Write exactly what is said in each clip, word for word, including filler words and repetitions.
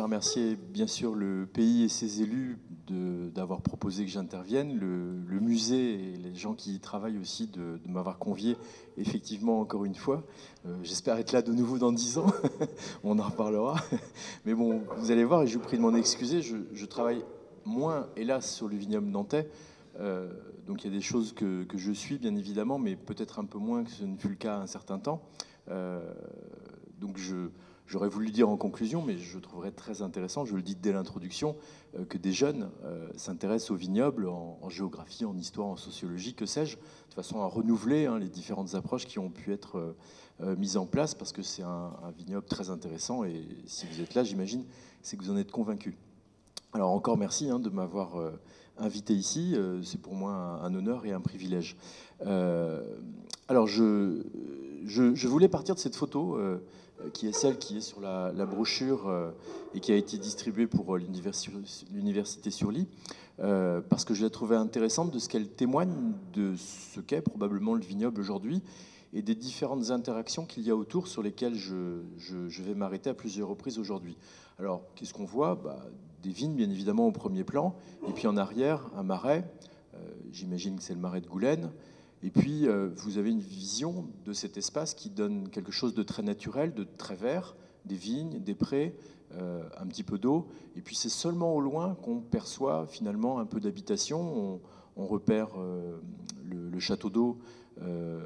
remercier bien sûr le pays et ses élus d'avoir proposé que j'intervienne, le, le musée et les gens qui y travaillent aussi de, de m'avoir convié, effectivement, encore une fois. Euh, J'espère être là de nouveau dans dix ans, on en reparlera. Mais bon, vous allez voir, et je vous prie de m'en excuser, je, je travaille moins, hélas, sur le vignoble nantais. Euh, donc il y a des choses que, que je suis, bien évidemment, mais peut-être un peu moins que ce ne fut le cas à un certain temps. Euh, donc je... J'aurais voulu dire en conclusion, mais je trouverais très intéressant, je le dis dès l'introduction, euh, que des jeunes euh, s'intéressent au vignoble en, en géographie, en histoire, en sociologie, que sais-je, de façon à renouveler hein, les différentes approches qui ont pu être euh, euh, mises en place, parce que c'est un, un vignoble très intéressant, et si vous êtes là, j'imagine, c'est que vous en êtes convaincus. Alors encore merci hein, de m'avoir euh, invité ici, euh, c'est pour moi un, un honneur et un privilège. Euh, alors je, je, je voulais partir de cette photo, euh, qui est celle qui est sur la, la brochure euh, et qui a été distribuée pour euh, l'Université Surly, euh, parce que je la trouvais intéressante de ce qu'elle témoigne de ce qu'est probablement le vignoble aujourd'hui et des différentes interactions qu'il y a autour sur lesquelles je, je, je vais m'arrêter à plusieurs reprises aujourd'hui. Alors, qu'est-ce qu'on voit bah, des vignes, bien évidemment, au premier plan, et puis en arrière, un marais, euh, j'imagine que c'est le marais de Goulaine. Et puis, euh, vous avez une vision de cet espace qui donne quelque chose de très naturel, de très vert, des vignes, des prés, euh, un petit peu d'eau. Et puis, c'est seulement au loin qu'on perçoit finalement un peu d'habitation. On, on repère euh, le, le château d'eau euh,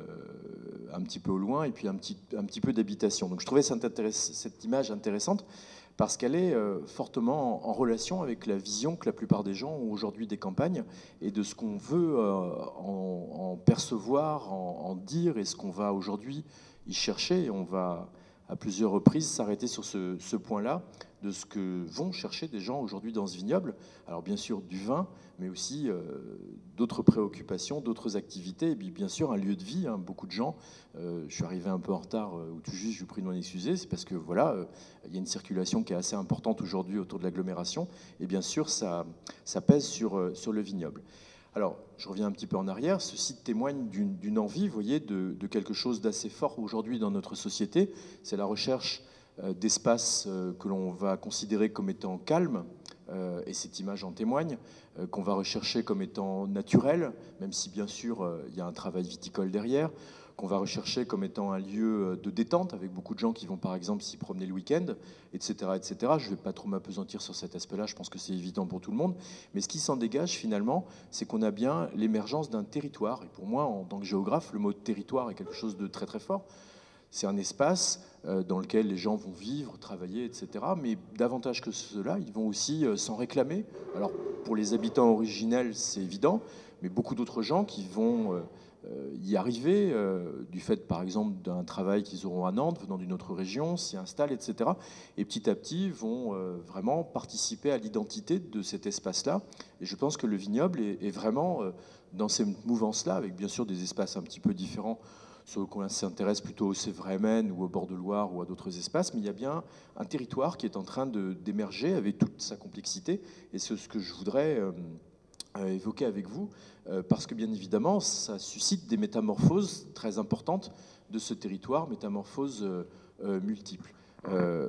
un petit peu au loin, et puis un petit, un petit peu d'habitation. Donc, je trouvais cette, cette image intéressante parce qu'elle est euh, fortement en, en relation avec la vision que la plupart des gens ont aujourd'hui des campagnes et de ce qu'on veut euh, en, en percevoir, en, en dire, et ce qu'on va aujourd'hui y chercher. Et on va à plusieurs reprises s'arrêter sur ce, ce point-là, de ce que vont chercher des gens aujourd'hui dans ce vignoble. Alors bien sûr du vin, mais aussi euh, d'autres préoccupations, d'autres activités, et puis bien sûr un lieu de vie. Hein, beaucoup de gens, euh, je suis arrivé un peu en retard, euh, ou tout juste, je vous prie de m'en excuser, c'est parce que voilà, euh, il y a une circulation qui est assez importante aujourd'hui autour de l'agglomération, et bien sûr ça, ça pèse sur, euh, sur le vignoble. Alors, je reviens un petit peu en arrière. Ce site témoigne d'une envie, vous voyez, de, de quelque chose d'assez fort aujourd'hui dans notre société. C'est la recherche euh, d'espaces euh, que l'on va considérer comme étant calmes, euh, et cette image en témoigne, euh, qu'on va rechercher comme étant naturels, même si bien sûr euh, il y a un travail viticole derrière, qu'on va rechercher comme étant un lieu de détente, avec beaucoup de gens qui vont par exemple s'y promener le week-end, et cetera, et cetera. Je ne vais pas trop m'apesantir sur cet aspect-là, je pense que c'est évident pour tout le monde. Mais ce qui s'en dégage finalement, c'est qu'on a bien l'émergence d'un territoire. Et pour moi, en tant que géographe, le mot territoire est quelque chose de très très fort. C'est un espace euh, dans lequel les gens vont vivre, travailler, et cetera. Mais davantage que cela, ils vont aussi euh, s'en réclamer. Alors pour les habitants originels, c'est évident, mais beaucoup d'autres gens qui vont... Euh, Euh, y arriver, euh, du fait par exemple d'un travail qu'ils auront à Nantes, venant d'une autre région, s'y installent, et cetera. Et petit à petit vont euh, vraiment participer à l'identité de cet espace-là. Et je pense que le vignoble est, est vraiment euh, dans ces mouvances-là, avec bien sûr des espaces un petit peu différents, sur lesquels on s'intéresse plutôt au Sévramen ou au bord de Loire ou à d'autres espaces, mais il y a bien un territoire qui est en train d'émerger avec toute sa complexité. Et c'est ce que je voudrais... Euh, évoquer avec vous, euh, parce que bien évidemment, ça suscite des métamorphoses très importantes de ce territoire, métamorphoses euh, euh, multiples. Euh,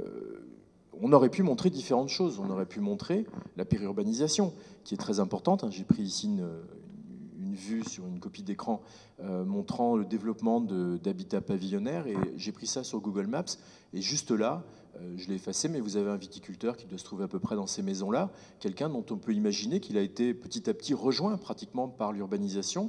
on aurait pu montrer différentes choses. On aurait pu montrer la périurbanisation, qui est très importante. J'ai pris ici une, une vue sur une copie d'écran euh, montrant le développement d'habitats pavillonnaires, et j'ai pris ça sur Google Maps, et juste là, Euh, je l'ai effacé, mais vous avez un viticulteur qui doit se trouver à peu près dans ces maisons-là, quelqu'un dont on peut imaginer qu'il a été petit à petit rejoint pratiquement par l'urbanisation,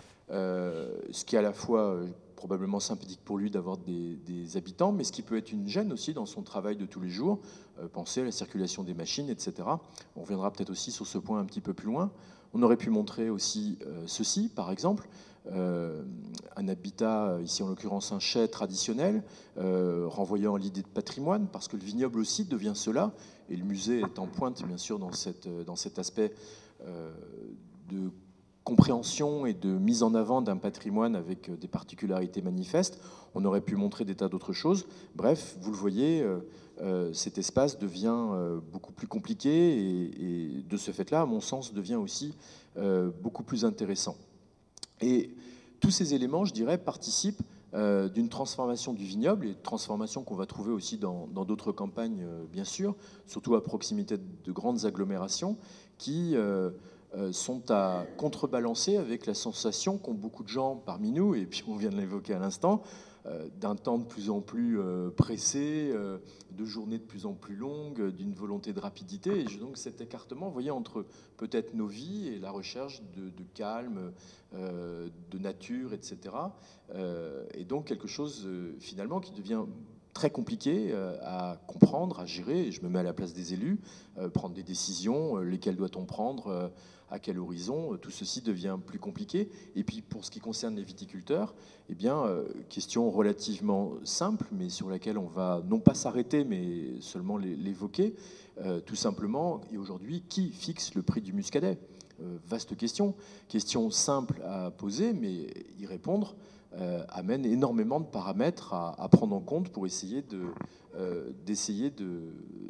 euh, ce qui est à la fois euh, probablement sympathique pour lui d'avoir des, des habitants, mais ce qui peut être une gêne aussi dans son travail de tous les jours. Euh, pensez à la circulation des machines, et cetera. On reviendra peut-être aussi sur ce point un petit peu plus loin. On aurait pu montrer aussi euh, ceci, par exemple, euh, un habitat, ici en l'occurrence un chai traditionnel, euh, renvoyant à l'idée de patrimoine, parce que le vignoble aussi devient cela, et le musée est en pointe, bien sûr, dans, cette, dans cet aspect euh, de compréhension et de mise en avant d'un patrimoine avec des particularités manifestes. On aurait pu montrer des tas d'autres choses. Bref, vous le voyez, euh, euh, cet espace devient euh, beaucoup plus compliqué et, et de ce fait-là, à mon sens, devient aussi euh, beaucoup plus intéressant. Et tous ces éléments, je dirais, participent euh, d'une transformation du vignoble, et transformation qu'on va trouver aussi dans d'autres campagnes, euh, bien sûr, surtout à proximité de grandes agglomérations, qui euh, euh, sont à contrebalancer avec la sensation qu'ont beaucoup de gens parmi nous, et puis on vient de l'évoquer à l'instant, euh, d'un temps de plus en plus euh, pressé, euh, de journées de plus en plus longues, d'une volonté de rapidité. Et donc cet écartement, vous voyez, entre peut-être nos vies et la recherche de, de calme, euh, de nature, et cetera. Euh, et donc quelque chose euh, finalement qui devient très compliqué euh, à comprendre, à gérer. Et je me mets à la place des élus, euh, prendre des décisions, euh, lesquelles doit-on prendre, euh, à quel horizon, euh, tout ceci devient plus compliqué. Et puis pour ce qui concerne les viticulteurs, eh bien, euh, question relativement simple, mais sur laquelle on va non pas s'arrêter, mais seulement l'évoquer, euh, tout simplement. Et aujourd'hui, qui fixe le prix du muscadet ? euh, Vaste question, question simple à poser, mais y répondre Euh, amène énormément de paramètres à, à prendre en compte pour essayer de, euh, d'essayer de,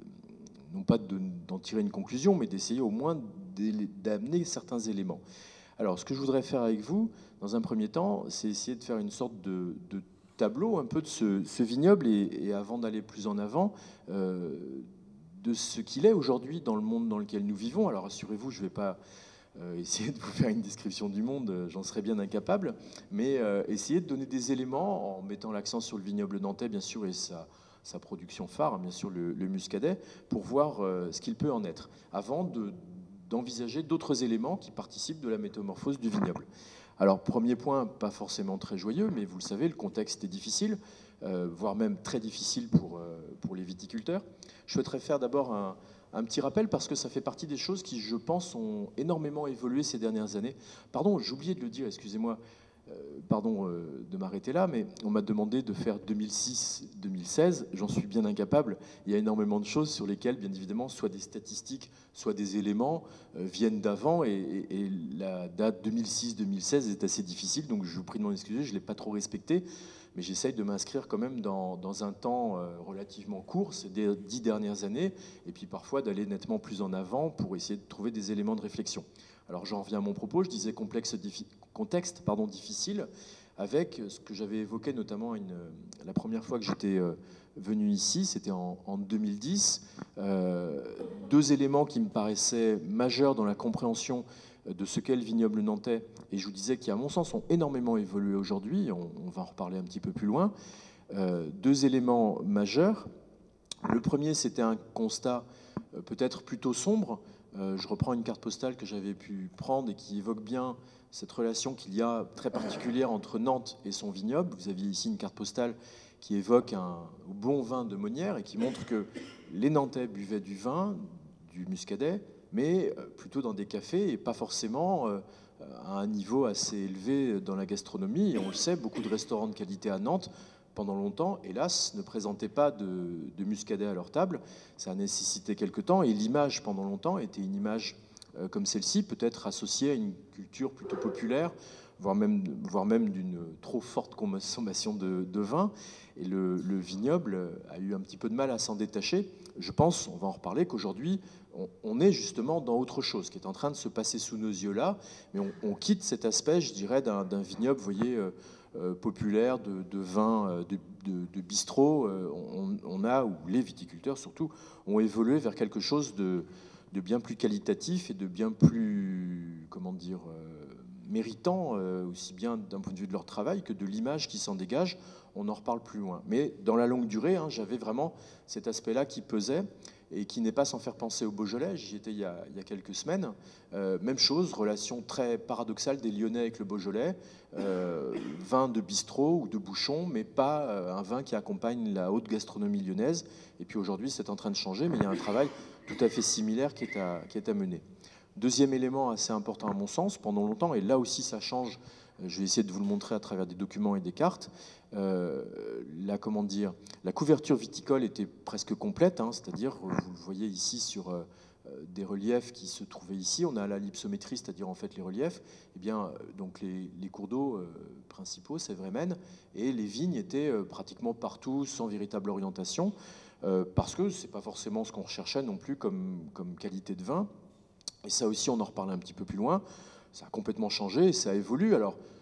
non pas d'en tirer une conclusion, mais d'essayer au moins d'amener certains éléments. Alors, ce que je voudrais faire avec vous, dans un premier temps, c'est essayer de faire une sorte de, de tableau un peu de ce, ce vignoble, et, et avant d'aller plus en avant, euh, de ce qu'il est aujourd'hui dans le monde dans lequel nous vivons. Alors, assurez-vous, je ne vais pas Euh, essayer de vous faire une description du monde, euh, j'en serais bien incapable, mais euh, essayer de donner des éléments en mettant l'accent sur le vignoble nantais, bien sûr, et sa, sa production phare, hein, bien sûr, le, le muscadet, pour voir euh, ce qu'il peut en être, avant de, d'envisager d'autres éléments qui participent de la métamorphose du vignoble. Alors, premier point, pas forcément très joyeux, mais vous le savez, le contexte est difficile, euh, voire même très difficile pour, euh, pour les viticulteurs. Je souhaiterais faire d'abord un Un petit rappel, parce que ça fait partie des choses qui, je pense, ont énormément évolué ces dernières années. Pardon, j'ai oublié de le dire, excusez-moi, euh, pardon euh, de m'arrêter là, mais on m'a demandé de faire deux mille six deux mille seize, j'en suis bien incapable. Il y a énormément de choses sur lesquelles, bien évidemment, soit des statistiques, soit des éléments euh, viennent d'avant, et, et, et la date deux mille six deux mille seize est assez difficile, donc je vous prie de m'en excuser, je ne l'ai pas trop respectée. Mais j'essaye de m'inscrire quand même dans, dans un temps euh, relativement court, ces dix dernières années, et puis parfois d'aller nettement plus en avant pour essayer de trouver des éléments de réflexion. Alors j'en reviens à mon propos, je disais complexe, contexte pardon, difficile, avec ce que j'avais évoqué notamment une, la première fois que j'étais euh, venu ici, c'était en, en deux mille dix, euh, deux éléments qui me paraissaient majeurs dans la compréhension de ce qu'est le vignoble nantais, et je vous disais qui, à mon sens, ont énormément évolué aujourd'hui, on, on va en reparler un petit peu plus loin. Euh, deux éléments majeurs. Le premier, c'était un constat euh, peut-être plutôt sombre. Euh, je reprends une carte postale que j'avais pu prendre et qui évoque bien cette relation qu'il y a très particulière entre Nantes et son vignoble. Vous aviez ici une carte postale qui évoque un bon vin de Monnières et qui montre que les Nantais buvaient du vin, du muscadet, mais plutôt dans des cafés et pas forcément à un niveau assez élevé dans la gastronomie. Et on le sait, beaucoup de restaurants de qualité à Nantes, pendant longtemps, hélas, ne présentaient pas de, de muscadet à leur table. Ça a nécessité quelque temps, et l'image, pendant longtemps, était une image euh, comme celle-ci, peut-être associée à une culture plutôt populaire, voire même, voire même d'une trop forte consommation de, de vin. Et le, le vignoble a eu un petit peu de mal à s'en détacher. Je pense, on va en reparler, qu'aujourd'hui, on, on est justement dans autre chose qui est en train de se passer sous nos yeux là, mais on, on quitte cet aspect, je dirais, d'un, d'un vignoble, vous voyez, euh, euh, populaire, de, de vin, de, de, de bistrot. Euh, on, on a, ou les viticulteurs surtout, ont évolué vers quelque chose de, de bien plus qualitatif et de bien plus, comment dire, euh, méritant, euh, aussi bien d'un point de vue de leur travail que de l'image qui s'en dégage. On en reparle plus loin. Mais dans la longue durée, hein, j'avais vraiment cet aspect-là qui pesait et qui n'est pas sans faire penser au Beaujolais. J'y étais il y a, il y a quelques semaines. Euh, même chose, relation très paradoxale des Lyonnais avec le Beaujolais. Euh, vin de bistrot ou de bouchon, mais pas euh, un vin qui accompagne la haute gastronomie lyonnaise. Et puis aujourd'hui, c'est en train de changer, mais il y a un travail tout à fait similaire qui est à, qui est à mener. Deuxième élément assez important à mon sens, pendant longtemps, et là aussi ça change, je vais essayer de vous le montrer à travers des documents et des cartes, euh, la, comment dire, la couverture viticole était presque complète, hein, c'est-à-dire, vous le voyez ici sur euh, des reliefs qui se trouvaient ici, on a la lipsométrie, c'est-à-dire en fait les reliefs, et bien, donc les, les cours d'eau euh, principaux, Sèvres-et-Maine, et les vignes étaient euh, pratiquement partout, sans véritable orientation, euh, parce que c'est pas forcément ce qu'on recherchait non plus comme, comme qualité de vin. Et ça aussi, on en reparle un petit peu plus loin. Ça a complètement changé et ça évolue. Alors,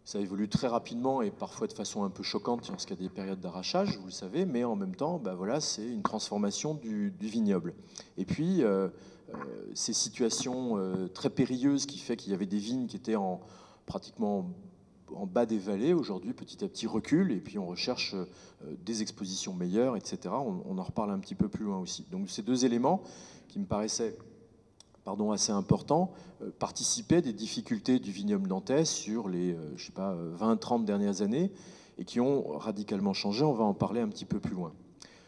Ça évolue très rapidement et parfois de façon un peu choquante lorsqu'il y a des périodes d'arrachage, vous le savez, mais en même temps, ben voilà, c'est une transformation du, du vignoble. Et puis, euh, euh, ces situations euh, très périlleuses qui fait qu'il y avait des vignes qui étaient en, pratiquement en bas des vallées, aujourd'hui, petit à petit, reculent, et puis on recherche euh, des expositions meilleures, et cetera. On, on en reparle un petit peu plus loin aussi. Donc ces deux éléments qui me paraissaient pardon, assez important, euh, participaient des difficultés du vignoble nantais sur les euh, je sais pas, vingt trente dernières années et qui ont radicalement changé. On va en parler un petit peu plus loin.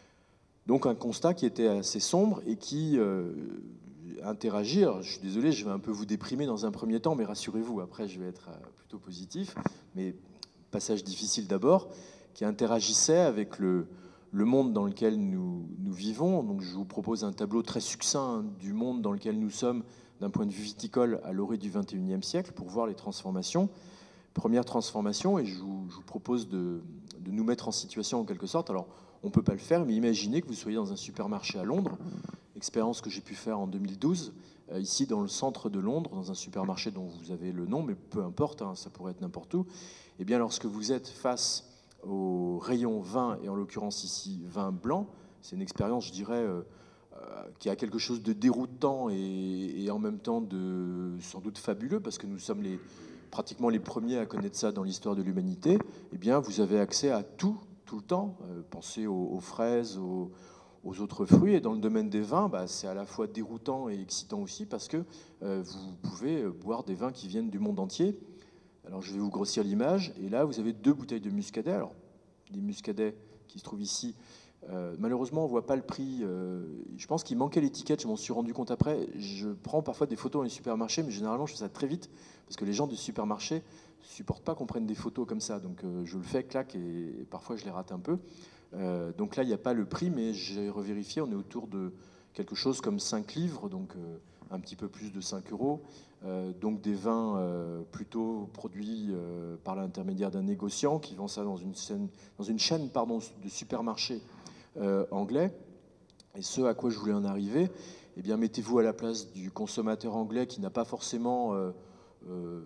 Donc un constat qui était assez sombre et qui euh, interagit. Alors, je suis désolé, je vais un peu vous déprimer dans un premier temps, mais rassurez-vous, après je vais être euh, plutôt positif. Mais passage difficile d'abord, qui interagissait avec le, le monde dans lequel nous, nous vivons. Donc, je vous propose un tableau très succinct hein, du monde dans lequel nous sommes d'un point de vue viticole à l'orée du vingt et unième siècle pour voir les transformations. Première transformation, et je vous, je vous propose de, de nous mettre en situation en quelque sorte. Alors, on ne peut pas le faire, mais imaginez que vous soyez dans un supermarché à Londres, expérience que j'ai pu faire en deux mille douze, euh, ici dans le centre de Londres, dans un supermarché dont vous avez le nom, mais peu importe, hein, ça pourrait être n'importe où. Et bien, lorsque vous êtes face au rayon vin, et en l'occurrence ici vin blanc, c'est une expérience, je dirais, euh, euh, qui a quelque chose de déroutant et, et en même temps de sans doute fabuleux, parce que nous sommes les, pratiquement les premiers à connaître ça dans l'histoire de l'humanité. Eh bien, vous avez accès à tout, tout le temps. Euh, pensez aux, aux fraises, aux, aux autres fruits. Et dans le domaine des vins, bah, c'est à la fois déroutant et excitant aussi, parce que euh, vous pouvez boire des vins qui viennent du monde entier. Alors je vais vous grossir l'image, et là vous avez deux bouteilles de muscadet. Alors des muscadets qui se trouvent ici, euh, malheureusement on ne voit pas le prix. Euh, je pense qu'il manquait l'étiquette, je m'en suis rendu compte après. Je prends parfois des photos dans les supermarchés, mais généralement je fais ça très vite, parce que les gens du supermarché ne supportent pas qu'on prenne des photos comme ça. Donc euh, je le fais, clac, et, et parfois je les rate un peu. Euh, donc là il n'y a pas le prix, mais j'ai revérifié, on est autour de quelque chose comme cinq livres, donc euh, un petit peu plus de cinq euros. Euh, donc des vins euh, plutôt produits euh, par l'intermédiaire d'un négociant qui vend ça dans une, scène, dans une chaîne pardon, de supermarchés euh, anglais. Et ce à quoi je voulais en arriver, eh bien, mettez-vous à la place du consommateur anglais qui n'a pas forcément euh, euh,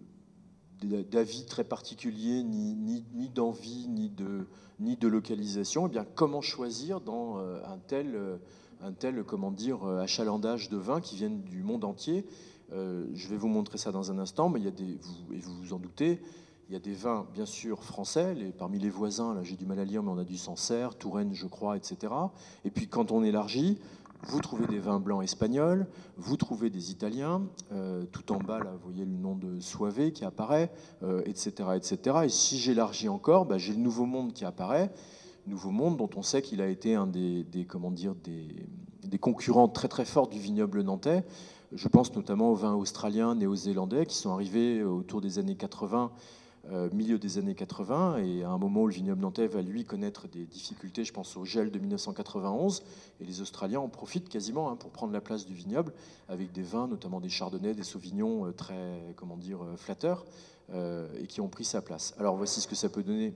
d'avis très particulier, ni, ni, ni d'envie, ni de, ni de localisation. Eh bien, comment choisir dans euh, un tel, un tel comment dire, achalandage de vins qui viennent du monde entier? Euh, je vais vous montrer ça dans un instant, mais il y a des, vous, et vous vous en doutez, il y a des vins bien sûr français, les, parmi les voisins, là j'ai du mal à lire, mais on a du Sancerre, Touraine, je crois, et cetera. Et puis quand on élargit, vous trouvez des vins blancs espagnols, vous trouvez des Italiens, euh, tout en bas là, vous voyez le nom de Soave qui apparaît, euh, et cetera, et cetera. Et si j'élargis encore, bah, j'ai le Nouveau Monde qui apparaît, Nouveau Monde dont on sait qu'il a été un des, des comment dire, des, des concurrents très très forts du vignoble nantais. Je pense notamment aux vins australiens, néo-zélandais qui sont arrivés autour des années quatre-vingts, euh, milieu des années quatre-vingts, et à un moment où le vignoble nantais va lui connaître des difficultés, je pense au gel de mille neuf cent quatre-vingt-onze, et les Australiens en profitent quasiment hein, pour prendre la place du vignoble avec des vins, notamment des chardonnays, des sauvignons euh, très, comment dire, euh, flatteurs, euh, et qui ont pris sa place. Alors voici ce que ça peut donner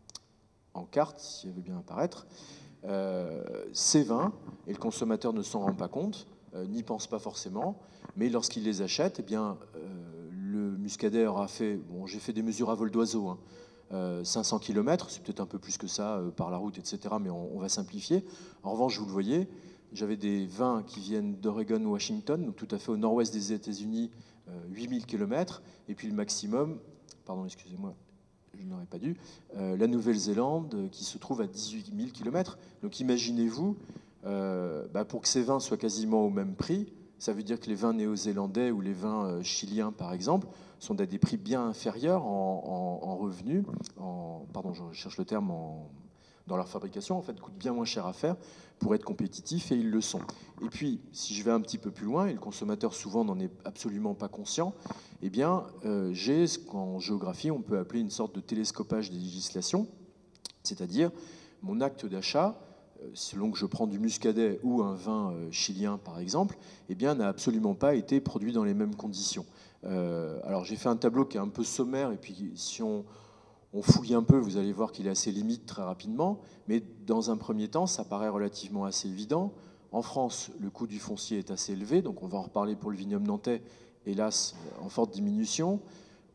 en carte, si elle veut bien apparaître. Euh, ces vins, et le consommateur ne s'en rend pas compte, Euh, n'y pense pas forcément, mais lorsqu'il les achète, eh bien, euh, le muscadet aura fait, bon, j'ai fait des mesures à vol d'oiseau, hein, euh, cinq cents kilomètres, c'est peut-être un peu plus que ça euh, par la route, et cetera, mais on, on va simplifier. En revanche, vous le voyez, j'avais des vins qui viennent d'Oregon, Washington, donc tout à fait au nord-ouest des États-Unis, euh, huit mille kilomètres, et puis le maximum, pardon, excusez-moi, je n'aurais pas dû, euh, la Nouvelle-Zélande euh, qui se trouve à dix-huit mille kilomètres. Donc imaginez-vous, Euh, bah pour que ces vins soient quasiment au même prix, ça veut dire que les vins néo-zélandais ou les vins euh, chiliens, par exemple, sont à des prix bien inférieurs en, en, en revenus, en, pardon, je cherche le terme, en, dans leur fabrication, en fait, coûtent bien moins cher à faire pour être compétitifs, et ils le sont. Et puis, si je vais un petit peu plus loin, et le consommateur souvent n'en est absolument pas conscient, eh bien, euh, j'ai ce qu'en géographie on peut appeler une sorte de télescopage des législations, c'est-à-dire mon acte d'achat, selon que je prends du muscadet ou un vin chilien par exemple, eh bien, n'a absolument pas été produit dans les mêmes conditions. Euh, alors j'ai fait un tableau qui est un peu sommaire, et puis si on, on fouille un peu, vous allez voir qu'il est assez limite très rapidement, mais dans un premier temps, ça paraît relativement assez évident. En France, le coût du foncier est assez élevé, donc on va en reparler pour le vignoble nantais, hélas, en forte diminution.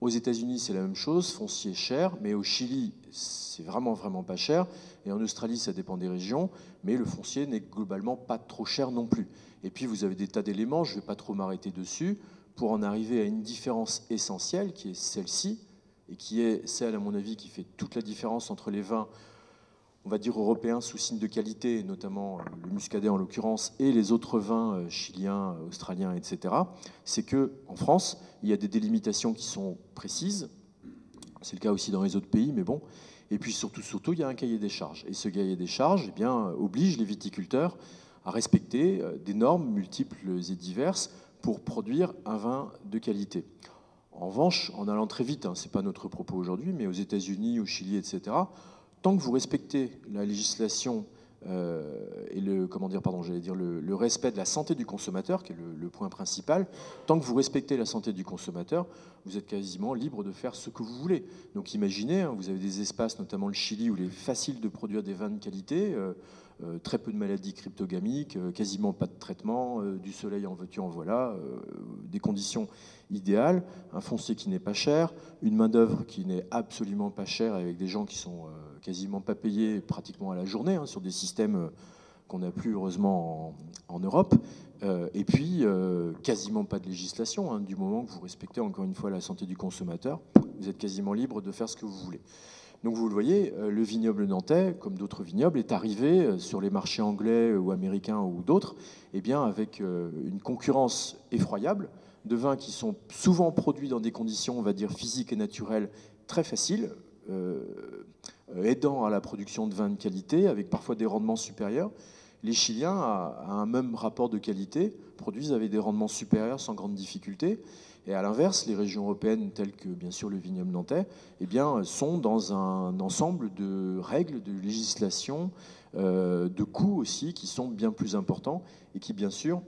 Aux États-Unis, c'est la même chose, foncier cher, mais au Chili, c'est vraiment, vraiment pas cher. Et en Australie, ça dépend des régions, mais le foncier n'est globalement pas trop cher non plus. Et puis, vous avez des tas d'éléments, je ne vais pas trop m'arrêter dessus, pour en arriver à une différence essentielle, qui est celle-ci, et qui est celle, à mon avis, qui fait toute la différence entre les vins, on va dire européens, sous signe de qualité, notamment le muscadet en l'occurrence, et les autres vins chiliens, australiens, et cetera. C'est qu'en France, il y a des délimitations qui sont précises. C'est le cas aussi dans les autres pays, mais bon. Et puis surtout, surtout, il y a un cahier des charges. Et ce cahier des charges, eh bien, oblige les viticulteurs à respecter des normes multiples et diverses pour produire un vin de qualité. En revanche, en allant très vite, hein, ce n'est pas notre propos aujourd'hui, mais aux États-Unis, au Chili, et cetera, tant que vous respectez la législation euh, et le, comment dire, pardon, j'allais dire le, le respect de la santé du consommateur, qui est le, le point principal, tant que vous respectez la santé du consommateur, vous êtes quasiment libre de faire ce que vous voulez. Donc imaginez, hein, vous avez des espaces, notamment le Chili, où il est facile de produire des vins de qualité, euh, euh, très peu de maladies cryptogamiques, euh, quasiment pas de traitement, euh, du soleil en veux-tu en voilà, euh, des conditions idéales, un foncier qui n'est pas cher, une main-d'œuvre qui n'est absolument pas chère, avec des gens qui sont euh, quasiment pas payés pratiquement à la journée, hein, sur des systèmes euh, qu'on n'a plus heureusement en, en Europe, euh, et puis euh, quasiment pas de législation, hein, du moment que vous respectez encore une fois la santé du consommateur, vous êtes quasiment libre de faire ce que vous voulez. Donc vous le voyez, euh, le vignoble nantais, comme d'autres vignobles, est arrivé euh, sur les marchés anglais ou américains ou d'autres, eh bien avec euh, une concurrence effroyable de vins qui sont souvent produits dans des conditions, on va dire, physiques et naturelles très faciles, euh, aidant à la production de vins de qualité, avec parfois des rendements supérieurs. Les Chiliens, à un même rapport de qualité, produisent avec des rendements supérieurs sans grande difficulté. Et à l'inverse, les régions européennes, telles que bien sûr le vignoble nantais, eh bien, sont dans un ensemble de règles, de législation, euh, de coûts aussi, qui sont bien plus importants et qui, bien sûr,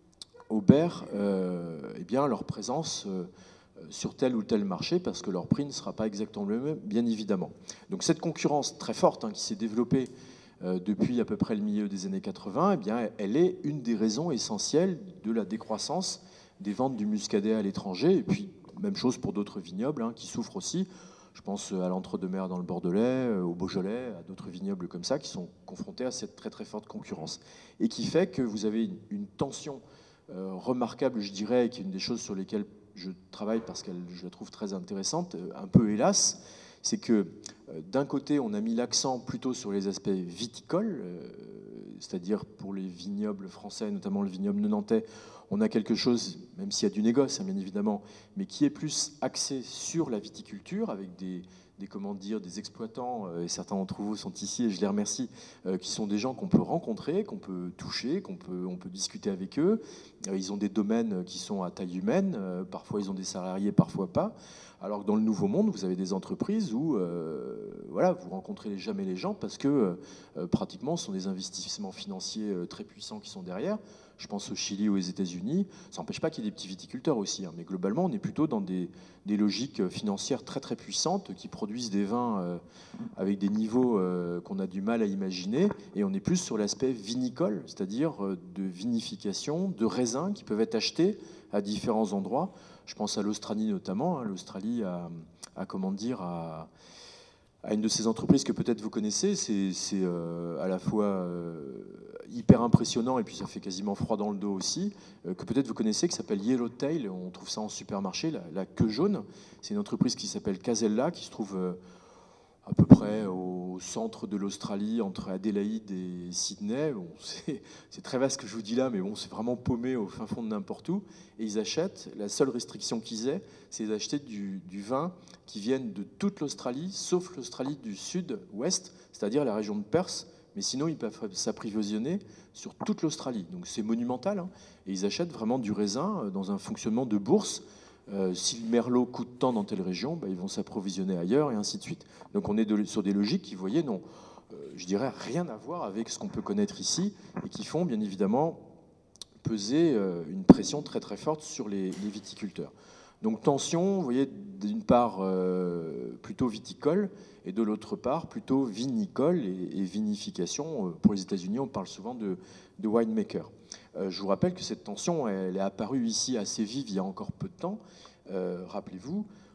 obèrent euh, eh bien, leur présence euh, sur tel ou tel marché, parce que leur prix ne sera pas exactement le même, bien évidemment. Donc cette concurrence très forte, hein, qui s'est développée euh, depuis à peu près le milieu des années quatre-vingts, eh bien, elle est une des raisons essentielles de la décroissance des ventes du muscadet à l'étranger, et puis même chose pour d'autres vignobles, hein, qui souffrent aussi. Je pense à l'Entre-deux-Mers dans le Bordelais, au Beaujolais, à d'autres vignobles comme ça, qui sont confrontés à cette très très forte concurrence. Et qui fait que vous avez une, une tension euh, remarquable, je dirais, qui est une des choses sur lesquelles je travaille parce que je la trouve très intéressante, un peu hélas, c'est que euh, d'un côté, on a mis l'accent plutôt sur les aspects viticoles, euh, c'est-à-dire pour les vignobles français, notamment le vignoble nantais, on a quelque chose, même s'il y a du négoce, hein, bien évidemment, mais qui est plus axé sur la viticulture, avec des, des, comment dire, des exploitants, euh, et certains d'entre vous sont ici, et je les remercie, euh, qui sont des gens qu'on peut rencontrer, qu'on peut toucher, qu'on peut, on peut discuter avec eux. Euh, ils ont des domaines qui sont à taille humaine, euh, parfois ils ont des salariés, parfois pas. Alors que dans le Nouveau Monde, vous avez des entreprises où euh, voilà, vous rencontrez jamais les gens parce que euh, pratiquement ce sont des investissements financiers euh, très puissants qui sont derrière. Je pense au Chili ou aux États-Unis. Ça n'empêche pas qu'il y ait des petits viticulteurs aussi, hein, mais globalement, on est plutôt dans des, des logiques financières très très puissantes qui produisent des vins euh, avec des niveaux euh, qu'on a du mal à imaginer. Et on est plus sur l'aspect vinicole, c'est-à-dire euh, de vinification, de raisins qui peuvent être achetés à différents endroits. Je pense à l'Australie notamment. Hein. L'Australie a, a, comment dire, a, a une de ces entreprises que peut-être vous connaissez. C'est euh, à la fois euh, hyper impressionnant et puis ça fait quasiment froid dans le dos aussi, euh, que peut-être vous connaissez, qui s'appelle Yellowtail. On trouve ça en supermarché, la, la queue jaune. C'est une entreprise qui s'appelle Casella, qui se trouve euh, à peu près au centre de l'Australie, entre Adélaïde et Sydney. Bon, c'est très vaste ce que je vous dis là, mais bon, c'est vraiment paumé au fin fond de n'importe où. Et ils achètent, la seule restriction qu'ils aient, c'est d'acheter du, du vin qui vienne de toute l'Australie, sauf l'Australie du sud-ouest, c'est-à-dire la région de Perth. Mais sinon, ils peuvent s'approvisionner sur toute l'Australie. Donc c'est monumental. Hein. Et ils achètent vraiment du raisin dans un fonctionnement de bourse. Euh, si le merlot coûte tant dans telle région, bah, ils vont s'approvisionner ailleurs et ainsi de suite. Donc on est de, sur des logiques qui, vous voyez, n'ont, euh, je dirais, rien à voir avec ce qu'on peut connaître ici et qui font bien évidemment peser euh, une pression très très forte sur les, les viticulteurs. Donc tension, vous voyez, d'une part euh, plutôt viticole et de l'autre part plutôt vinicole et, et vinification. Pour les États-Unis, on parle souvent de, de winemaker. Euh, je vous rappelle que cette tension, elle est apparue ici assez vive il y a encore peu de temps. Euh, Rappelez-vous,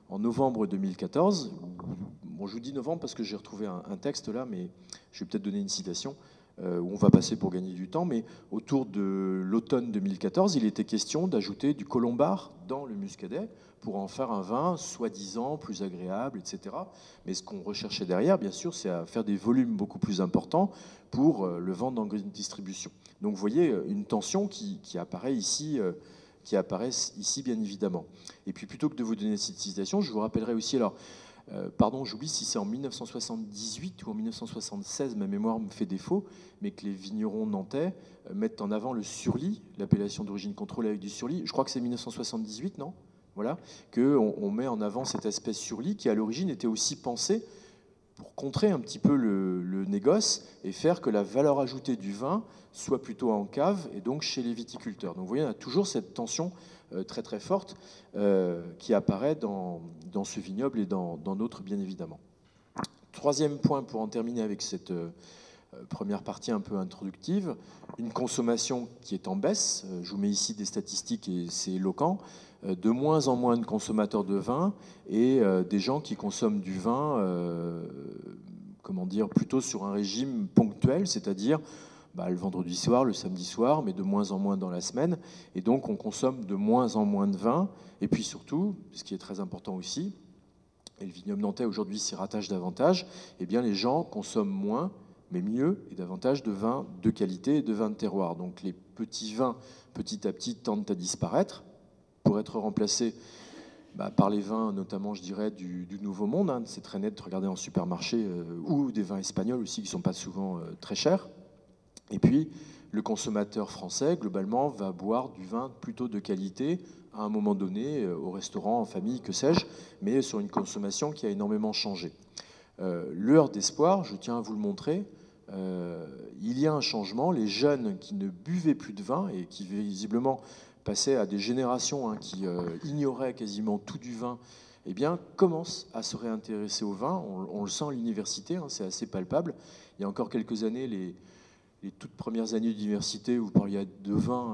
en novembre deux mille quatorze. Bon, je vous dis novembre parce que j'ai retrouvé un, un texte là, mais je vais peut-être donner une citation euh, où on va passer pour gagner du temps. Mais autour de l'automne deux mille quatorze, il était question d'ajouter du colombard dans le muscadet pour en faire un vin soi-disant plus agréable, et cetera. Mais ce qu'on recherchait derrière, bien sûr, c'est à faire des volumes beaucoup plus importants pour euh, le vendre en grande distribution. Donc vous voyez une tension qui, qui apparaît ici. Euh, qui apparaissent ici, bien évidemment. Et puis, plutôt que de vous donner cette citation, je vous rappellerai aussi, alors, euh, pardon, j'oublie si c'est en mille neuf cent soixante-dix-huit ou en mille neuf cent soixante-seize, ma mémoire me fait défaut, mais que les vignerons nantais euh, mettent en avant le surlis, l'appellation d'origine contrôlée avec du surlis. Je crois que c'est mille neuf cent soixante-dix-huit, non? Voilà, qu'on on met en avant cette espèce surlis qui, à l'origine, était aussi pensée pour contrer un petit peu le, le négoce et faire que la valeur ajoutée du vin soit plutôt en cave et donc chez les viticulteurs. Donc vous voyez, on a toujours cette tension euh, très très forte euh, qui apparaît dans, dans ce vignoble et dans d'autres, bien évidemment. Troisième point pour en terminer avec cette euh, première partie un peu introductive, une consommation qui est en baisse. Je vous mets ici des statistiques et c'est éloquent. De moins en moins de consommateurs de vin et euh, des gens qui consomment du vin, euh, comment dire, plutôt sur un régime ponctuel, c'est-à-dire bah, le vendredi soir, le samedi soir, mais de moins en moins dans la semaine. Et donc on consomme de moins en moins de vin. Et puis surtout, ce qui est très important aussi, et le vignoble nantais aujourd'hui s'y rattache davantage, eh bien les gens consomment moins, mais mieux et davantage de vins de qualité et de vins de terroir. Donc les petits vins, petit à petit, tendent à disparaître, pour être remplacé bah, par les vins, notamment, je dirais, du, du Nouveau Monde. Hein. C'est très net de regarder en supermarché, euh, ou des vins espagnols aussi, qui ne sont pas souvent euh, très chers. Et puis, le consommateur français, globalement, va boire du vin plutôt de qualité à un moment donné, euh, au restaurant, en famille, que sais-je, mais sur une consommation qui a énormément changé. Euh, L'heure d'espoir, je tiens à vous le montrer, euh, il y a un changement. Les jeunes qui ne buvaient plus de vin et qui, visiblement, passaient à des générations hein, qui euh, ignoraient quasiment tout du vin, eh bien, commencent à se réintéresser au vin. On, on le sent à l'université, hein, c'est assez palpable. Il y a encore quelques années, les, les toutes premières années d'université, vous parliez de vin,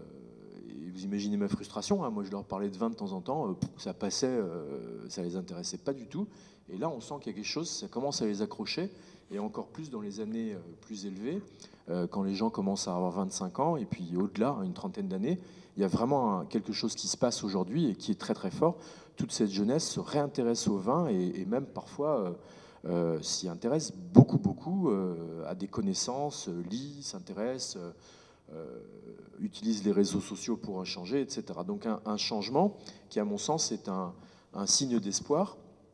euh, et vous imaginez ma frustration. Hein, moi, je leur parlais de vin de temps en temps, euh, ça passait, euh, ça les intéressait pas du tout. Et là, on sent qu'il y a quelque chose, ça commence à les accrocher, et encore plus dans les années euh, plus élevées, euh, quand les gens commencent à avoir vingt-cinq ans, et puis au-delà, une trentaine d'années. Il y a vraiment quelque chose qui se passe aujourd'hui et qui est très très fort. Toute cette jeunesse se réintéresse au vin et, et même parfois euh, euh, s'y intéresse beaucoup beaucoup, euh, à des connaissances, euh, lit, s'intéresse, euh, euh, utilise les réseaux sociaux pour en changer, et cetera. Donc un, un changement qui, à mon sens, est un, un signe d'espoir.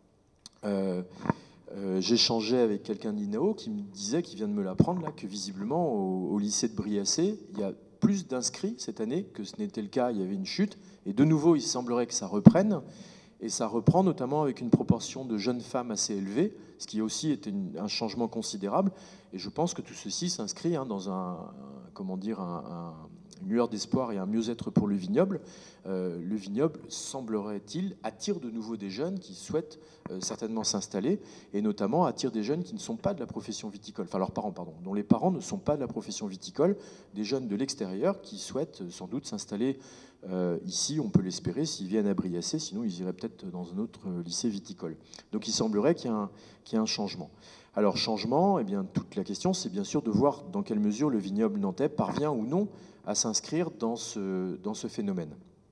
Euh, euh, J'échangeais avec quelqu'un d'I N A O qui me disait, qui vient de me l'apprendre, là, que visiblement au, au lycée de Briasset, il y a plus d'inscrits cette année que ce n'était le cas, il y avait une chute. Et de nouveau, il semblerait que ça reprenne. Et ça reprend notamment avec une proportion de jeunes femmes assez élevée, ce qui aussi était une, un changement considérable. Et je pense que tout ceci s'inscrit hein, dans un, un, comment dire, un, un, une lueur d'espoir et un mieux-être pour le vignoble. Euh, le vignoble, semblerait-il, attire de nouveau des jeunes qui souhaitent euh, certainement s'installer, et notamment attire des jeunes qui ne sont pas de la profession viticole, enfin leurs parents, pardon, dont les parents ne sont pas de la profession viticole, des jeunes de l'extérieur qui souhaitent euh, sans doute s'installer euh, ici, on peut l'espérer, s'ils viennent à Briasset, sinon ils iraient peut-être dans un autre lycée viticole. Donc il semblerait qu'il y ait un, qu'il y ait un changement. Alors changement, eh bien, toute la question, c'est bien sûr de voir dans quelle mesure le vignoble nantais parvient ou non à s'inscrire dans ce, dans ce phénomène.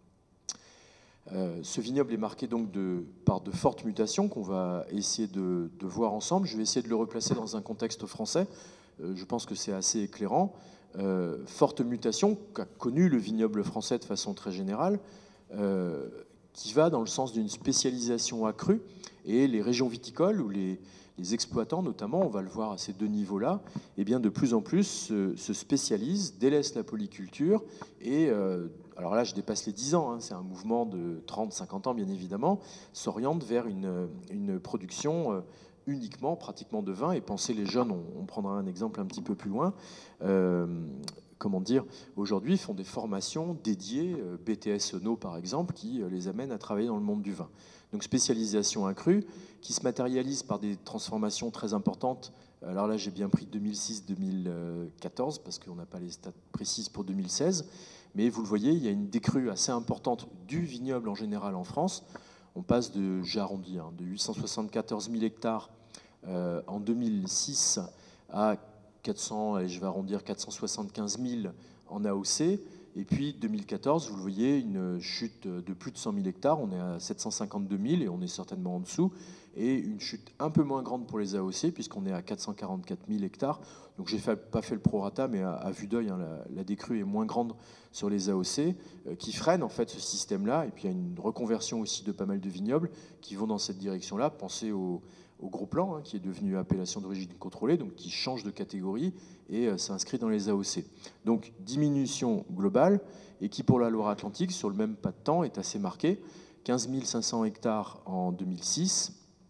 Euh, ce vignoble est marqué donc de, par de fortes mutations qu'on va essayer de, de voir ensemble. Je vais essayer de le replacer dans un contexte français. Euh, je pense que c'est assez éclairant. Euh, forte mutation qu'a connue le vignoble français de façon très générale, euh, qui va dans le sens d'une spécialisation accrue. Et les régions viticoles ou les, les exploitants, notamment, on va le voir à ces deux niveaux-là, eh bien, de plus en plus se, se spécialisent, délaissent la polyculture et... Euh, alors là, je dépasse les dix ans, hein, c'est un mouvement de trente à cinquante ans, bien évidemment, s'oriente vers une, une production uniquement, pratiquement de vin. Et pensez les jeunes, on, on prendra un exemple un petit peu plus loin, euh, comment dire, aujourd'hui font des formations dédiées, B T S Ono par exemple, qui les amènent à travailler dans le monde du vin. Donc spécialisation accrue, qui se matérialise par des transformations très importantes. Alors là, j'ai bien pris deux mille six deux mille quatorze, parce qu'on n'a pas les stats précises pour deux mille seize. Mais vous le voyez, il y a une décrue assez importante du vignoble en général en France. On passe de, j'ai arrondi, hein, de huit cent soixante-quatorze mille hectares euh, en deux mille six à quatre cents, et je vais arrondir quatre cent soixante-quinze mille en A O C. Et puis deux mille quatorze, vous le voyez, une chute de plus de cent mille hectares. On est à sept cent cinquante-deux mille et on est certainement en dessous. Et une chute un peu moins grande pour les A O C, puisqu'on est à quatre cent quarante-quatre mille hectares. Donc je n'ai pas fait le prorata, mais à, à vue d'œil, hein, la, la décrue est moins grande sur les A O C, euh, qui freine en fait ce système-là. Et puis il y a une reconversion aussi de pas mal de vignobles qui vont dans cette direction-là. Pensez au, au Gros Plan, hein, qui est devenu appellation d'origine contrôlée, donc qui change de catégorie et euh, s'inscrit dans les A O C. Donc diminution globale, et qui pour la Loire-Atlantique, sur le même pas de temps, est assez marquée. quinze mille cinq cents hectares en deux mille six,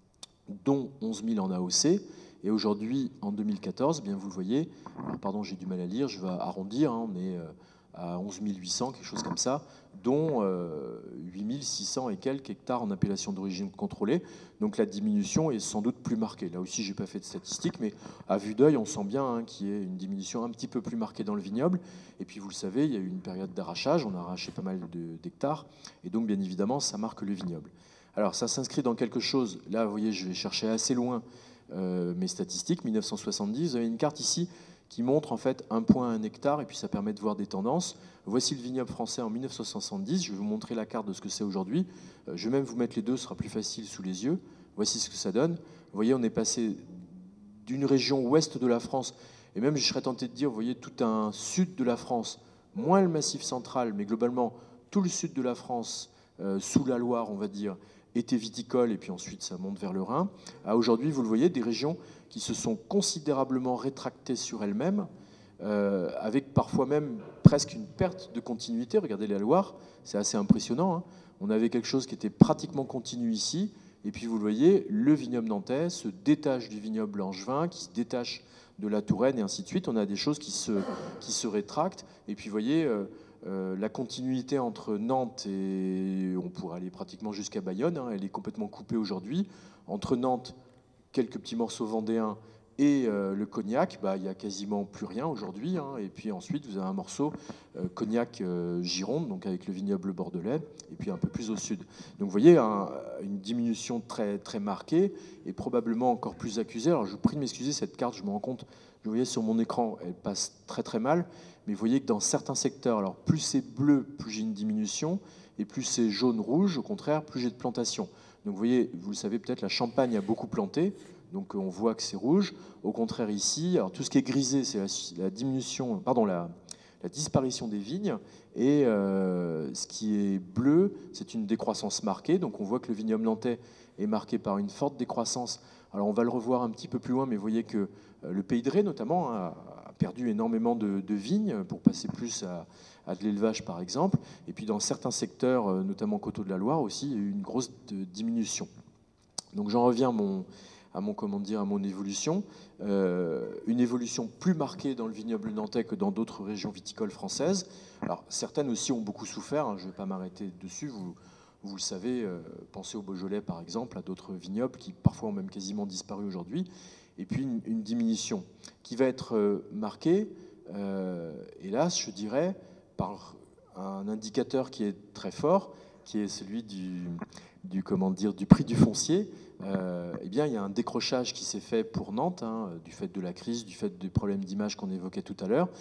dont onze mille en A O C. Et aujourd'hui, en deux mille quatorze, bien vous le voyez, alors pardon, j'ai du mal à lire, je vais arrondir, hein, on est à onze mille huit cents, quelque chose comme ça, dont euh, huit mille six cents et quelques hectares en appellation d'origine contrôlée. Donc la diminution est sans doute plus marquée. Là aussi, je n'ai pas fait de statistiques, mais à vue d'œil, on sent bien hein, qu'il y ait une diminution un petit peu plus marquée dans le vignoble. Et puis, vous le savez, il y a eu une période d'arrachage, on a arraché pas mal d'hectares, et donc, bien évidemment, ça marque le vignoble. Alors, ça s'inscrit dans quelque chose, là, vous voyez, je vais chercher assez loin euh, mes statistiques, mille neuf cent soixante-dix, vous avez une carte ici qui montre en fait un point à un hectare, et puis ça permet de voir des tendances. Voici le vignoble français en mille neuf cent soixante-dix, je vais vous montrer la carte de ce que c'est aujourd'hui. Euh, je vais même vous mettre les deux, ce sera plus facile sous les yeux. Voici ce que ça donne. Vous voyez, on est passé d'une région ouest de la France, et même je serais tenté de dire, vous voyez, tout un sud de la France, moins le massif central, mais globalement tout le sud de la France, euh, sous la Loire, on va dire, était viticole, et puis ensuite ça monte vers le Rhin. À aujourd'hui, vous le voyez, des régions qui se sont considérablement rétractées sur elles-mêmes, euh, avec parfois même presque une perte de continuité. Regardez la Loire, c'est assez impressionnant, hein. On avait quelque chose qui était pratiquement continu ici, et puis vous le voyez, le vignoble nantais se détache du vignoble angevin, qui se détache de la Touraine, et ainsi de suite. On a des choses qui se, qui se rétractent, et puis vous voyez... Euh, Euh, la continuité entre Nantes et on pourrait aller pratiquement jusqu'à Bayonne, hein, elle est complètement coupée aujourd'hui. Entre Nantes, quelques petits morceaux vendéens et euh, le Cognac, bah, il n'y a quasiment plus rien aujourd'hui. Hein, et puis ensuite, vous avez un morceau euh, Cognac-Gironde, euh, donc avec le vignoble bordelais, et puis un peu plus au sud. Donc vous voyez, un, une diminution très, très marquée et probablement encore plus accusée. Alors je vous prie de m'excuser, cette carte, je me rends compte, vous voyez sur mon écran, elle passe très très mal. Mais vous voyez que dans certains secteurs, alors plus c'est bleu, plus j'ai une diminution, et plus c'est jaune-rouge, au contraire, plus j'ai de plantation. Donc vous voyez, vous le savez peut-être, la Champagne a beaucoup planté, donc on voit que c'est rouge. Au contraire ici, alors tout ce qui est grisé, c'est la, la diminution, pardon, la, la disparition des vignes, et euh, ce qui est bleu, c'est une décroissance marquée. Donc on voit que le vignoble nantais est marqué par une forte décroissance. Alors on va le revoir un petit peu plus loin, mais vous voyez que euh, le Pays de Ré, notamment, a perdu énormément de, de vignes pour passer plus à, à de l'élevage, par exemple. Et puis dans certains secteurs, notamment Coteaux de la Loire aussi, il y a eu une grosse diminution. Donc j'en reviens à mon, à mon, comment dire, à mon évolution. Euh, une évolution plus marquée dans le vignoble nantais que dans d'autres régions viticoles françaises. Alors certaines aussi ont beaucoup souffert, hein, je ne vais pas m'arrêter dessus, vous, vous le savez, euh, pensez au Beaujolais par exemple, à d'autres vignobles qui parfois ont même quasiment disparu aujourd'hui. Et puis une, une diminution qui va être euh, marquée, euh, hélas, je dirais, par un indicateur qui est très fort, qui est celui du, du, comment dire, du prix du foncier. Euh, eh bien, il y a un décrochage qui s'est fait pour Nantes, hein, du fait de la crise, du fait des problèmes d'image qu'on évoquait tout à l'heure.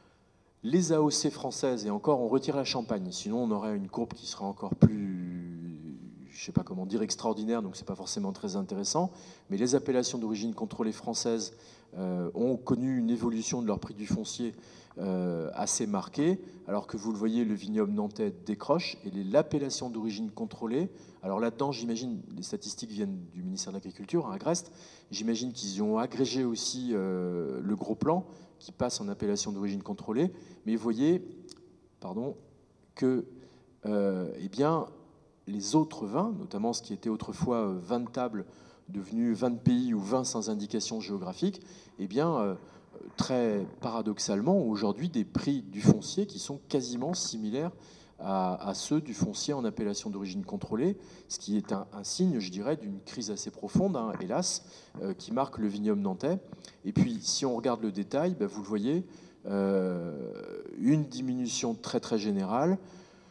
Les A O C françaises, et encore, on retire la Champagne, sinon on aurait une courbe qui serait encore plus, je ne sais pas comment dire, extraordinaire, donc ce n'est pas forcément très intéressant. Mais les appellations d'origine contrôlée françaises euh, ont connu une évolution de leur prix du foncier euh, assez marquée, alors que vous le voyez, le vignoble nantais décroche, et l'appellation d'origine contrôlée, alors là-dedans, j'imagine, les statistiques viennent du ministère de l'Agriculture, à Agreste, j'imagine qu'ils ont agrégé aussi euh, le Gros Plan, qui passe en appellation d'origine contrôlée, mais vous voyez, pardon, que euh, eh bien, les autres vins, notamment ce qui était autrefois vin de table, devenu vin de pays ou vin sans indication géographique, eh bien, euh, très paradoxalement, aujourd'hui des prix du foncier qui sont quasiment similaires à, à ceux du foncier en appellation d'origine contrôlée, ce qui est un, un signe, je dirais, d'une crise assez profonde, hein, hélas, euh, qui marque le vignoble nantais. Et puis, si on regarde le détail, ben, vous le voyez, euh, une diminution très très générale,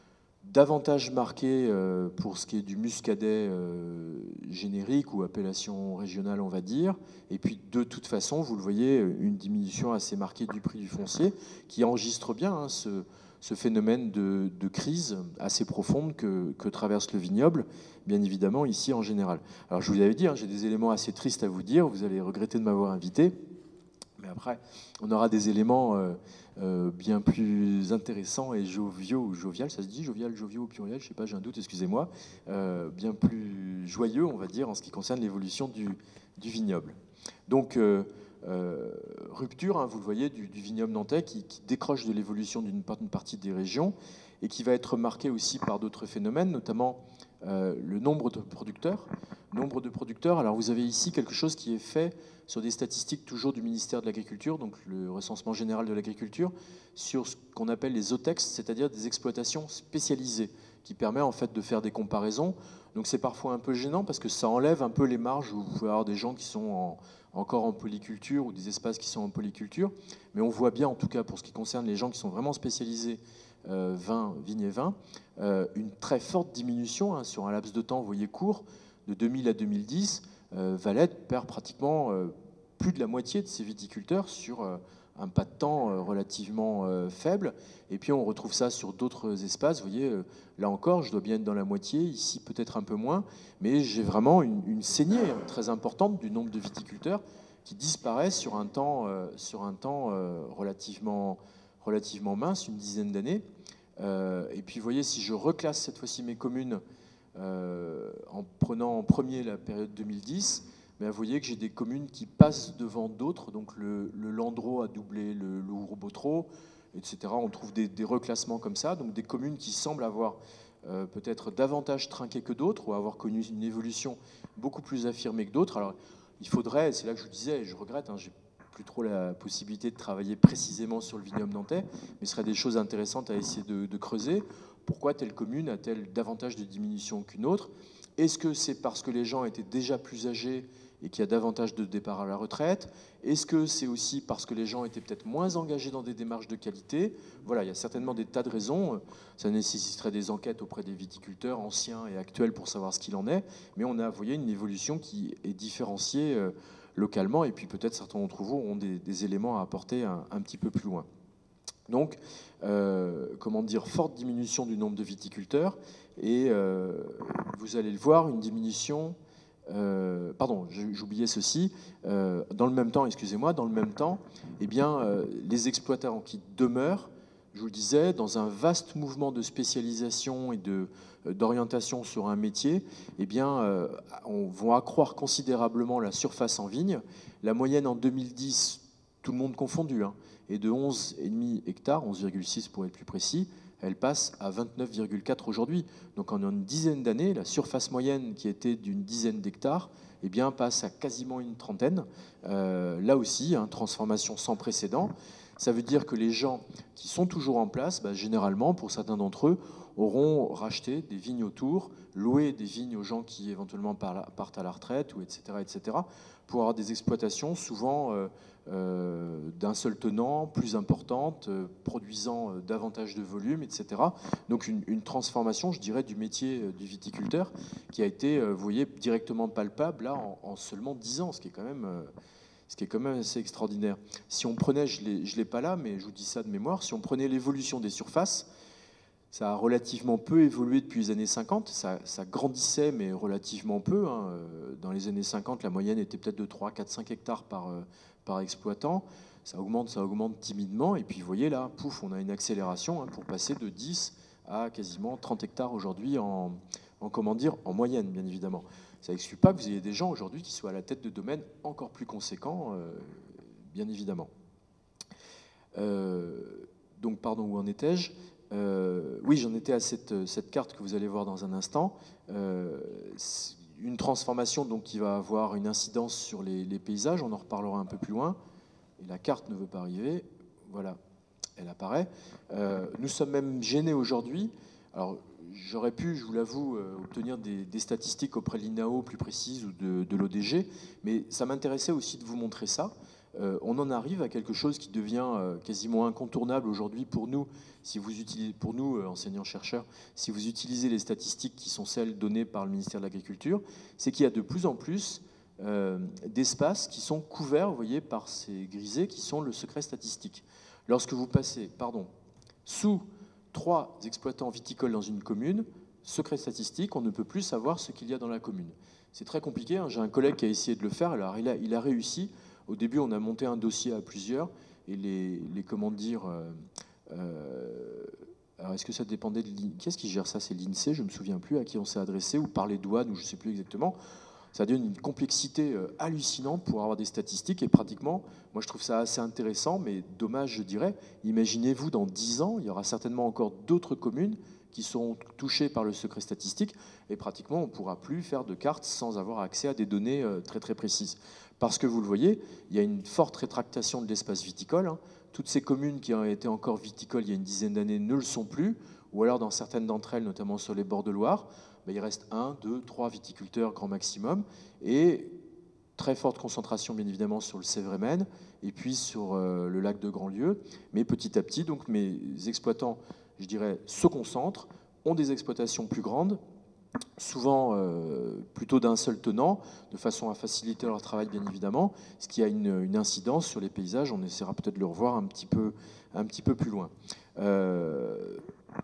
davantage marqué euh, pour ce qui est du muscadet euh, générique ou appellation régionale, on va dire. Et puis, de toute façon, vous le voyez, une diminution assez marquée du prix du foncier qui enregistre bien hein, ce, ce phénomène de, de crise assez profonde que, que traverse le vignoble, bien évidemment, ici en général. Alors, je vous avais dit, hein, j'ai des éléments assez tristes à vous dire. Vous allez regretter de m'avoir invité. Mais après, on aura des éléments euh, euh, bien plus intéressants et joviaux ou jovial, ça se dit jovial, joviaux ou pluriel, je sais pas, j'ai un doute, excusez-moi, euh, bien plus joyeux, on va dire, en ce qui concerne l'évolution du, du vignoble. Donc, euh, euh, rupture, hein, vous le voyez, du, du vignoble nantais qui, qui décroche de l'évolution d'une partie des régions et qui va être marqué aussi par d'autres phénomènes, notamment euh, le nombre de producteurs. Nombre de producteurs, alors vous avez ici quelque chose qui est fait sur des statistiques toujours du ministère de l'Agriculture, donc le recensement général de l'agriculture, sur ce qu'on appelle les O T E X, c'est-à-dire des exploitations spécialisées, qui permet en fait de faire des comparaisons. Donc c'est parfois un peu gênant parce que ça enlève un peu les marges où vous pouvez avoir des gens qui sont en, encore en polyculture ou des espaces qui sont en polyculture. Mais on voit bien, en tout cas pour ce qui concerne les gens qui sont vraiment spécialisés euh, vin, vigne et vin, euh, une très forte diminution hein, sur un laps de temps, vous voyez, court, de deux mille à deux mille dix. Euh, Valette perd pratiquement euh, plus de la moitié de ses viticulteurs sur euh, un pas de temps euh, relativement euh, faible. Et puis on retrouve ça sur d'autres espaces. Vous voyez, euh, là encore, je dois bien être dans la moitié, ici peut-être un peu moins, mais j'ai vraiment une, une saignée très importante du nombre de viticulteurs qui disparaissent sur un temps, euh, sur un temps euh, relativement, relativement mince, une dizaine d'années. Euh, et puis vous voyez, si je reclasse cette fois-ci mes communes Euh, en prenant en premier la période deux mille dix, mais vous voyez que j'ai des communes qui passent devant d'autres, donc le, le Landreau a doublé le Lourdes-Botreau, et cetera. On trouve des, des reclassements comme ça, donc des communes qui semblent avoir euh, peut-être davantage trinqué que d'autres, ou avoir connu une évolution beaucoup plus affirmée que d'autres. Alors il faudrait, c'est là que je vous disais, et je regrette, hein, j'ai plus trop la possibilité de travailler précisément sur le vignoble nantais, mais ce serait des choses intéressantes à essayer de, de creuser. Pourquoi telle commune a-t-elle davantage de diminution qu'une autre? Est-ce que c'est parce que les gens étaient déjà plus âgés et qu'il y a davantage de départs à la retraite? Est-ce que c'est aussi parce que les gens étaient peut-être moins engagés dans des démarches de qualité? Voilà, il y a certainement des tas de raisons. Ça nécessiterait des enquêtes auprès des viticulteurs anciens et actuels pour savoir ce qu'il en est. Mais on a, vous voyez, une évolution qui est différenciée euh, localement. Et puis peut-être certains d'entre vous ont des, des éléments à apporter un, un petit peu plus loin. Donc, euh, comment dire, forte diminution du nombre de viticulteurs et euh, vous allez le voir, une diminution. Euh, pardon, j'oubliais ceci. Euh, dans le même temps, excusez-moi, dans le même temps, eh bien, euh, les exploitants qui demeurent, je vous le disais, dans un vaste mouvement de spécialisation et de d'orientation sur un métier, eh bien, euh, on va accroître considérablement la surface en vigne. La moyenne en deux mille dix, tout le monde confondu, hein, est de onze virgule cinq hectares, onze virgule six pour être plus précis, elle passe à vingt-neuf virgule quatre aujourd'hui. Donc en une dizaine d'années, la surface moyenne qui était d'une dizaine d'hectares eh bien, passe à quasiment une trentaine. Euh, là aussi, hein, transformation sans précédent. Ça veut dire que les gens qui sont toujours en place, bah, généralement, pour certains d'entre eux, auront racheté des vignes autour, loué des vignes aux gens qui éventuellement partent à la retraite, ou et cetera, et cetera, pour avoir des exploitations souvent euh, euh, d'un seul tenant, plus importantes, euh, produisant euh, davantage de volume, et cetera. Donc une, une transformation, je dirais, du métier euh, du viticulteur qui a été, euh, vous voyez, directement palpable là en, en seulement dix ans, ce qui est quand même... Euh, ce qui est quand même assez extraordinaire. Si on prenait, je ne l'ai pas là, mais je vous dis ça de mémoire, si on prenait l'évolution des surfaces, ça a relativement peu évolué depuis les années cinquante, ça, ça grandissait, mais relativement peu. Hein. Dans les années cinquante, la moyenne était peut-être de trois, quatre, cinq hectares par, par exploitant. Ça augmente, ça augmente timidement, et puis vous voyez là, pouf, on a une accélération hein, pour passer de dix à quasiment trente hectares aujourd'hui en, en, comment dire, en moyenne, bien évidemment. Ça n'exclut pas que vous ayez des gens aujourd'hui qui soient à la tête de domaines encore plus conséquents, euh, bien évidemment. Euh, donc, pardon, où en étais-je? euh, Oui, j'en étais à cette, cette carte que vous allez voir dans un instant. Euh, une transformation donc, qui va avoir une incidence sur les, les paysages, on en reparlera un peu plus loin. Et la carte ne veut pas arriver. Voilà, elle apparaît. Euh, nous sommes même gênés aujourd'hui. Alors, j'aurais pu, je vous l'avoue, euh, obtenir des, des statistiques auprès de l'I N A O plus précises ou de, de l'O D G, mais ça m'intéressait aussi de vous montrer ça. euh, on en arrive à quelque chose qui devient euh, quasiment incontournable aujourd'hui pour nous, si vous utilisez, pour nous, euh, enseignants-chercheurs, si vous utilisez les statistiques qui sont celles données par le ministère de l'Agriculture, c'est qu'il y a de plus en plus euh, d'espaces qui sont couverts, vous voyez, par ces grisés qui sont le secret statistique. Lorsque vous passez, pardon, sous trois exploitants viticoles dans une commune, secret statistique, on ne peut plus savoir ce qu'il y a dans la commune. C'est très compliqué, hein. J'ai un collègue qui a essayé de le faire, alors il a, il a réussi. Au début, on a monté un dossier à plusieurs, et les, les comment dire... Euh, euh, alors, est-ce que ça dépendait de l'I N S E E? Qui est-ce qui gère ça? C'est l'I N S E E, je ne me souviens plus, à qui on s'est adressé, ou par les douanes, ou je ne sais plus exactement. Ça donne une complexité euh, hallucinante pour avoir des statistiques, et pratiquement, moi je trouve ça assez intéressant, mais dommage, je dirais. Imaginez-vous, dans dix ans, il y aura certainement encore d'autres communes qui sont touchés par le secret statistique, et pratiquement on ne pourra plus faire de cartes sans avoir accès à des données très très précises. Parce que vous le voyez, il y a une forte rétractation de l'espace viticole. Hein. Toutes ces communes qui ont été encore viticoles il y a une dizaine d'années ne le sont plus, ou alors dans certaines d'entre elles, notamment sur les bords de Loire, ben, il reste un, deux, trois viticulteurs grand maximum, et très forte concentration bien évidemment sur le Sévrémen, et puis sur euh, le lac de Grandlieu, mais petit à petit, donc mes exploitants, je dirais, se concentrent, ont des exploitations plus grandes, souvent euh, plutôt d'un seul tenant, de façon à faciliter leur travail, bien évidemment, ce qui a une, une incidence sur les paysages. On essaiera peut-être de le revoir un petit peu, un petit peu plus loin. Euh,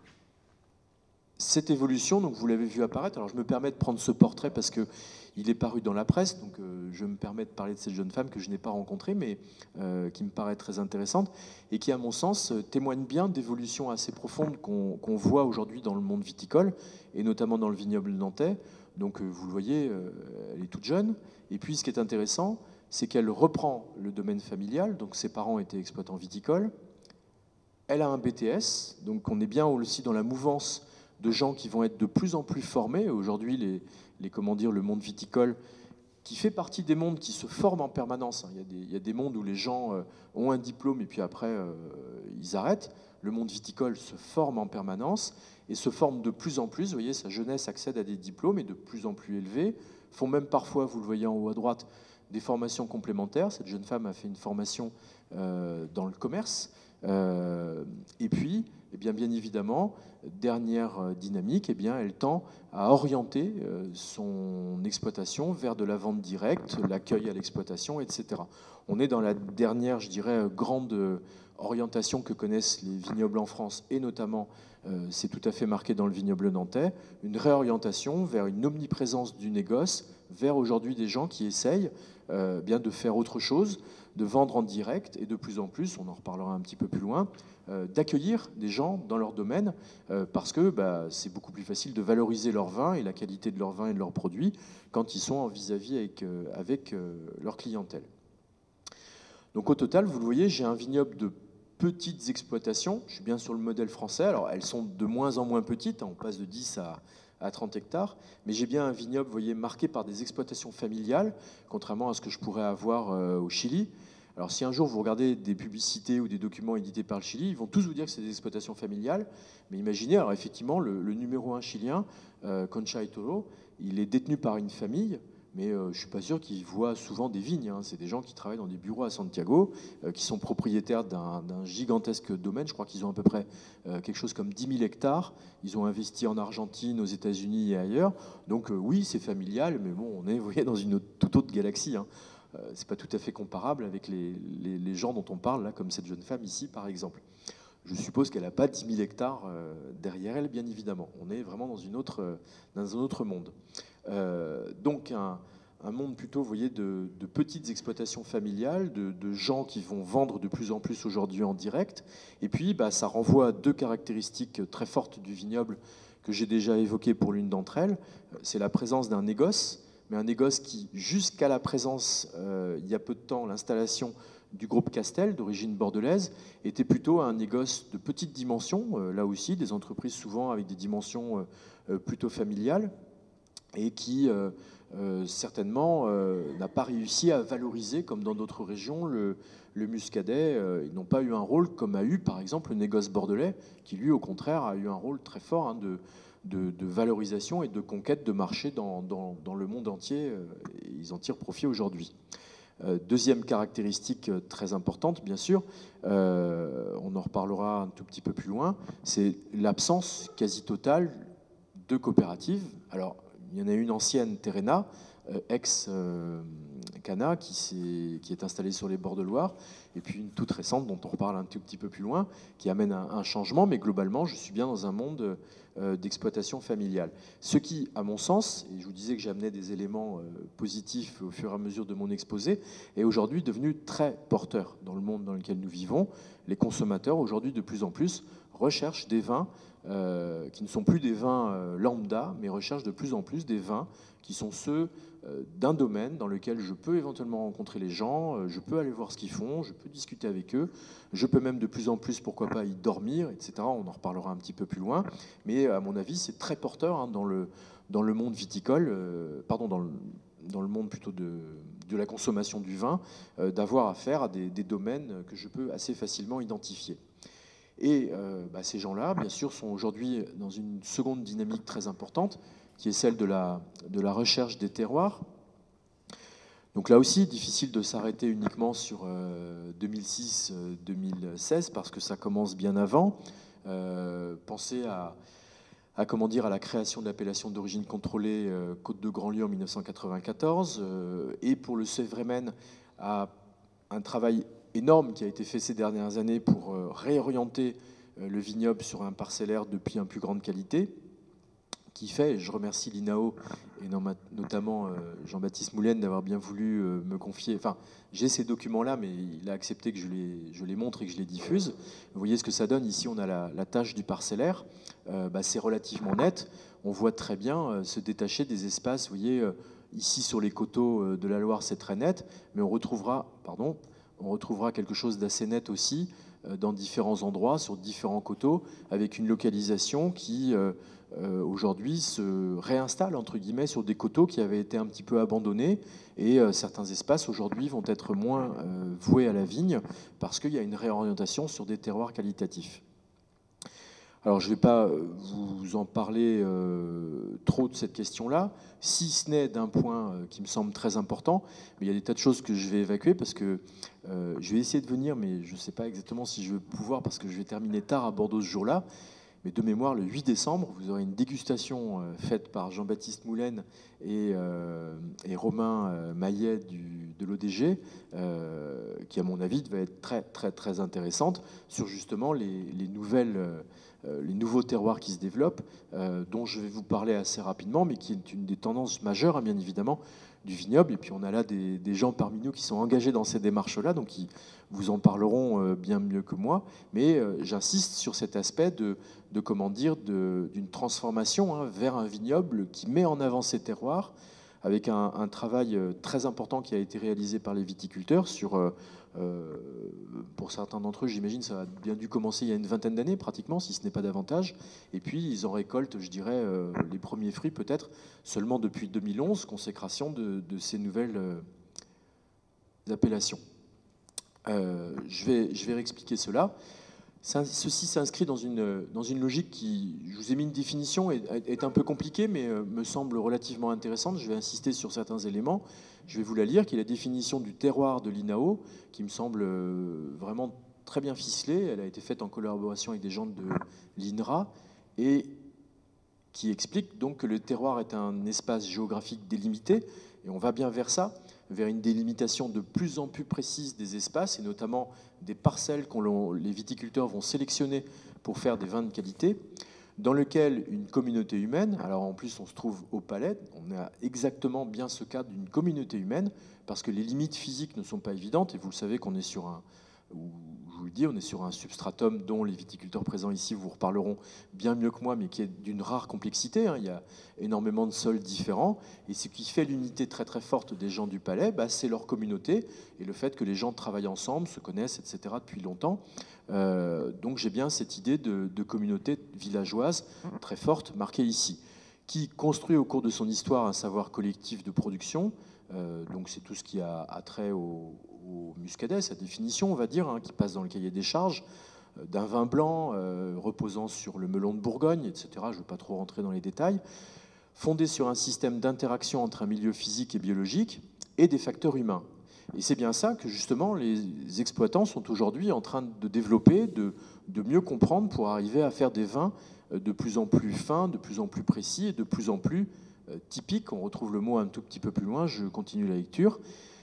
cette évolution, donc vous l'avez vu apparaître, alors je me permets de prendre ce portrait parce que il est paru dans la presse, donc euh, je me permets de parler de cette jeune femme que je n'ai pas rencontrée, mais euh, qui me paraît très intéressante, et qui, à mon sens, témoigne bien d'évolutions assez profondes qu'on qu'on voit aujourd'hui dans le monde viticole, et notamment dans le vignoble nantais. Donc euh, vous le voyez, euh, elle est toute jeune, et puis ce qui est intéressant, c'est qu'elle reprend le domaine familial, donc ses parents étaient exploitants viticoles, elle a un B T S, donc on est bien aussi dans la mouvance de gens qui vont être de plus en plus formés. Aujourd'hui, les, les, comment dire, le monde viticole, qui fait partie des mondes qui se forment en permanence. Il y a des, il y a des mondes où les gens ont un diplôme et puis après, euh, ils arrêtent. Le monde viticole se forme en permanence et se forme de plus en plus. Vous voyez, sa jeunesse accède à des diplômes et de plus en plus élevés. Font même parfois, vous le voyez en haut à droite, des formations complémentaires. Cette jeune femme a fait une formation euh, dans le commerce. Euh, et puis, eh bien, bien évidemment, dernière dynamique, eh bien, elle tend à orienter euh, son exploitation vers de la vente directe, l'accueil à l'exploitation, et cetera. On est dans la dernière, je dirais, grande orientation que connaissent les vignobles en France, et notamment, euh, c'est tout à fait marqué dans le vignoble nantais, une réorientation vers une omniprésence du négoce, vers aujourd'hui des gens qui essayent euh, bien de faire autre chose, de vendre en direct, et de plus en plus, on en reparlera un petit peu plus loin, euh, d'accueillir des gens dans leur domaine, euh, parce que bah, c'est beaucoup plus facile de valoriser leur vin et la qualité de leur vin et de leurs produits quand ils sont en vis-à-vis avec, euh, avec euh, leur clientèle. Donc au total, vous le voyez, j'ai un vignoble de petites exploitations. Je suis bien sur le modèle français. Alors elles sont de moins en moins petites, on passe de dix à, à trente hectares, mais j'ai bien un vignoble, vous voyez, marqué par des exploitations familiales, contrairement à ce que je pourrais avoir euh, au Chili. Alors si un jour vous regardez des publicités ou des documents édités par le Chili, ils vont tous vous dire que c'est des exploitations familiales, mais imaginez, alors effectivement, le, le numéro un chilien, euh, Concha y Toro, il est détenu par une famille, mais euh, je ne suis pas sûr qu'ils voient souvent des vignes. Hein. C'est des gens qui travaillent dans des bureaux à Santiago, euh, qui sont propriétaires d'un gigantesque domaine. Je crois qu'ils ont à peu près euh, quelque chose comme dix mille hectares. Ils ont investi en Argentine, aux États-Unis et ailleurs. Donc euh, oui, c'est familial, mais bon, on est, vous voyez, dans une autre, toute autre galaxie. Hein. Euh, c'est pas tout à fait comparable avec les, les, les gens dont on parle, là, comme cette jeune femme ici, par exemple. Je suppose qu'elle n'a pas dix mille hectares euh, derrière elle, bien évidemment. On est vraiment dans, une autre, euh, dans un autre monde. Euh, donc un, un monde plutôt, vous voyez, de, de petites exploitations familiales, de, de gens qui vont vendre de plus en plus aujourd'hui en direct. Et puis, bah, ça renvoie à deux caractéristiques très fortes du vignoble que j'ai déjà évoquées pour l'une d'entre elles. C'est la présence d'un négoce, mais un négoce qui, jusqu'à la présence, euh, il y a peu de temps, l'installation du groupe Castel, d'origine bordelaise, était plutôt un négoce de petite dimension, euh, là aussi, des entreprises souvent avec des dimensions euh, plutôt familiales, et qui euh, euh, certainement euh, n'a pas réussi à valoriser, comme dans d'autres régions, le, le muscadet. Euh, ils n'ont pas eu un rôle comme a eu, par exemple, le négoce bordelais, qui lui, au contraire, a eu un rôle très fort hein, de, de, de valorisation et de conquête de marché dans, dans, dans le monde entier. Euh, et ils en tirent profit aujourd'hui. Euh, deuxième caractéristique euh, très importante, bien sûr, euh, on en reparlera un tout petit peu plus loin, c'est l'absence quasi totale de coopératives. Alors, il y en a une ancienne, Terrena, euh, ex-Cana, qui, qui est installée sur les bords de Loire, et puis une toute récente, dont on reparle un tout petit peu plus loin, qui amène un, un changement, mais globalement, je suis bien dans un monde euh, d'exploitation familiale. Ce qui, à mon sens, et je vous disais que j'amenais des éléments euh, positifs au fur et à mesure de mon exposé, est aujourd'hui devenu très porteur dans le monde dans lequel nous vivons. Les consommateurs, aujourd'hui, de plus en plus, recherchent des vins euh, qui ne sont plus des vins euh, lambda, mais recherchent de plus en plus des vins qui sont ceux euh, d'un domaine dans lequel je peux éventuellement rencontrer les gens, euh, je peux aller voir ce qu'ils font, je peux discuter avec eux, je peux même de plus en plus, pourquoi pas, y dormir, et cetera. On en reparlera un petit peu plus loin, mais à mon avis, c'est très porteur hein, dans, le, dans le monde viticole, euh, pardon, dans le, dans le monde plutôt de, de la consommation du vin, euh, d'avoir affaire à des, des domaines que je peux assez facilement identifier. Et euh, bah, ces gens-là, bien sûr, sont aujourd'hui dans une seconde dynamique très importante, qui est celle de la, de la recherche des terroirs. Donc là aussi, difficile de s'arrêter uniquement sur euh, deux mille six deux mille seize, parce que ça commence bien avant. Euh, pensez à, à, comment dire, à la création de l'appellation d'origine contrôlée euh, Côte de Grandlieu en mille neuf cent quatre-vingt-quatorze, euh, et pour le Sévremen, à un travail énorme qui a été fait ces dernières années pour euh, réorienter euh, le vignoble sur un parcellaire de plus en plus grande qualité, qui fait, et je remercie l'I N A O et notamment euh, Jean-Baptiste Moulaine d'avoir bien voulu euh, me confier, enfin j'ai ces documents-là, mais il a accepté que je les, je les montre et que je les diffuse. Vous voyez ce que ça donne, ici on a la, la tâche du parcellaire, euh, bah, c'est relativement net, on voit très bien euh, se détacher des espaces, vous voyez, euh, ici sur les coteaux euh, de la Loire c'est très net, mais on retrouvera, pardon, on retrouvera quelque chose d'assez net aussi euh, dans différents endroits, sur différents coteaux, avec une localisation qui euh, euh, aujourd'hui se réinstalle entre guillemets sur des coteaux qui avaient été un petit peu abandonnés, et euh, certains espaces aujourd'hui vont être moins euh, voués à la vigne parce qu'il y a une réorientation sur des terroirs qualitatifs. Alors je ne vais pas vous en parler euh, trop de cette question-là, si ce n'est d'un point euh, qui me semble très important, mais il y a des tas de choses que je vais évacuer parce que euh, je vais essayer de venir, mais je ne sais pas exactement si je vais pouvoir parce que je vais terminer tard à Bordeaux ce jour-là. Mais de mémoire, le huit décembre, vous aurez une dégustation euh, faite par Jean-Baptiste Moulaine et, euh, et Romain euh, Maillet du, de l'O D G, euh, qui à mon avis va être très très très intéressante sur justement les, les nouvelles... Euh, les nouveaux terroirs qui se développent, euh, dont je vais vous parler assez rapidement, mais qui est une des tendances majeures, hein, bien évidemment, du vignoble. Et puis on a là des, des gens parmi nous qui sont engagés dans ces démarches-là, donc qui vous en parleront euh, bien mieux que moi. Mais euh, j'insiste sur cet aspect de, de comment dire, d'une transformation hein, vers un vignoble qui met en avant ces terroirs, avec un, un travail très important qui a été réalisé par les viticulteurs sur... Euh, Euh, pour certains d'entre eux, j'imagine, ça a bien dû commencer il y a une vingtaine d'années pratiquement, si ce n'est pas davantage. Et puis, ils en récoltent, je dirais, euh, les premiers fruits peut-être seulement depuis deux mille onze, consécration de, de ces nouvelles euh, appellations. Euh, je vais, je vais réexpliquer cela. Ceci s'inscrit dans une, dans une logique qui, je vous ai mis une définition, est, est un peu compliquée, mais me semble relativement intéressante. Je vais insister sur certains éléments. Je vais vous la lire, qui est la définition du terroir de l'I N A O, qui me semble vraiment très bien ficelée. Elle a été faite en collaboration avec des gens de l'I N R A, et qui explique donc que le terroir est un espace géographique délimité, et on va bien vers ça, vers une délimitation de plus en plus précise des espaces, et notamment des parcelles que les viticulteurs vont sélectionner pour faire des vins de qualité, dans lequel une communauté humaine, alors en plus on se trouve au Palais, on a exactement bien ce cadre d'une communauté humaine, parce que les limites physiques ne sont pas évidentes, et vous le savez qu'on est sur un... je vous le dis, on est sur un substratum dont les viticulteurs présents ici vous reparleront bien mieux que moi, mais qui est d'une rare complexité. Hein. Il y a énormément de sols différents. Et ce qui fait l'unité très très forte des gens du Palais, bah, c'est leur communauté et le fait que les gens travaillent ensemble, se connaissent, et cetera depuis longtemps. Euh, donc j'ai bien cette idée de, de communauté villageoise très forte, marquée ici, qui construit au cours de son histoire un savoir collectif de production. Euh, donc c'est tout ce qui a, a trait au au muscadet, sa définition, on va dire, hein, qui passe dans le cahier des charges, euh, d'un vin blanc euh, reposant sur le melon de Bourgogne, et cetera. Je ne veux pas trop rentrer dans les détails, fondé sur un système d'interaction entre un milieu physique et biologique et des facteurs humains. Et c'est bien ça que justement les exploitants sont aujourd'hui en train de développer, de, de mieux comprendre pour arriver à faire des vins de plus en plus fins, de plus en plus précis et de plus en plus typiques. On retrouve le mot un tout petit peu plus loin, je continue la lecture.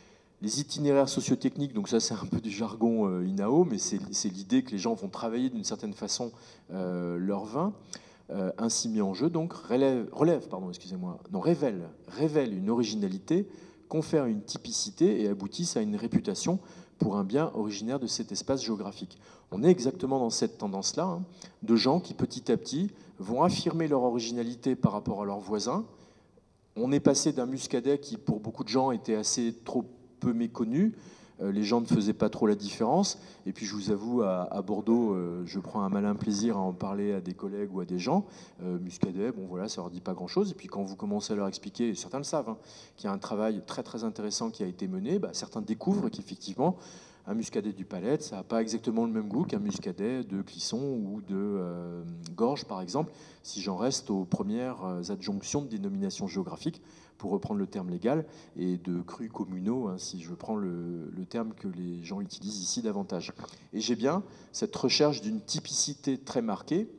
Les itinéraires sociotechniques, donc ça c'est un peu du jargon euh, I N A O, mais c'est l'idée que les gens vont travailler d'une certaine façon euh, leur vin, euh, ainsi mis en jeu, donc relève, relève pardon, excusez-moi, non, révèle, révèle une originalité, confère une typicité et aboutissent à une réputation pour un bien originaire de cet espace géographique. On est exactement dans cette tendance-là, hein, de gens qui petit à petit vont affirmer leur originalité par rapport à leurs voisins. On est passé d'un muscadet qui pour beaucoup de gens était assez trop peu méconnu, euh, les gens ne faisaient pas trop la différence, et puis je vous avoue, à, à Bordeaux, euh, je prends un malin plaisir à en parler à des collègues ou à des gens, euh, muscadet, bon voilà, ça leur dit pas grand-chose, et puis quand vous commencez à leur expliquer, certains le savent, hein, qu'il y a un travail très très intéressant qui a été mené, bah, certains découvrent qu'effectivement, un muscadet du Palette, ça n'a pas exactement le même goût qu'un muscadet de Clisson ou de euh, Gorges, par exemple, si j'en reste aux premières adjonctions de dénomination géographique, pour reprendre le terme légal, et de crus communaux, hein, si je prends le, le terme que les gens utilisent ici davantage. Et j'ai bien cette recherche d'une typicité très marquée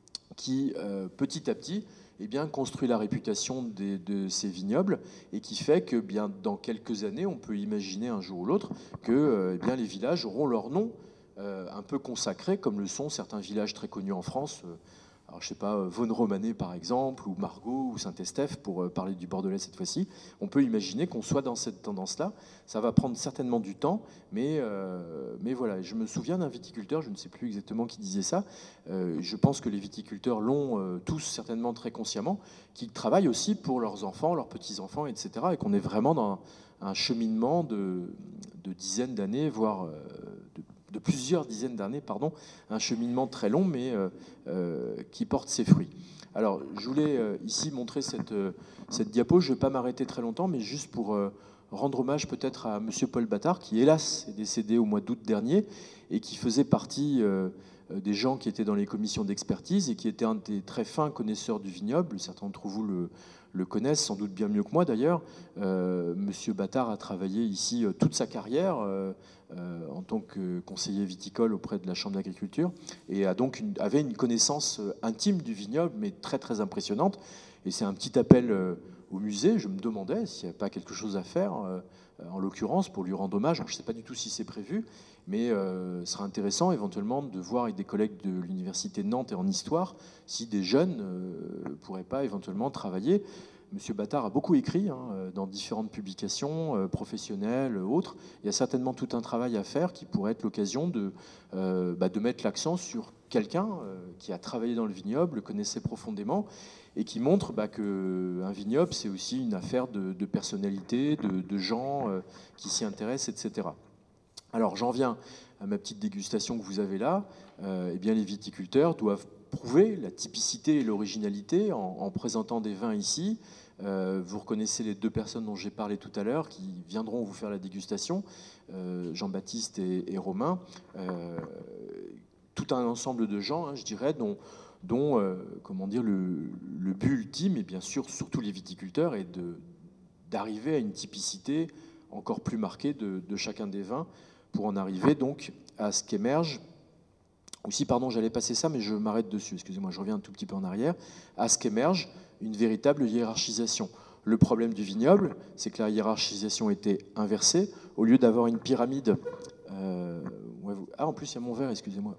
qui, euh, petit à petit, eh bien, construit la réputation des, de ces vignobles et qui fait que bien, dans quelques années, on peut imaginer un jour ou l'autre que euh, eh bien, les villages auront leur nom euh, un peu consacré, comme le sont certains villages très connus en France. Euh, alors, je ne sais pas, Vaune-Romanée par exemple, ou Margaux, ou Saint-Estèphe, pour parler du Bordelais cette fois-ci. On peut imaginer qu'on soit dans cette tendance-là. Ça va prendre certainement du temps, mais, euh, mais voilà. Je me souviens d'un viticulteur, je ne sais plus exactement qui disait ça, euh, je pense que les viticulteurs l'ont euh, tous certainement très consciemment, qui travaillent aussi pour leurs enfants, leurs petits-enfants, et cetera, et qu'on est vraiment dans un, un cheminement de, de dizaines d'années, voire euh, de de plusieurs dizaines d'années, pardon, un cheminement très long, mais euh, euh, qui porte ses fruits. Alors, je voulais euh, ici montrer cette, euh, cette diapo. Je ne vais pas m'arrêter très longtemps, mais juste pour euh, rendre hommage peut-être à Monsieur Paul Battard, qui hélas est décédé au mois d'août dernier, et qui faisait partie euh, des gens qui étaient dans les commissions d'expertise, et qui était un des très fins connaisseurs du vignoble. Certains d'entre vous le, le connaissent sans doute bien mieux que moi d'ailleurs. Euh, Monsieur Battard a travaillé ici euh, toute sa carrière, euh, Euh, en tant que conseiller viticole auprès de la Chambre d'agriculture, et a donc une, avait une connaissance intime du vignoble, mais très très impressionnante. Et c'est un petit appel euh, au musée. Je me demandais s'il n'y avait pas quelque chose à faire, euh, en l'occurrence, pour lui rendre hommage. Alors, je ne sais pas du tout si c'est prévu, mais euh, ce sera intéressant éventuellement de voir avec des collègues de l'Université de Nantes et en histoire si des jeunes ne euh, pourraient pas éventuellement travailler. Monsieur Battard a beaucoup écrit hein, dans différentes publications euh, professionnelles, autres. Il y a certainement tout un travail à faire qui pourrait être l'occasion de, euh, bah, de mettre l'accent sur quelqu'un euh, qui a travaillé dans le vignoble, le connaissait profondément, et qui montre bah, qu'un vignoble, c'est aussi une affaire de, de personnalité, de, de gens euh, qui s'y intéressent, et cetera. Alors j'en viens à ma petite dégustation que vous avez là. Euh, eh bien, les viticulteurs doivent prouver la typicité et l'originalité en, en présentant des vins ici. Euh, vous reconnaissez les deux personnes dont j'ai parlé tout à l'heure qui viendront vous faire la dégustation, euh, Jean-Baptiste et, et Romain. Euh, tout un ensemble de gens, hein, je dirais, dont, dont euh, comment dire, le, le but ultime, et bien sûr surtout les viticulteurs, est de, d'arriver à une typicité encore plus marquée de, de chacun des vins pour en arriver donc à ce qu'émerge. Aussi, pardon, j'allais passer ça, mais je m'arrête dessus. Excusez-moi, je reviens un tout petit peu en arrière. À ce qu'émerge une véritable hiérarchisation. Le problème du vignoble, c'est que la hiérarchisation était inversée. Au lieu d'avoir une pyramide... Euh, ouais, vous, ah, en plus, il y a mon verre, excusez-moi.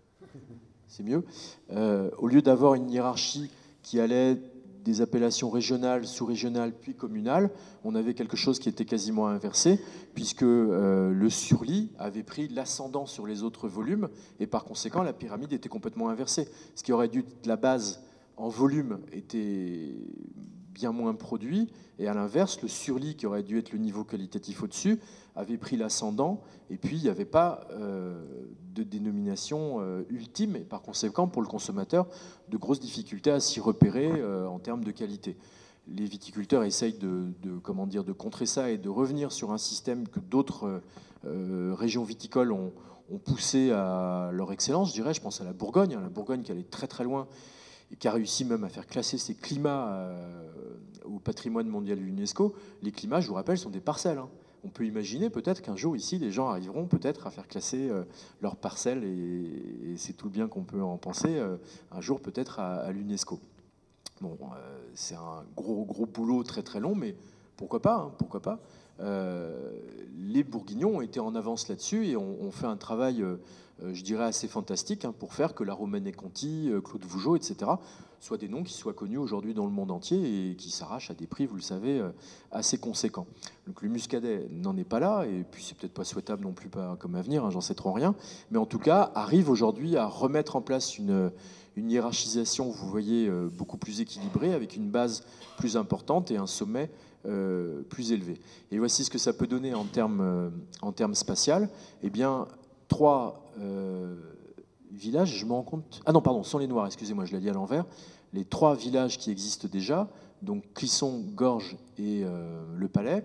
C'est mieux. Euh, au lieu d'avoir une hiérarchie qui allait des appellations régionales, sous-régionales, puis communales, on avait quelque chose qui était quasiment inversé, puisque euh, le surlit avait pris l'ascendant sur les autres volumes, et par conséquent, la pyramide était complètement inversée. Ce qui aurait dû être la base en volume était bien moins produit, et à l'inverse, le surlit, qui aurait dû être le niveau qualitatif au-dessus, avait pris l'ascendant, et puis il n'y avait pas euh, de dénomination euh, ultime, et par conséquent, pour le consommateur, de grosses difficultés à s'y repérer euh, en termes de qualité. Les viticulteurs essayent de, de, comment dire, de contrer ça et de revenir sur un système que d'autres euh, régions viticoles ont, ont poussé à leur excellence, je dirais. Je pense à la Bourgogne, hein, la Bourgogne qui allait très très loin, et qui a réussi même à faire classer ses climats euh, au patrimoine mondial de l'UNESCO. Les climats, je vous rappelle, sont des parcelles. Hein. on peut imaginer peut-être qu'un jour ici, les gens arriveront peut-être à faire classer euh, leurs parcelles, et, et c'est tout le bien qu'on peut en penser, euh, un jour peut-être à, à l'UNESCO. Bon, euh, c'est un gros, gros boulot très très long, mais pourquoi pas, hein, pourquoi pas. Euh, les Bourguignons ont été en avance là-dessus et ont, ont fait un travail, euh, je dirais, assez fantastique hein, pour faire que la Romanée-Conti, euh, Claude Vougeot, et cetera, soient des noms qui soient connus aujourd'hui dans le monde entier et qui s'arrachent à des prix, vous le savez, euh, assez conséquents. Donc le muscadet n'en est pas là, et puis c'est peut-être pas souhaitable non plus pas comme avenir, hein, j'en sais trop rien, mais en tout cas arrive aujourd'hui à remettre en place une, une hiérarchisation, vous voyez, euh, beaucoup plus équilibrée, avec une base plus importante et un sommet Euh, plus élevé. Et voici ce que ça peut donner en termes, euh, en termes spatial. Eh bien, trois euh, villages, je me rends compte... Ah non, pardon, sans les Noirs, excusez-moi, je l'ai dit à l'envers. Les trois villages qui existent déjà, donc Clisson, Gorges et euh, Le Palais.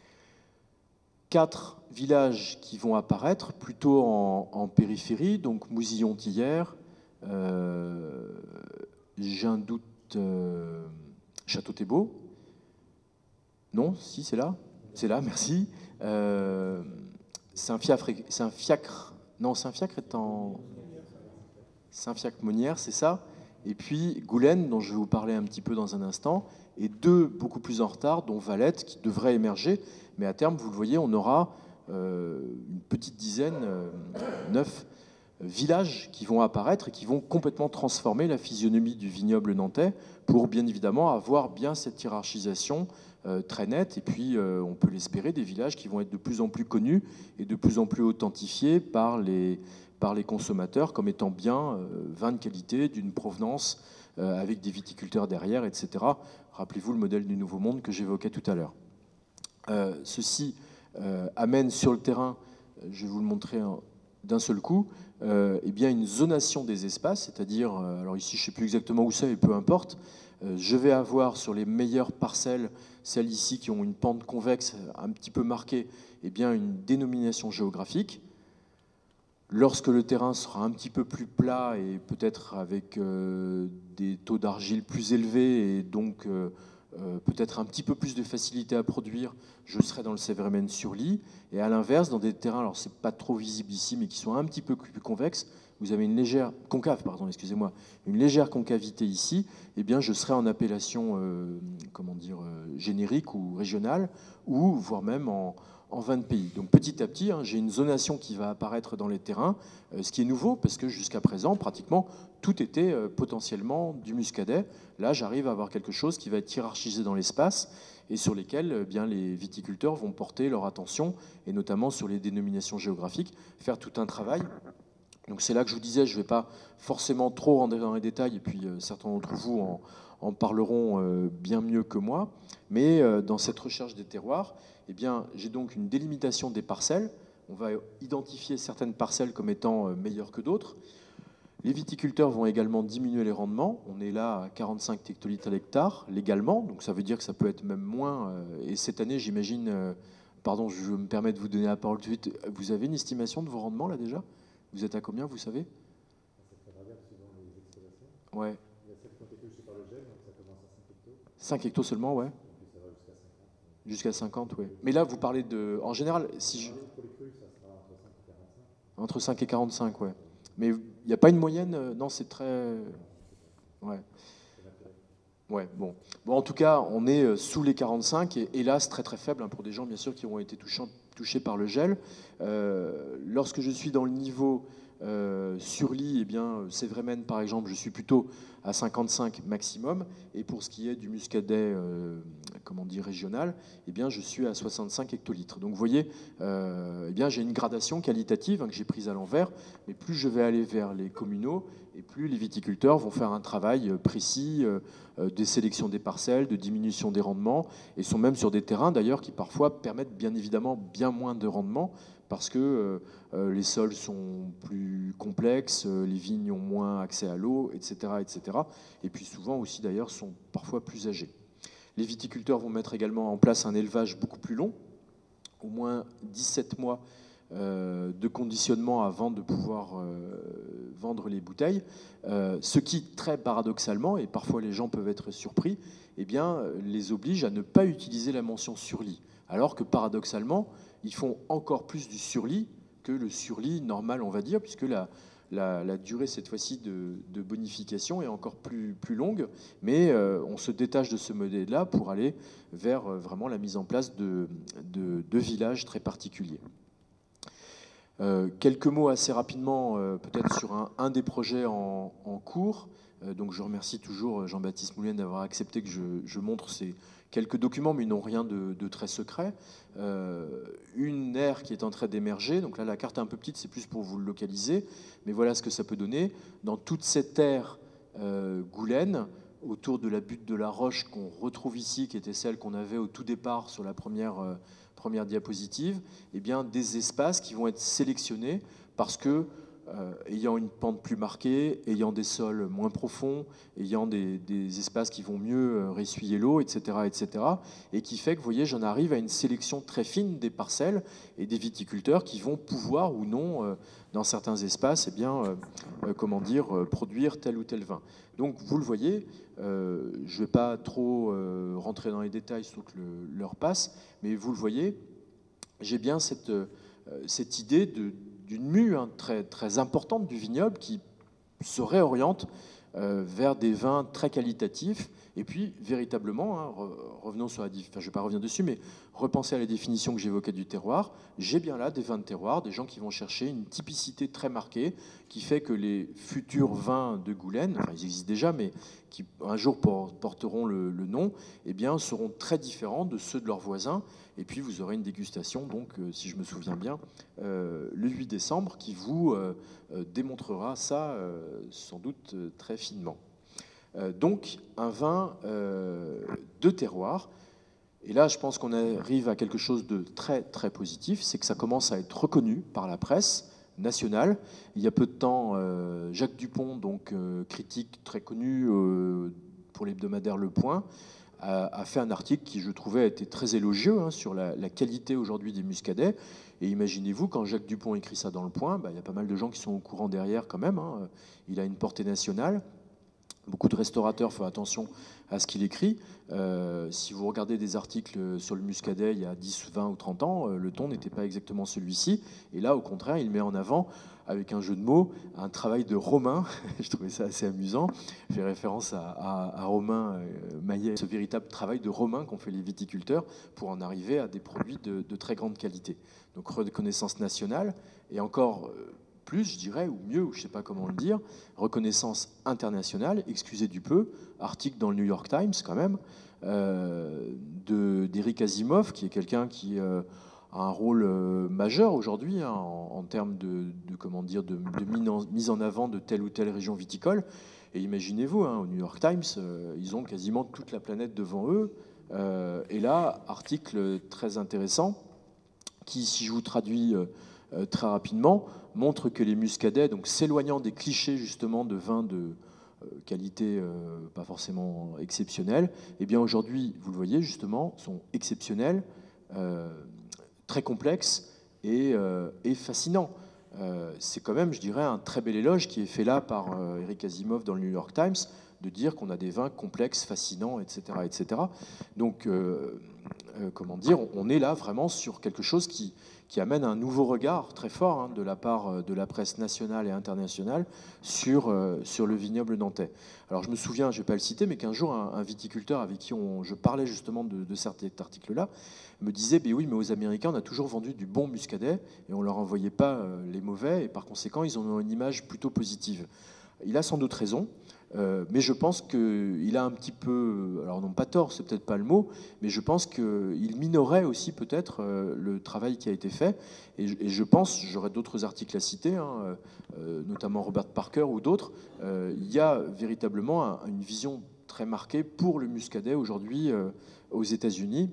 Quatre villages qui vont apparaître plutôt en, en périphérie, donc Mousillon-Thiers, euh, j'ai un doute, euh, Château-Thébault. Non, si, c'est là. C'est là, merci. Euh, Saint-Fiacre, Saint-Fiacre. Non, Saint-Fiacre est en... Saint-Fiacre-Monnières, c'est ça. Et puis Goulaine, dont je vais vous parler un petit peu dans un instant, et deux beaucoup plus en retard, dont Valette, qui devrait émerger. Mais à terme, vous le voyez, on aura euh, une petite dizaine, euh, neuf villages qui vont apparaître et qui vont complètement transformer la physionomie du vignoble nantais pour bien évidemment avoir bien cette hiérarchisation euh, très nette. Et puis, euh, on peut l'espérer, des villages qui vont être de plus en plus connus et de plus en plus authentifiés par les, par les consommateurs comme étant bien euh, vins de qualité, d'une provenance, euh, avec des viticulteurs derrière, et cetera. Rappelez-vous le modèle du Nouveau Monde que j'évoquais tout à l'heure. Euh, ceci euh, amène sur le terrain, je vais vous le montrer d'un seul coup, euh, eh bien une zonation des espaces, c'est-à-dire, euh, alors ici je ne sais plus exactement où c'est, mais peu importe, euh, je vais avoir sur les meilleures parcelles, celles ici qui ont une pente convexe un petit peu marquée, eh bien une dénomination géographique. Lorsque le terrain sera un petit peu plus plat et peut-être avec euh, des taux d'argile plus élevés et donc euh, euh, peut-être un petit peu plus de facilité à produire, je serai dans le Sévrémen-sur-Ly. Et à l'inverse, dans des terrains, alors c'est pas trop visible ici, mais qui sont un petit peu plus convexes, vous avez une légère concave, pardon, excusez-moi, une légère concavité ici. Eh bien, je serai en appellation, euh, comment dire, euh, générique ou régionale, ou voire même en en vin de pays. Donc petit à petit, hein, j'ai une zonation qui va apparaître dans les terrains, euh, ce qui est nouveau parce que jusqu'à présent, pratiquement, tout était euh, potentiellement du muscadet. Là, j'arrive à avoir quelque chose qui va être hiérarchisé dans l'espace et sur lesquels eh bien, les viticulteurs vont porter leur attention, et notamment sur les dénominations géographiques, faire tout un travail. Donc c'est là que je vous disais, je ne vais pas forcément trop rentrer dans les détails, et puis euh, certains d'entre vous en, en parleront euh, bien mieux que moi, mais euh, dans cette recherche des terroirs, eh bien, j'ai donc une délimitation des parcelles. On va identifier certaines parcelles comme étant euh, meilleures que d'autres. Les viticulteurs vont également diminuer les rendements. On est là à quarante-cinq hectolitres à l'hectare, légalement, donc ça veut dire que ça peut être même moins. euh, Et cette année, j'imagine, euh, pardon, je me permets de vous donner la parole tout de suite, vous avez une estimation de vos rendements là déjà? Vous êtes à combien, vous savez? Ouais. cinq hectos seulement, ouais. Jusqu'à cinquante, oui. Mais là, vous parlez de... En général, si je... Entre cinq et quarante-cinq, ouais. Mais il n'y a pas une moyenne? Non, c'est très... Ouais. Ouais, bon. Bon, en tout cas, on est sous les quarante-cinq, et hélas, très très faible, hein, pour des gens, bien sûr, qui ont été touchants, touchés par le gel. Euh, lorsque je suis dans le niveau... Euh, sur Ly, eh bien, Sévrémen, par exemple, je suis plutôt à cinquante-cinq maximum. Et pour ce qui est du muscadet, euh, comment dire, régional, eh bien, je suis à soixante-cinq hectolitres. Donc, vous voyez, euh, eh bien, j'ai une gradation qualitative, hein, que j'ai prise à l'envers. Mais plus je vais aller vers les communaux, et plus les viticulteurs vont faire un travail précis euh, de sélection des parcelles, de diminution des rendements, et sont même sur des terrains, d'ailleurs, qui parfois permettent bien évidemment bien moins de rendement, parce que euh, les sols sont plus complexes, euh, les vignes ont moins accès à l'eau, et cetera, et cetera. Et puis souvent aussi d'ailleurs sont parfois plus âgés. Les viticulteurs vont mettre également en place un élevage beaucoup plus long, au moins dix-sept mois euh, de conditionnement avant de pouvoir euh, vendre les bouteilles, euh, ce qui, très paradoxalement, et parfois les gens peuvent être surpris, eh bien, les oblige à ne pas utiliser la mention surlit. Alors que paradoxalement, ils font encore plus du surlit que le surlit normal, on va dire, puisque la, la, la durée, cette fois-ci, de, de bonification est encore plus, plus longue. Mais euh, on se détache de ce modèle-là pour aller vers euh, vraiment la mise en place de, de, de villages très particuliers. Euh, quelques mots assez rapidement, euh, peut-être sur un, un des projets en, en cours. Euh, donc je remercie toujours Jean-Baptiste Moulin d'avoir accepté que je, je montre ces quelques documents, mais ils n'ont rien de, de très secret. Euh, une aire qui est en train d'émerger, donc là la carte est un peu petite, c'est plus pour vous le localiser, mais voilà ce que ça peut donner. Dans toute cette aire euh, goulaine, autour de la butte de la Roche qu'on retrouve ici, qui était celle qu'on avait au tout départ sur la première... Euh, première diapositive, eh bien, des espaces qui vont être sélectionnés parce que, euh, ayant une pente plus marquée, ayant des sols moins profonds, ayant des, des espaces qui vont mieux ressuyer l'eau, et cetera, et cetera, et qui fait que, vous voyez, j'en arrive à une sélection très fine des parcelles et des viticulteurs qui vont pouvoir ou non, euh, dans certains espaces, eh bien, euh, euh, comment dire, euh, produire tel ou tel vin. Donc, vous le voyez, euh, je ne vais pas trop euh, rentrer dans les détails, surtout que l'heure passe, mais vous le voyez, j'ai bien cette, euh, cette idée d'une mue hein, très, très importante du vignoble qui se réoriente euh, vers des vins très qualitatifs. Et puis, véritablement, hein, revenons sur la, enfin, je ne vais pas revenir dessus, mais repenser à la définition que j'évoquais du terroir. J'ai bien là des vins de terroir, des gens qui vont chercher une typicité très marquée, qui fait que les futurs vins de Goulaine, enfin, ils existent déjà, mais qui un jour porteront le, le nom, eh bien, seront très différents de ceux de leurs voisins. Et puis, vous aurez une dégustation, donc, euh, si je me souviens bien, euh, le huit décembre, qui vous euh, euh, démontrera ça euh, sans doute euh, très finement. Euh, donc, un vin euh, de terroir. Et là, je pense qu'on arrive à quelque chose de très, très positif, c'est que ça commence à être reconnu par la presse nationale. Il y a peu de temps, euh, Jacques Dupont, donc euh, critique très connu euh, pour l'hebdomadaire Le Point, a, a fait un article qui, je trouvais, était très élogieux hein, sur la, la qualité aujourd'hui des muscadets. Et imaginez-vous, quand Jacques Dupont écrit ça dans Le Point, bah, il y a pas mal de gens qui sont au courant derrière quand même. Hein. Il a une portée nationale. Beaucoup de restaurateurs font attention à ce qu'il écrit. Euh, si vous regardez des articles sur le muscadet il y a dix, vingt ou trente ans, euh, le ton n'était pas exactement celui-ci. Et là, au contraire, il met en avant, avec un jeu de mots, un travail de Romain. Je trouvais ça assez amusant. Je fais référence à, à, à Romain euh, Maillet, ce véritable travail de Romain qu'ont fait les viticulteurs pour en arriver à des produits de, de très grande qualité. Donc reconnaissance nationale et encore... Euh, plus, je dirais, ou mieux, ou je ne sais pas comment le dire, reconnaissance internationale, excusez du peu, article dans le New York Times quand même, euh, d'Eric Asimov, qui est quelqu'un qui euh, a un rôle euh, majeur aujourd'hui hein, en, en termes de, de, comment dire, de, de mise en avant de telle ou telle région viticole. Et imaginez-vous, hein, au New York Times, euh, ils ont quasiment toute la planète devant eux. Euh, et là, article très intéressant, qui, si je vous traduis euh, euh, très rapidement, montre que les muscadets, donc s'éloignant des clichés justement de vins de euh, qualité euh, pas forcément exceptionnelle, eh bien aujourd'hui, vous le voyez justement, sont exceptionnels, euh, très complexes et, euh, et fascinants. Euh, c'est quand même, je dirais, un très bel éloge qui est fait là par euh, Eric Asimov dans le New York Times, de dire qu'on a des vins complexes, fascinants, et cetera, et cetera. Donc, euh, euh, comment dire, on est là vraiment sur quelque chose qui qui amène un nouveau regard très fort hein, de la part de la presse nationale et internationale sur, euh, sur le vignoble nantais. Alors je me souviens, je ne vais pas le citer, mais qu'un jour, un, un viticulteur avec qui on, je parlais justement de, de cet article-là me disait, ben oui, mais aux Américains, on a toujours vendu du bon muscadet et on ne leur envoyait pas euh, les mauvais, et par conséquent, ils ont une image plutôt positive. Il a sans doute raison. Euh, mais je pense qu'il a un petit peu, alors non pas tort, c'est peut-être pas le mot, mais je pense qu'il minorait aussi peut-être euh, le travail qui a été fait. Et, et je pense, j'aurais d'autres articles à citer, hein, euh, notamment Robert Parker ou d'autres, euh, il y a véritablement un, une vision très marquée pour le muscadet aujourd'hui euh, aux États-Unis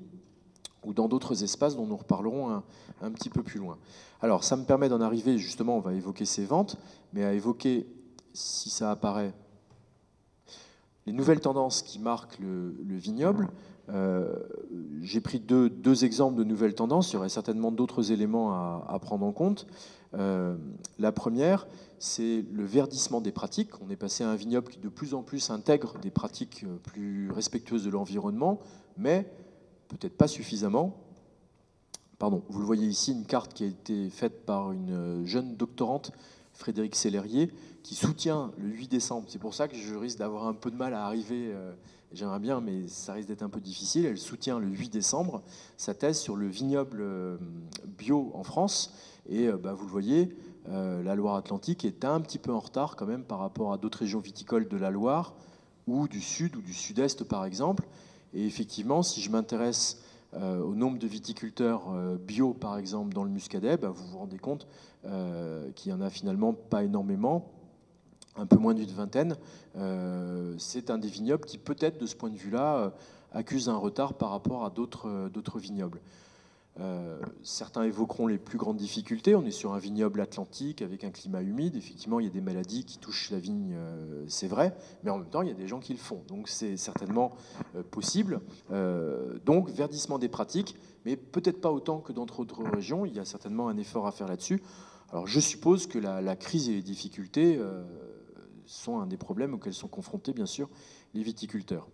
ou dans d'autres espaces dont nous reparlerons un, un petit peu plus loin. Alors ça me permet d'en arriver, justement, on va évoquer ces ventes, mais à évoquer, si ça apparaît, les nouvelles tendances qui marquent le, le vignoble. Euh, j'ai pris deux, deux exemples de nouvelles tendances. Il y aurait certainement d'autres éléments à, à prendre en compte. Euh, la première, c'est le verdissement des pratiques. On est passé à un vignoble qui de plus en plus intègre des pratiques plus respectueuses de l'environnement, mais peut-être pas suffisamment. Pardon, vous le voyez ici, une carte qui a été faite par une jeune doctorante, Frédéric Sellerier, qui soutient le huit décembre. C'est pour ça que je risque d'avoir un peu de mal à arriver, euh, j'aimerais bien, mais ça risque d'être un peu difficile. Elle soutient le huit décembre sa thèse sur le vignoble euh, bio en France. Et euh, bah, vous le voyez, euh, la Loire-Atlantique est un petit peu en retard quand même par rapport à d'autres régions viticoles de la Loire, ou du sud ou du sud-est par exemple. Et effectivement, si je m'intéresse euh, au nombre de viticulteurs euh, bio par exemple dans le Muscadet, bah, vous vous rendez compte euh, qu'il n'y en a finalement pas énormément, un peu moins d'une vingtaine. Euh, c'est un des vignobles qui peut-être de ce point de vue-là euh, accuse un retard par rapport à d'autres euh, d'autres vignobles. Euh, certains évoqueront les plus grandes difficultés. On est sur un vignoble atlantique avec un climat humide. Effectivement, il y a des maladies qui touchent la vigne, euh, c'est vrai, mais en même temps, il y a des gens qui le font. Donc, c'est certainement euh, possible. Euh, donc, verdissement des pratiques, mais peut-être pas autant que dans d'autres régions. Il y a certainement un effort à faire là-dessus. Alors, je suppose que la, la crise et les difficultés euh, sont un des problèmes auxquels sont confrontés, bien sûr, les viticulteurs.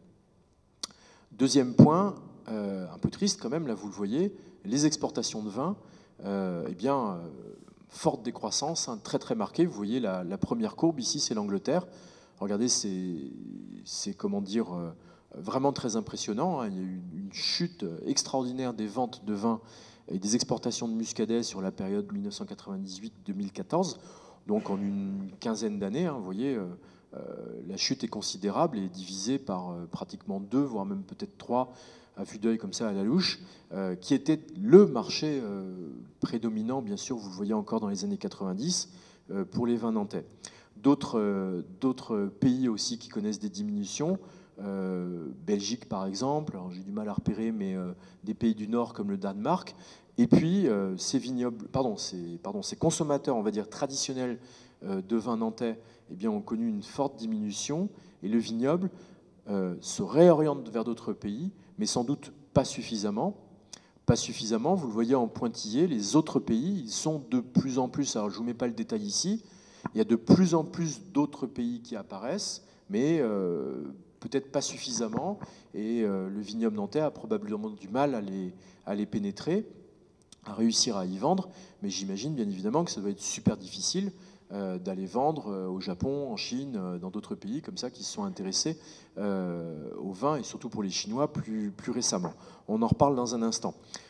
Deuxième point, euh, un peu triste quand même, là, vous le voyez, les exportations de vin, euh, eh bien, euh, forte décroissance, hein, très très marquée. Vous voyez la, la première courbe ici, c'est l'Angleterre. Regardez, c'est comment dire euh, vraiment très impressionnant. Hein. Il y a eu une chute extraordinaire des ventes de vin et des exportations de muscadet sur la période mille neuf cent quatre-vingt-dix-huit deux mille quatorze. Donc en une quinzaine d'années, hein, vous voyez, euh, euh, la chute est considérable et divisée par euh, pratiquement deux, voire même peut-être trois, à vue d'œil comme ça à la louche, euh, qui était le marché euh, prédominant, bien sûr, vous le voyez encore dans les années quatre-vingt-dix, euh, pour les vins nantais. D'autres euh, d'autres pays aussi qui connaissent des diminutions, euh, Belgique par exemple, j'ai du mal à repérer, mais euh, des pays du Nord comme le Danemark, et puis euh, ces vignobles, pardon, ces, pardon, ces consommateurs, on va dire traditionnels euh, de vin nantais, eh bien, ont connu une forte diminution, et le vignoble euh, se réoriente vers d'autres pays, mais sans doute pas suffisamment. Pas suffisamment, vous le voyez en pointillé, les autres pays, ils sont de plus en plus, alors je ne vous mets pas le détail ici, il y a de plus en plus d'autres pays qui apparaissent, mais euh, peut-être pas suffisamment, et euh, le vignoble nantais a probablement du mal à les, à les pénétrer, à réussir à y vendre, mais j'imagine bien évidemment que ça doit être super difficile euh, d'aller vendre euh, au Japon, en Chine, euh, dans d'autres pays comme ça qui se sont intéressés euh, au vin, et surtout pour les Chinois plus, plus récemment. On en reparle dans un instant.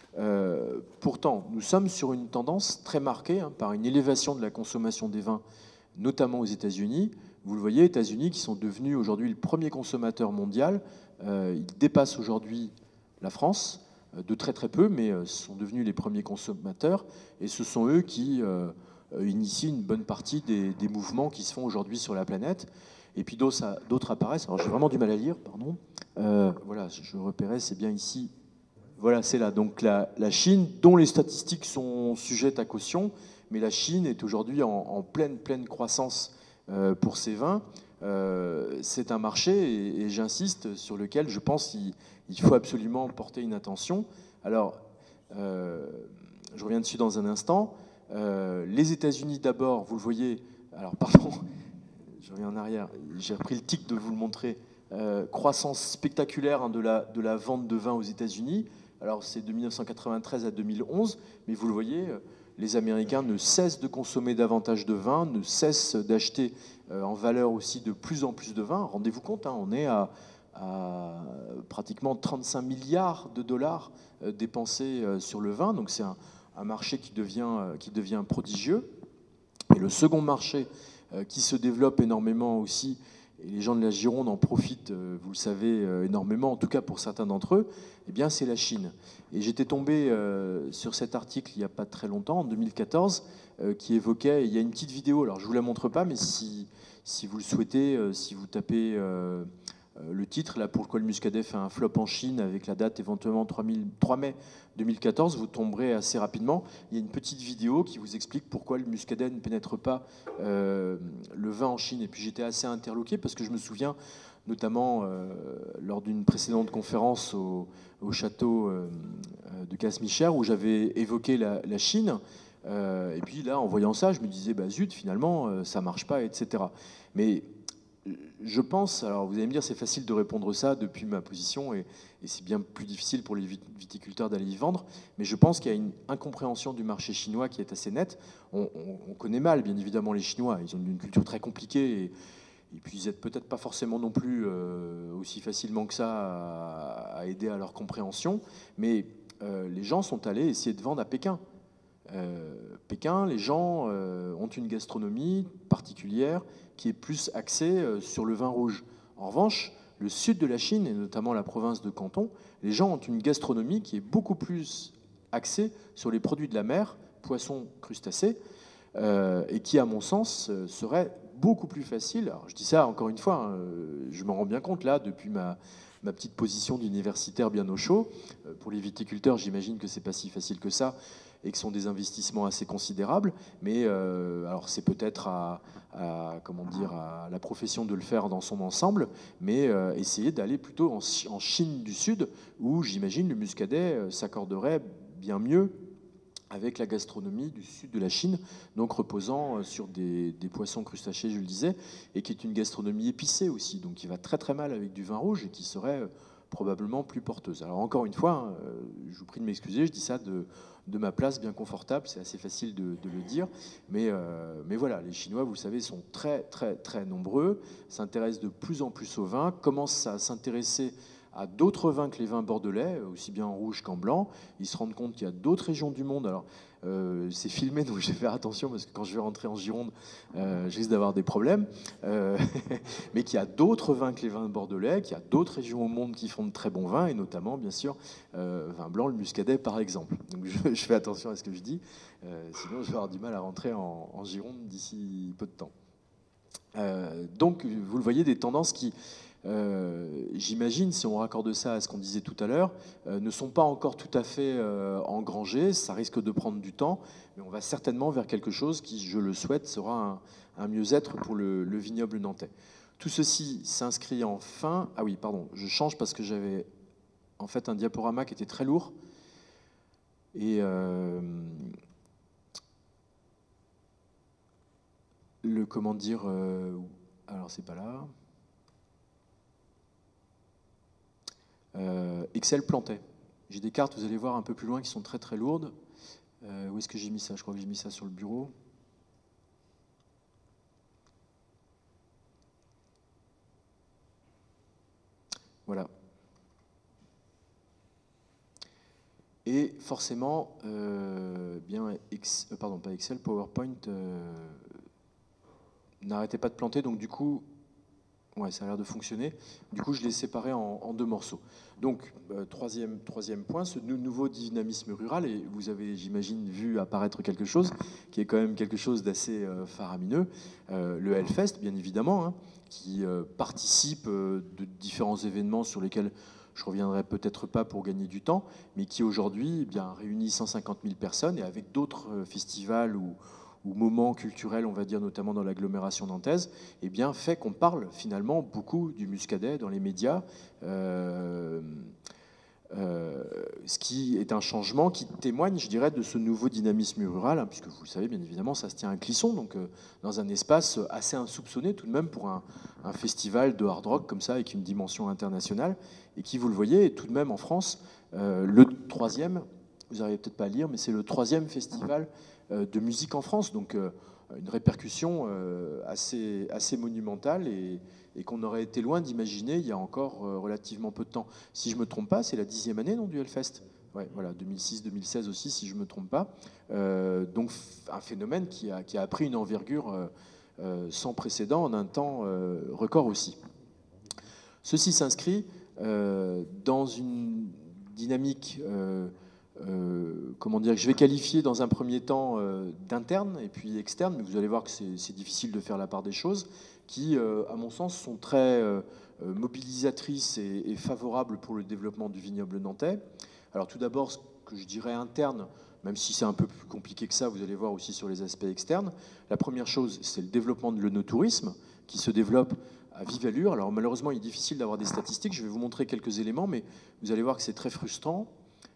Euh, pourtant, nous sommes sur une tendance très marquée hein, par une élévation de la consommation des vins, notamment aux États-Unis. Vous le voyez, États-Unis qui sont devenus aujourd'hui le premier consommateur mondial. Euh, ils dépassent aujourd'hui la France de très très peu, mais sont devenus les premiers consommateurs, et ce sont eux qui euh, initient une bonne partie des, des mouvements qui se font aujourd'hui sur la planète. Et puis d'autres apparaissent. Alors j'ai vraiment du mal à lire, pardon. Euh, voilà, je repérais, c'est bien ici. Voilà, c'est là. Donc la, la Chine, dont les statistiques sont sujettes à caution, mais la Chine est aujourd'hui en, en pleine pleine croissance euh, pour ses vins. Euh, c'est un marché, et, et j'insiste, sur lequel je pense qu'il il faut absolument porter une attention. Alors, euh, je reviens dessus dans un instant. Euh, les États-Unis d'abord, vous le voyez. Alors, pardon, je reviens en arrière. J'ai repris le tic de vous le montrer. Euh, croissance spectaculaire hein, de, la, de la vente de vin aux États-Unis. Alors, c'est de mille neuf cent quatre-vingt-treize à deux mille onze, mais vous le voyez, les Américains ne cessent de consommer davantage de vin, ne cessent d'acheter euh, en valeur aussi de plus en plus de vin. Rendez-vous compte, hein, on est à, à pratiquement trente-cinq milliards de dollars euh, dépensés euh, sur le vin, donc c'est un, un marché qui devient, euh, qui devient prodigieux. Et le second marché euh, qui se développe énormément aussi, et les gens de la Gironde en profitent, euh, vous le savez, euh, énormément, en tout cas pour certains d'entre eux, eh bien c'est la Chine. Et j'étais tombé euh, sur cet article il n'y a pas très longtemps, en deux mille quatorze, euh, qui évoquait, il y a une petite vidéo, alors je ne vous la montre pas, mais si, si vous le souhaitez, euh, si vous tapez euh, euh, le titre, là, pourquoi le muscadet fait un flop en Chine, avec la date éventuellement trois mai deux mille quatorze, vous tomberez assez rapidement. Il y a une petite vidéo qui vous explique pourquoi le muscadet ne pénètre pas euh, le vin en Chine. Et puis j'étais assez interloqué parce que je me souviens notamment euh, lors d'une précédente conférence au, au château euh, de Casmicher, où j'avais évoqué la, la Chine. Euh, et puis là, en voyant ça, je me disais, bah, zut, finalement, euh, ça marche pas, et cetera. Mais je pense, alors vous allez me dire, c'est facile de répondre ça depuis ma position, et, et c'est bien plus difficile pour les viticulteurs d'aller y vendre, mais je pense qu'il y a une incompréhension du marché chinois qui est assez nette. On, on, on connaît mal, bien évidemment, les Chinois. Ils ont une culture très compliquée, et, et puis ils n'aident peut-être pas forcément non plus euh, aussi facilement que ça à, à aider à leur compréhension, mais euh, les gens sont allés essayer de vendre à Pékin. Euh, Pékin, les gens euh, ont une gastronomie particulière qui est plus axée euh, sur le vin rouge. En revanche, le sud de la Chine, et notamment la province de Canton, les gens ont une gastronomie qui est beaucoup plus axée sur les produits de la mer, poissons, crustacés, euh, et qui, à mon sens, euh, serait beaucoup plus facile. Alors, je dis ça encore une fois, hein, je m'en rends bien compte là, depuis ma, ma petite position d'universitaire bien au chaud. Euh, pour les viticulteurs, j'imagine que c'est pas si facile que ça, et que ce sont des investissements assez considérables, mais euh, alors c'est peut-être à, à, comment dire, à la profession de le faire dans son ensemble, mais euh, essayer d'aller plutôt en, en Chine du Sud, où j'imagine le muscadet euh, s'accorderait bien mieux avec la gastronomie du sud de la Chine, donc reposant sur des, des poissons crustacés, je le disais, et qui est une gastronomie épicée aussi, donc qui va très très mal avec du vin rouge et qui serait probablement plus porteuse. Alors encore une fois, hein, je vous prie de m'excuser, je dis ça de, de ma place bien confortable, c'est assez facile de, de le dire, mais, euh, mais voilà, les Chinois, vous le savez, sont très très très nombreux, s'intéressent de plus en plus au vin, commencent à s'intéresser à d'autres vins que les vins bordelais, aussi bien en rouge qu'en blanc. Ils se rendent compte qu'il y a d'autres régions du monde. Alors, euh, c'est filmé, donc je vais faire attention parce que quand je vais rentrer en Gironde, euh, je risque d'avoir des problèmes. Euh, mais qu'il y a d'autres vins que les vins bordelais, qu'il y a d'autres régions au monde qui font de très bons vins, et notamment, bien sûr, euh, vin blanc, le muscadet, par exemple. Donc, je, je fais attention à ce que je dis. Euh, sinon, je vais avoir du mal à rentrer en, en Gironde d'ici peu de temps. Euh, donc, vous le voyez, des tendances qui... Euh, j'imagine, si on raccorde ça à ce qu'on disait tout à l'heure, euh, ne sont pas encore tout à fait euh, engrangées, ça risque de prendre du temps, mais on va certainement vers quelque chose qui, je le souhaite, sera un, un mieux-être pour le, le vignoble nantais. Tout ceci s'inscrit en fin... Ah oui, pardon, je change parce que j'avais en fait un diaporama qui était très lourd, et euh, le, comment dire... Euh, alors, c'est pas là... Euh, Excel plantait. J'ai des cartes, vous allez voir un peu plus loin, qui sont très très lourdes. Euh, où est-ce que j'ai mis ça? Je crois que j'ai mis ça sur le bureau. Voilà. Et forcément, euh, bien, ex, euh, pardon, pas Excel, PowerPoint euh, n'arrêtait pas de planter, donc du coup, ouais, ça a l'air de fonctionner. Du coup, je l'ai séparé en, en deux morceaux. Donc, euh, troisième, troisième point, ce nouveau dynamisme rural, et vous avez, j'imagine, vu apparaître quelque chose qui est quand même quelque chose d'assez euh, faramineux, euh, le Hellfest, bien évidemment, hein, qui euh, participe euh, de différents événements sur lesquels je ne reviendrai peut-être pas pour gagner du temps, mais qui aujourd'hui eh bien, réunit cent cinquante mille personnes, et avec d'autres euh, festivals ou ou moments culturels, on va dire notamment dans l'agglomération nantaise, eh bien, fait qu'on parle finalement beaucoup du muscadet dans les médias, euh, euh, ce qui est un changement qui témoigne, je dirais, de ce nouveau dynamisme rural, hein, puisque vous le savez, bien évidemment, ça se tient à Clisson, donc euh, dans un espace assez insoupçonné tout de même pour un, un festival de hard rock comme ça, avec une dimension internationale, et qui, vous le voyez, est tout de même en France euh, le troisième, vous n'arrivez peut-être pas à lire, mais c'est le troisième festival de musique en France, donc euh, une répercussion euh, assez, assez monumentale et, et qu'on aurait été loin d'imaginer il y a encore euh, relativement peu de temps. Si je ne me trompe pas, c'est la dixième année non, du Hellfest. Ouais, voilà, deux mille six deux mille seize aussi, si je ne me trompe pas. Euh, donc un phénomène qui a, qui a pris une envergure euh, euh, sans précédent en un temps euh, record aussi. Ceci s'inscrit euh, dans une dynamique... Euh, Euh, comment dire, que je vais qualifier dans un premier temps euh, d'interne et puis externe, mais vous allez voir que c'est difficile de faire la part des choses, qui, euh, à mon sens, sont très euh, mobilisatrices et, et favorables pour le développement du vignoble nantais. Alors tout d'abord, ce que je dirais interne, même si c'est un peu plus compliqué que ça, vous allez voir aussi sur les aspects externes. La première chose, c'est le développement de l'œnotourisme, qui se développe à vive allure. Alors malheureusement, il est difficile d'avoir des statistiques. Je vais vous montrer quelques éléments, mais vous allez voir que c'est très frustrant.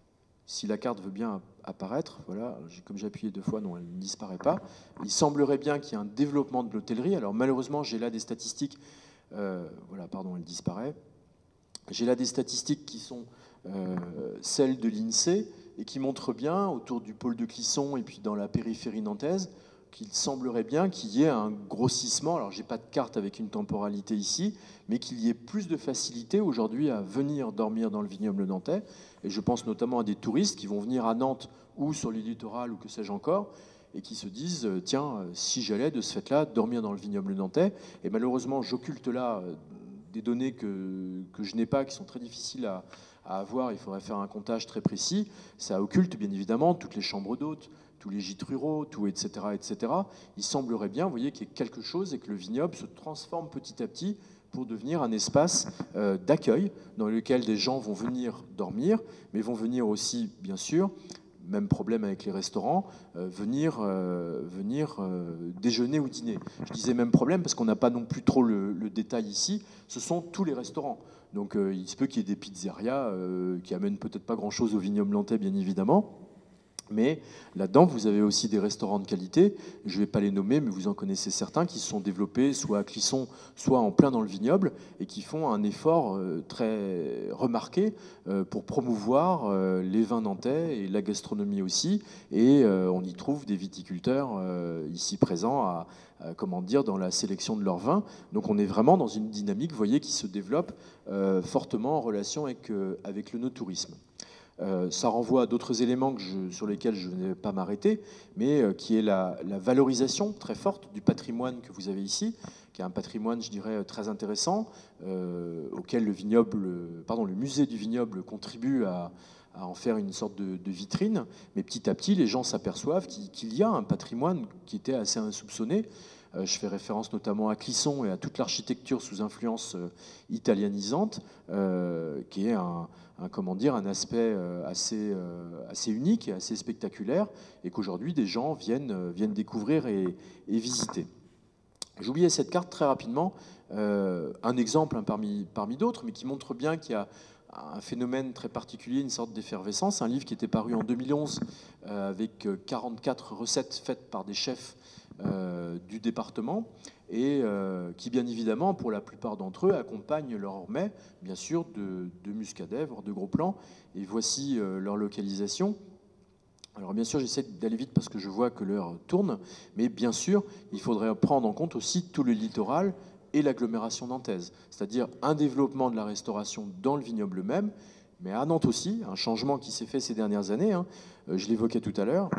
Si la carte veut bien apparaître, voilà, comme j'ai appuyé deux fois, non, elle ne disparaît pas. Il semblerait bien qu'il y ait un développement de l'hôtellerie. Alors malheureusement, j'ai là des statistiques, euh, voilà, pardon, elle disparaît. J'ai là des statistiques qui sont euh, celles de l'INSEE et qui montrent bien, autour du pôle de Clisson et puis dans la périphérie nantaise, qu'il semblerait bien qu'il y ait un grossissement. Alors, je n'ai pas de carte avec une temporalité ici, mais qu'il y ait plus de facilité aujourd'hui à venir dormir dans le vignoble nantais. Et je pense notamment à des touristes qui vont venir à Nantes ou sur les littorales ou que sais-je encore, et qui se disent, tiens, si j'allais de ce fait-là dormir dans le vignoble nantais. Et malheureusement, j'occulte là des données que, que je n'ai pas, qui sont très difficiles à, à avoir. Il faudrait faire un comptage très précis. Ça occulte, bien évidemment, toutes les chambres d'hôtes, tous les gîtes ruraux, tout, et cetera, et cetera. Il semblerait bien, vous voyez, qu'il y ait quelque chose et que le vignoble se transforme petit à petit pour devenir un espace euh, d'accueil dans lequel des gens vont venir dormir, mais vont venir aussi, bien sûr, même problème avec les restaurants, euh, venir, euh, venir euh, déjeuner ou dîner. Je disais même problème parce qu'on n'a pas non plus trop le, le détail ici. Ce sont tous les restaurants. Donc euh, il se peut qu'il y ait des pizzerias euh, qui amènent peut-être pas grand-chose au vignoble nantais, bien évidemment. Mais là-dedans, vous avez aussi des restaurants de qualité. Je ne vais pas les nommer, mais vous en connaissez certains qui se sont développés soit à Clisson, soit en plein dans le vignoble, et qui font un effort très remarqué pour promouvoir les vins nantais et la gastronomie aussi. Et on y trouve des viticulteurs ici présents à, à, comment dire, dans la sélection de leurs vins. Donc on est vraiment dans une dynamique, vous voyez, qui se développe fortement en relation avec, avec le no-tourisme. Euh, ça renvoie à d'autres éléments que je, sur lesquels je ne vais pas m'arrêter, mais euh, qui est la, la valorisation très forte du patrimoine que vous avez ici, qui est un patrimoine, je dirais, très intéressant, euh, auquel le vignoble, pardon, le musée du vignoble contribue à, à en faire une sorte de, de vitrine. Mais petit à petit, les gens s'aperçoivent qu'il, qu'il y a un patrimoine qui était assez insoupçonné. Euh, je fais référence notamment à Clisson et à toute l'architecture sous influence euh, italianisante, euh, qui est un, un, comment dire, un aspect euh, assez, euh, assez unique et assez spectaculaire, et qu'aujourd'hui des gens viennent, euh, viennent découvrir et, et visiter. J'oubliais cette carte très rapidement, euh, un exemple hein, parmi, parmi d'autres, mais qui montre bien qu'il y a un phénomène très particulier, une sorte d'effervescence. Un livre qui était paru en deux mille onze euh, avec quarante-quatre recettes faites par des chefs euh, du département et euh, qui, bien évidemment, pour la plupart d'entre eux, accompagnent leur mets, bien sûr, de, de muscadet, voire de gros plans. Et voici euh, leur localisation. Alors bien sûr, j'essaie d'aller vite parce que je vois que l'heure tourne, mais bien sûr, il faudrait prendre en compte aussi tout le littoral et l'agglomération nantaise, c'est-à-dire un développement de la restauration dans le vignoble même, mais à Nantes aussi, un changement qui s'est fait ces dernières années, hein, je l'évoquais tout à l'heure.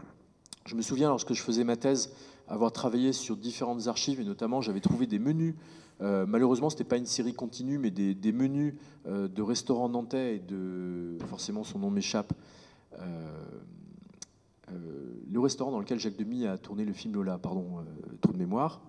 Je me souviens, lorsque je faisais ma thèse, avoir travaillé sur différentes archives, et notamment j'avais trouvé des menus, euh, malheureusement ce n'était pas une série continue, mais des, des menus euh, de restaurants nantais, et de, forcément son nom m'échappe, euh, euh, le restaurant dans lequel Jacques Demy a tourné le film Lola, pardon, euh, trou de mémoire.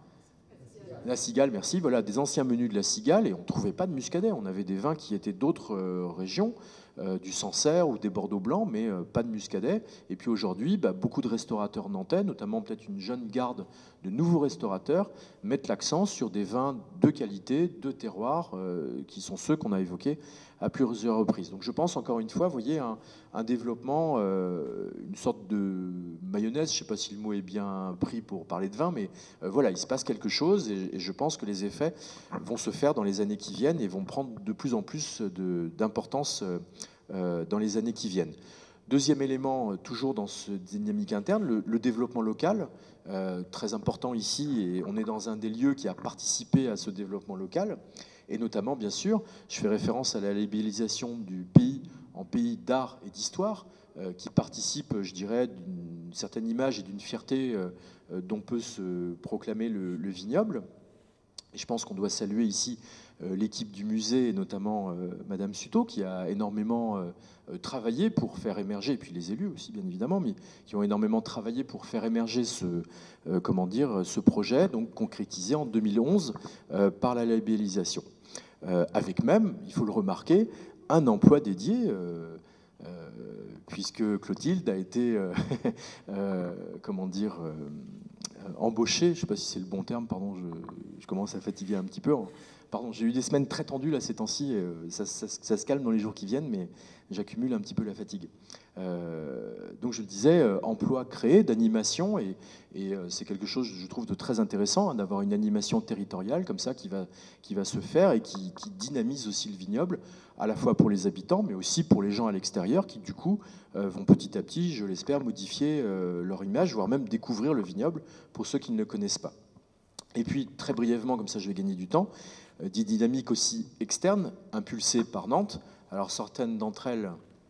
La Cigale, merci. Voilà, des anciens menus de la Cigale, et on ne trouvait pas de muscadet. On avait des vins qui étaient d'autres euh, régions, euh, du Sancerre ou des Bordeaux blancs, mais euh, pas de muscadet. Et puis aujourd'hui, bah, beaucoup de restaurateurs nantais, notamment peut-être une jeune garde de nouveaux restaurateurs, mettent l'accent sur des vins de qualité, de terroir, euh, qui sont ceux qu'on a évoqués à plusieurs reprises. Donc je pense encore une fois, vous voyez, un, un développement, euh, une sorte de mayonnaise, je ne sais pas si le mot est bien pris pour parler de vin, mais euh, voilà, il se passe quelque chose, et, et je pense que les effets vont se faire dans les années qui viennent et vont prendre de plus en plus de, d'importance euh, dans les années qui viennent. Deuxième élément, toujours dans ce dynamique interne, le, le développement local, euh, très important ici, et on est dans un des lieux qui a participé à ce développement local. Et notamment, bien sûr, je fais référence à la labellisation du pays en pays d'art et d'histoire, euh, qui participe, je dirais, d'une certaine image et d'une fierté euh, dont peut se proclamer le, le vignoble. Et je pense qu'on doit saluer ici euh, l'équipe du musée, et notamment euh, Madame Suto, qui a énormément euh, travaillé pour faire émerger, et puis les élus aussi, bien évidemment, mais qui ont énormément travaillé pour faire émerger ce, euh, comment dire, ce projet, donc concrétisé en deux mille onze euh, par la labellisation. Euh, avec même, il faut le remarquer, un emploi dédié, euh, euh, puisque Clotilde a été, euh, euh, comment dire, euh, embauché, je ne sais pas si c'est le bon terme, pardon, je, je commence à fatiguer un petit peu. Pardon, j'ai eu des semaines très tendues là ces temps-ci, ça, ça, ça se calme dans les jours qui viennent, mais j'accumule un petit peu la fatigue. Euh, donc je le disais, euh, emploi créé d'animation, et, et euh, c'est quelque chose, je trouve, de très intéressant, hein, d'avoir une animation territoriale comme ça qui va, qui va se faire et qui, qui dynamise aussi le vignoble, à la fois pour les habitants, mais aussi pour les gens à l'extérieur qui, du coup, euh, vont petit à petit, je l'espère, modifier euh, leur image, voire même découvrir le vignoble pour ceux qui ne le connaissent pas. Et puis, très brièvement, comme ça je vais gagner du temps, euh, des dynamiques aussi externes, impulsées par Nantes. Alors, certaines d'entre elles,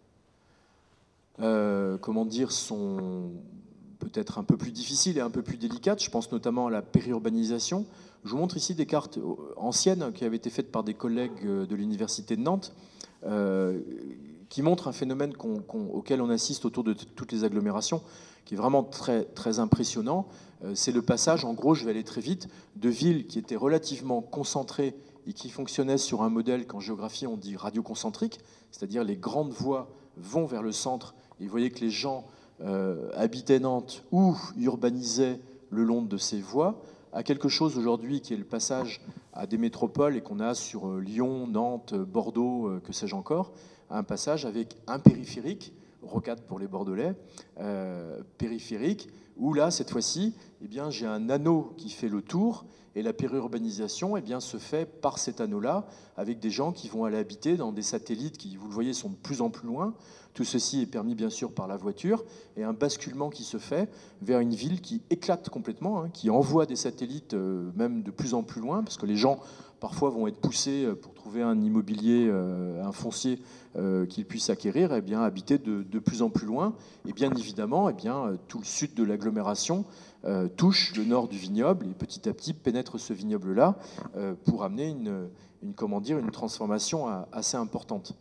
euh, comment dire, sont peut-être un peu plus difficiles et un peu plus délicates. Je pense notamment à la périurbanisation. Je vous montre ici des cartes anciennes qui avaient été faites par des collègues de l'Université de Nantes, euh, qui montrent un phénomène qu'on, qu'on, auquel on assiste autour de t- toutes les agglomérations, qui est vraiment très, très impressionnant. Euh, c'est le passage, en gros, je vais aller très vite, de villes qui étaient relativement concentrées et qui fonctionnaient sur un modèle qu'en géographie on dit radioconcentrique, c'est-à-dire les grandes voies vont vers le centre, et vous voyez que les gens euh, habitaient Nantes ou urbanisaient le long de ces voies, à quelque chose aujourd'hui qui est le passage à des métropoles et qu'on a sur euh, Lyon, Nantes, Bordeaux, euh, que sais-je encore, un passage avec un périphérique, rocade pour les Bordelais, euh, périphérique, où là, cette fois-ci, eh bien, j'ai un anneau qui fait le tour, et la périurbanisation eh bien, se fait par cet anneau-là, avec des gens qui vont aller habiter dans des satellites qui, vous le voyez, sont de plus en plus loin. Tout ceci est permis bien sûr par la voiture, et un basculement qui se fait vers une ville qui éclate complètement, hein, qui envoie des satellites euh, même de plus en plus loin, parce que les gens parfois vont être poussés pour trouver un immobilier, euh, un foncier euh, qu'ils puissent acquérir, et eh bien, habiter de, de plus en plus loin. Et bien évidemment, eh bien, tout le sud de l'agglomération euh, touche le nord du vignoble, et petit à petit pénètre ce vignoble-là euh, pour amener une, une, comment dire, une transformation assez importante.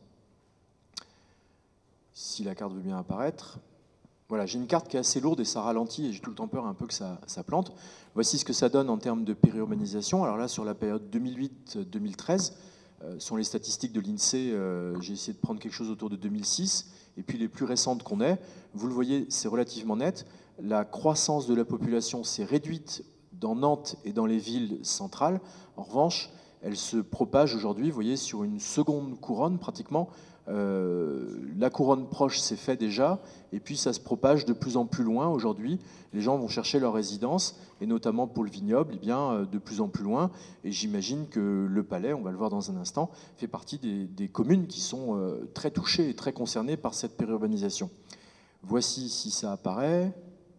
Si la carte veut bien apparaître. Voilà, j'ai une carte qui est assez lourde et ça ralentit et j'ai tout le temps peur un peu que ça, ça plante. Voici ce que ça donne en termes de périurbanisation. Alors là, sur la période deux mille huit deux mille treize, euh, sont les statistiques de l'INSEE. Euh, j'ai essayé de prendre quelque chose autour de deux mille six. Et puis les plus récentes qu'on ait, vous le voyez, c'est relativement net. La croissance de la population s'est réduite dans Nantes et dans les villes centrales. En revanche, elle se propage aujourd'hui, vous voyez, sur une seconde couronne pratiquement. Euh, la couronne proche s'est fait déjà, et puis ça se propage de plus en plus loin aujourd'hui. Les gens vont chercher leur résidence, et notamment pour le vignoble, eh bien, de plus en plus loin. Et j'imagine que le Palais, on va le voir dans un instant, fait partie des, des communes qui sont euh, très touchées et très concernées par cette périurbanisation. Voici, si ça apparaît,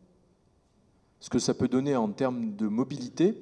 ce que ça peut donner en termes de mobilité.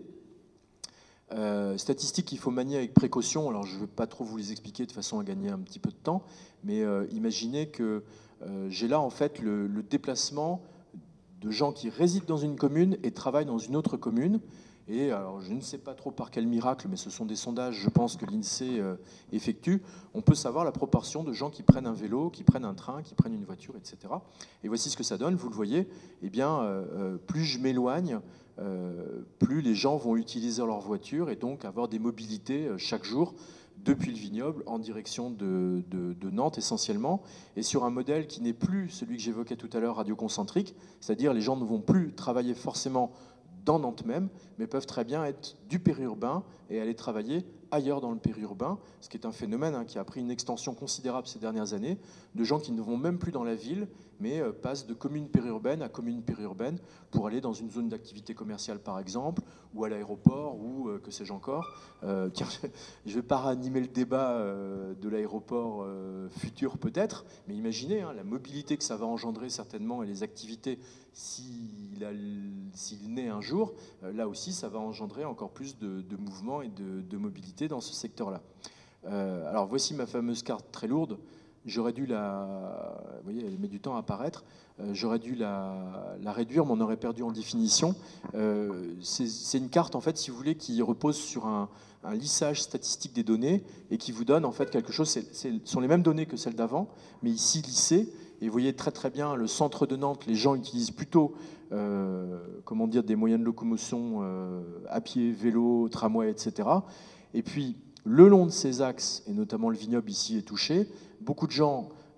Euh, statistiques qu'il faut manier avec précaution. Alors je ne vais pas trop vous les expliquer de façon à gagner un petit peu de temps, mais euh, imaginez que euh, j'ai là en fait le, le déplacement de gens qui résident dans une commune et travaillent dans une autre commune. Et alors je ne sais pas trop par quel miracle, mais ce sont des sondages, je pense, que l'INSEE euh, effectue. On peut savoir la proportion de gens qui prennent un vélo, qui prennent un train, qui prennent une voiture, et cetera. Et voici ce que ça donne, vous le voyez. Eh bien, euh, plus je m'éloigne, Euh, plus les gens vont utiliser leur voiture et donc avoir des mobilités euh, chaque jour depuis le vignoble en direction de, de, de Nantes essentiellement, et sur un modèle qui n'est plus celui que j'évoquais tout à l'heure, radioconcentrique, c'est-à-dire les gens ne vont plus travailler forcément dans Nantes même, mais peuvent très bien être du périurbain et aller travailler ailleurs dans le périurbain, ce qui est un phénomène hein, qui a pris une extension considérable ces dernières années, de gens qui ne vont même plus dans la ville, mais euh, passent de commune périurbaine à commune périurbaine pour aller dans une zone d'activité commerciale par exemple, ou à l'aéroport, ou euh, que sais-je encore. Euh, tiens, je ne vais pas ranimer le débat euh, de l'aéroport euh, futur peut-être, mais imaginez hein, la mobilité que ça va engendrer certainement et les activités s'il, a, s'il naît un jour, euh, là aussi ça va engendrer encore plus de, de mouvements et de, de mobilité dans ce secteur-là. Euh, alors voici ma fameuse carte très lourde. J'aurais dû la, vous voyez, elle met du temps à apparaître. Euh, j'aurais dû la, la réduire, mais on aurait perdu en définition. Euh, c'est, c'est une carte en fait, si vous voulez, qui repose sur un, un lissage statistique des données et qui vous donne en fait quelque chose. C'est, c'est, ce sont les mêmes données que celles d'avant, mais ici lissées. Et vous voyez très très bien le centre de Nantes. Les gens utilisent plutôt, euh, comment dire, des moyens de locomotion euh, à pied, vélo, tramway, et cetera. Et puis le long de ces axes, et notamment le vignoble ici est touché, beaucoup de gens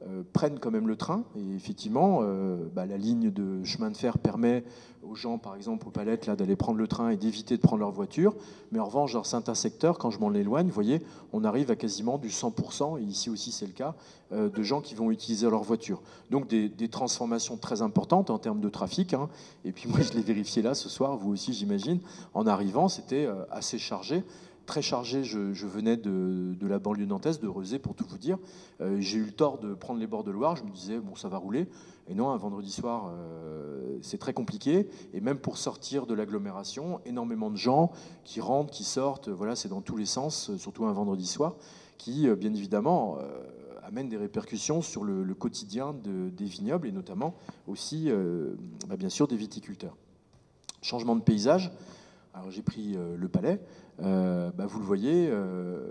euh, prennent quand même le train. Et effectivement, euh, bah, la ligne de chemin de fer permet aux gens, par exemple, aux Palettes, là, d'aller prendre le train et d'éviter de prendre leur voiture. Mais en revanche, dans certains secteurs, quand je m'en éloigne, vous voyez, on arrive à quasiment du cent pour cent, et ici aussi c'est le cas, euh, de gens qui vont utiliser leur voiture. Donc des, des transformations très importantes en termes de trafic. Hein. Et puis moi, je l'ai vérifié là ce soir, vous aussi, j'imagine. En arrivant, c'était euh, assez chargé. Très chargé, je, je venais de, de la banlieue nantaise, de Rezé, pour tout vous dire. Euh, j'ai eu le tort de prendre les bords de Loire. Je me disais, bon, ça va rouler. Et non, un vendredi soir, euh, c'est très compliqué. Et même pour sortir de l'agglomération, énormément de gens qui rentrent, qui sortent. Voilà, c'est dans tous les sens, surtout un vendredi soir, qui, euh, bien évidemment, euh, amène des répercussions sur le, le quotidien de, des vignobles et notamment aussi, euh, bah, bien sûr, des viticulteurs. Changement de paysage. Alors j'ai pris euh, le Palais. Euh, bah, vous le voyez. Euh,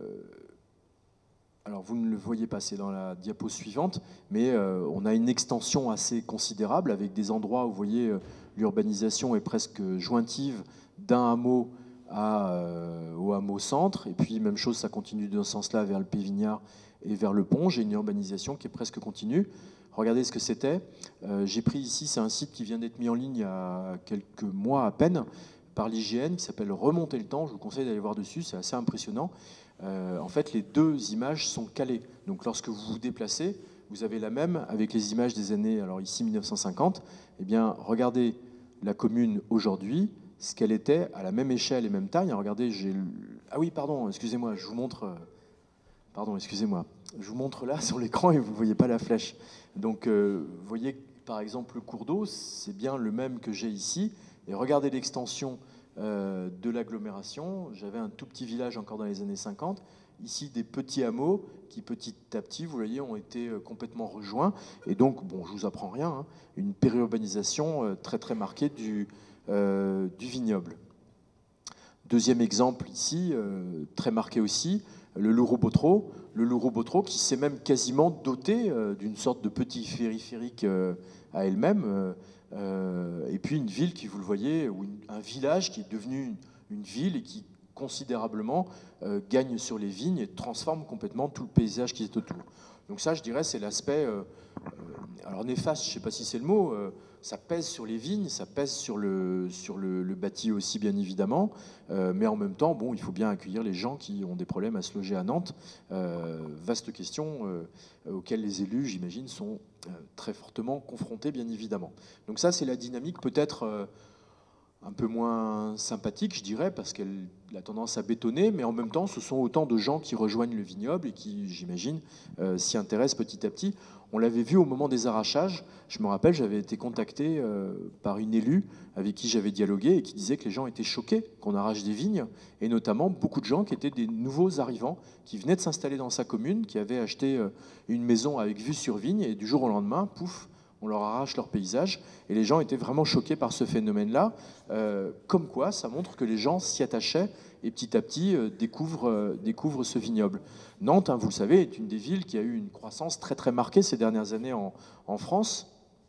alors vous ne le voyez pas, c'est dans la diapo suivante, mais euh, on a une extension assez considérable avec des endroits où vous voyez euh, l'urbanisation est presque jointive d'un hameau à, euh, au hameau centre. Et puis même chose, ça continue dans ce sens-là vers le Pévignard et vers le Pont. J'ai une urbanisation qui est presque continue. Regardez ce que c'était. Euh, j'ai pris ici, c'est un site qui vient d'être mis en ligne il y a quelques mois à peine, par l'I G N, qui s'appelle Remonter le temps. Je vous conseille d'aller voir dessus, c'est assez impressionnant. Euh, en fait, les deux images sont calées. Donc lorsque vous vous déplacez, vous avez la même avec les images des années, alors ici mille neuf cent cinquante. Eh bien, regardez la commune aujourd'hui, ce qu'elle était à la même échelle et même taille. Regardez, j'ai... Ah oui, pardon, excusez-moi, je vous montre... Pardon, excusez-moi. Je vous montre là sur l'écran et vous ne voyez pas la flèche. Donc, euh, vous voyez, par exemple, le cours d'eau, c'est bien le même que j'ai ici. Et regardez l'extension euh, de l'agglomération. J'avais un tout petit village encore dans les années cinquante. Ici, des petits hameaux qui, petit à petit, vous voyez, ont été complètement rejoints. Et donc, bon, je vous apprends rien, hein, une périurbanisation euh, très, très marquée du, euh, du vignoble. Deuxième exemple ici, euh, très marqué aussi, le Louroux-Botreau. Le Louroux-Botreau qui s'est même quasiment doté euh, d'une sorte de petit périphérique euh, à elle-même. Euh, Euh, et puis une ville qui, vous le voyez, ou une, un village qui est devenu une, une ville et qui considérablement euh, gagne sur les vignes et transforme complètement tout le paysage qui est autour. Donc ça, je dirais, c'est l'aspect, euh, euh, alors néfaste, je ne sais pas si c'est le mot, euh, ça pèse sur les vignes, ça pèse sur le, sur le, le bâti aussi, bien évidemment, euh, mais en même temps, bon, il faut bien accueillir les gens qui ont des problèmes à se loger à Nantes. Euh, vaste question euh, auxquelles les élus, j'imagine, sont euh, très fortement confrontés, bien évidemment. Donc ça, c'est la dynamique peut-être euh, un peu moins sympathique, je dirais, parce qu'elle a tendance à bétonner, mais en même temps, ce sont autant de gens qui rejoignent le vignoble et qui, j'imagine, euh, s'y intéressent petit à petit. On l'avait vu au moment des arrachages. Je me rappelle, j'avais été contacté euh, par une élue avec qui j'avais dialogué et qui disait que les gens étaient choqués qu'on arrache des vignes, et notamment beaucoup de gens qui étaient des nouveaux arrivants, qui venaient de s'installer dans sa commune, qui avaient acheté euh, une maison avec vue sur vigne, et du jour au lendemain, pouf, on leur arrache leur paysage. Et les gens étaient vraiment choqués par ce phénomène-là. Euh, comme quoi, ça montre que les gens s'y attachaient et petit à petit euh, découvrent, euh, découvrent ce vignoble. Nantes, hein, vous le savez, est une des villes qui a eu une croissance très très marquée ces dernières années en, en France,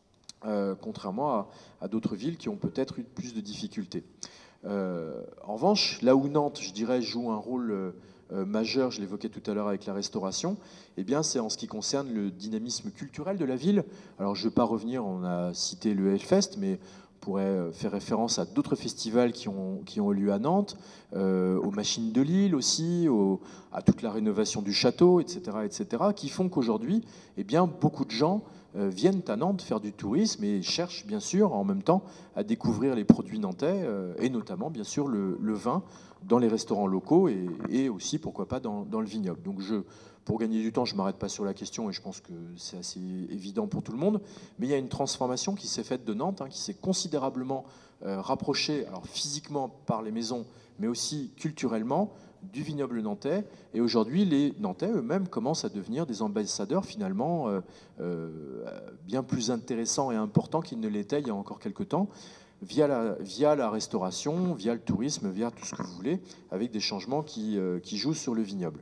euh, contrairement à, à d'autres villes qui ont peut-être eu plus de difficultés. Euh, en revanche, là où Nantes, je dirais, joue un rôle euh, euh, majeur, je l'évoquais tout à l'heure avec la restauration, eh bien, c'est en ce qui concerne le dynamisme culturel de la ville. Alors, je ne vais pas revenir, on a cité le Hellfest, mais on pourrait faire référence à d'autres festivals qui ont, qui ont eu lieu à Nantes, euh, aux Machines de Lille aussi, au, à toute la rénovation du château, et cetera, et cetera, qui font qu'aujourd'hui, eh bien, beaucoup de gens euh, viennent à Nantes faire du tourisme et cherchent, bien sûr, en même temps, à découvrir les produits nantais, euh, et notamment, bien sûr, le, le vin dans les restaurants locaux et, et aussi, pourquoi pas, dans, dans le vignoble. Donc, je... Pour gagner du temps, je ne m'arrête pas sur la question et je pense que c'est assez évident pour tout le monde. Mais il y a une transformation qui s'est faite de Nantes, hein, qui s'est considérablement euh, rapprochée, alors physiquement par les maisons, mais aussi culturellement, du vignoble nantais. Et aujourd'hui, les Nantais eux-mêmes commencent à devenir des ambassadeurs finalement euh, euh, bien plus intéressants et importants qu'ils ne l'étaient il y a encore quelques temps, via la, via la restauration, via le tourisme, via tout ce que vous voulez, avec des changements qui, euh, qui jouent sur le vignoble.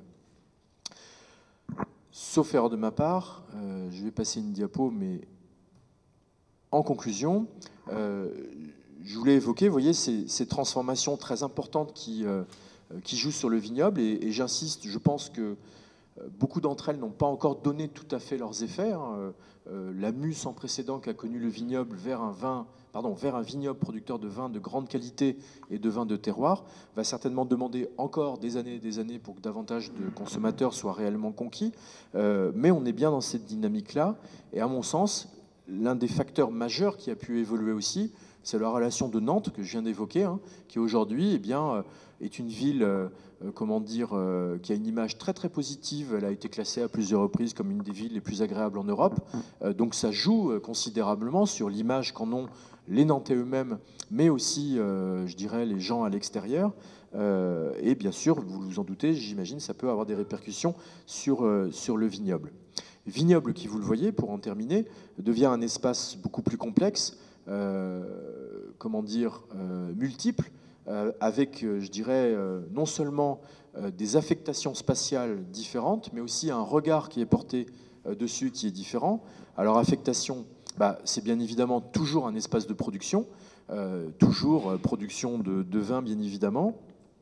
Sauf erreur de ma part, euh, je vais passer une diapo, mais en conclusion, euh, je voulais évoquer, vous voyez, ces, ces transformations très importantes qui, euh, qui jouent sur le vignoble, et, et j'insiste, je pense que beaucoup d'entre elles n'ont pas encore donné tout à fait leurs effets. Hein. Euh, la mue sans précédent qu'a connu le vignoble vers un vin, pardon, vers un vignoble producteur de vin de grande qualité et de vin de terroir va certainement demander encore des années et des années pour que davantage de consommateurs soient réellement conquis. Euh, mais on est bien dans cette dynamique-là. Et à mon sens, l'un des facteurs majeurs qui a pu évoluer aussi, c'est la relation de Nantes que je viens d'évoquer, hein, qui aujourd'hui eh bien, est une ville, euh, comment dire, euh, qui a une image très très positive. Elle a été classée à plusieurs reprises comme une des villes les plus agréables en Europe. Euh, donc ça joue considérablement sur l'image qu'en ont les Nantais eux-mêmes, mais aussi, euh, je dirais, les gens à l'extérieur. Euh, et bien sûr, vous vous en doutez, j'imagine, ça peut avoir des répercussions sur, euh, sur le vignoble. Vignoble qui, vous le voyez, pour en terminer, devient un espace beaucoup plus complexe, euh, comment dire, euh, multiple, euh, avec, euh, je dirais, euh, non seulement euh, des affectations spatiales différentes, mais aussi un regard qui est porté euh, dessus qui est différent. Alors, affectation, bah, c'est bien évidemment toujours un espace de production, euh, toujours euh, production de, de vin, bien évidemment.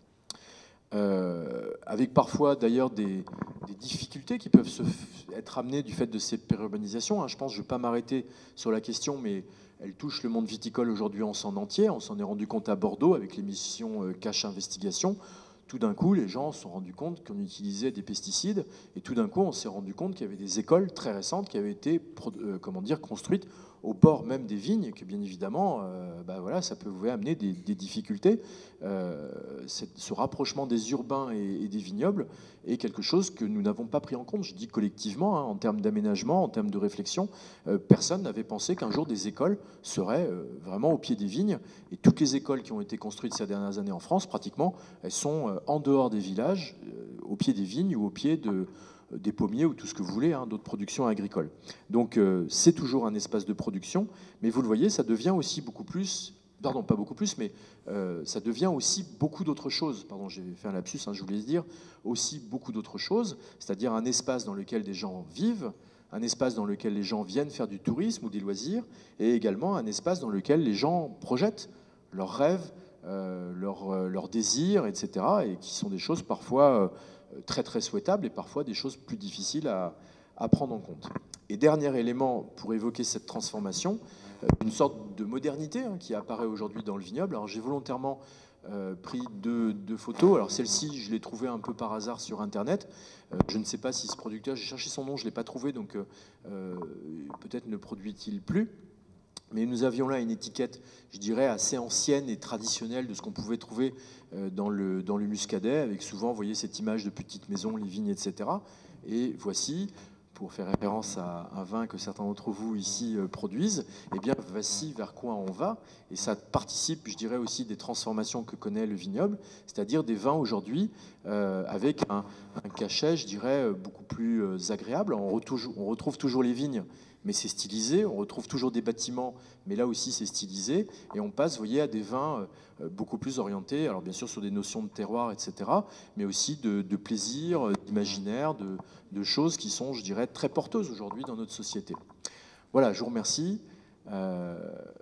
Euh, avec parfois d'ailleurs des, des difficultés qui peuvent se être amenées du fait de ces pérurbanisations. Hein. Je pense, je ne vais pas m'arrêter sur la question, mais elle touche le monde viticole aujourd'hui en son entier. On s'en est rendu compte à Bordeaux avec l'émission euh, Cache Investigation. Tout d'un coup, les gens se sont rendus compte qu'on utilisait des pesticides, et tout d'un coup, on s'est rendu compte qu'il y avait des écoles très récentes qui avaient été, euh, comment dire, construites au bord même des vignes, et que bien évidemment, euh, bah voilà, ça pouvait amener des, des difficultés. Euh, ce rapprochement des urbains et, et des vignobles est quelque chose que nous n'avons pas pris en compte. Je dis collectivement, hein, en termes d'aménagement, en termes de réflexion, euh, personne n'avait pensé qu'un jour des écoles seraient euh, vraiment au pied des vignes. Et toutes les écoles qui ont été construites ces dernières années en France, pratiquement, elles sont euh, en dehors des villages, euh, au pied des vignes ou au pied de des pommiers ou tout ce que vous voulez, hein, d'autres productions agricoles. Donc euh, c'est toujours un espace de production, mais vous le voyez, ça devient aussi beaucoup plus, pardon, pas beaucoup plus, mais euh, ça devient aussi beaucoup d'autres choses. Pardon, j'ai fait un lapsus, hein, je voulais dire, aussi beaucoup d'autres choses, c'est-à-dire un espace dans lequel des gens vivent, un espace dans lequel les gens viennent faire du tourisme ou des loisirs, et également un espace dans lequel les gens projettent leurs rêves, euh, leurs, euh, leurs désirs, et cetera, et qui sont des choses parfois... Euh, très très souhaitables et parfois des choses plus difficiles à, à prendre en compte. Et dernier élément pour évoquer cette transformation, une sorte de modernité hein, qui apparaît aujourd'hui dans le vignoble. Alors j'ai volontairement euh, pris deux, deux photos. Alors celle-ci, je l'ai trouvée un peu par hasard sur Internet. Euh, je ne sais pas si ce producteur, j'ai cherché son nom, je ne l'ai pas trouvé, donc euh, peut-être ne produit-il plus. Mais nous avions là une étiquette, je dirais, assez ancienne et traditionnelle de ce qu'on pouvait trouver dans le, dans le muscadet, avec souvent, vous voyez, cette image de petites maisons, les vignes, et cetera. Et voici, pour faire référence à un vin que certains d'entre vous ici produisent, eh bien, voici vers quoi on va. Et ça participe, je dirais, aussi des transformations que connaît le vignoble, c'est-à-dire des vins aujourd'hui euh, avec un, un cachet, je dirais, beaucoup plus agréable. On retrouve, on retrouve toujours les vignes, mais c'est stylisé, on retrouve toujours des bâtiments, mais là aussi c'est stylisé, et on passe, vous voyez, à des vins beaucoup plus orientés, alors bien sûr sur des notions de terroir, et cetera, mais aussi de, de plaisir, d'imaginaire, de, de choses qui sont, je dirais, très porteuses aujourd'hui dans notre société. Voilà, je vous remercie. Euh,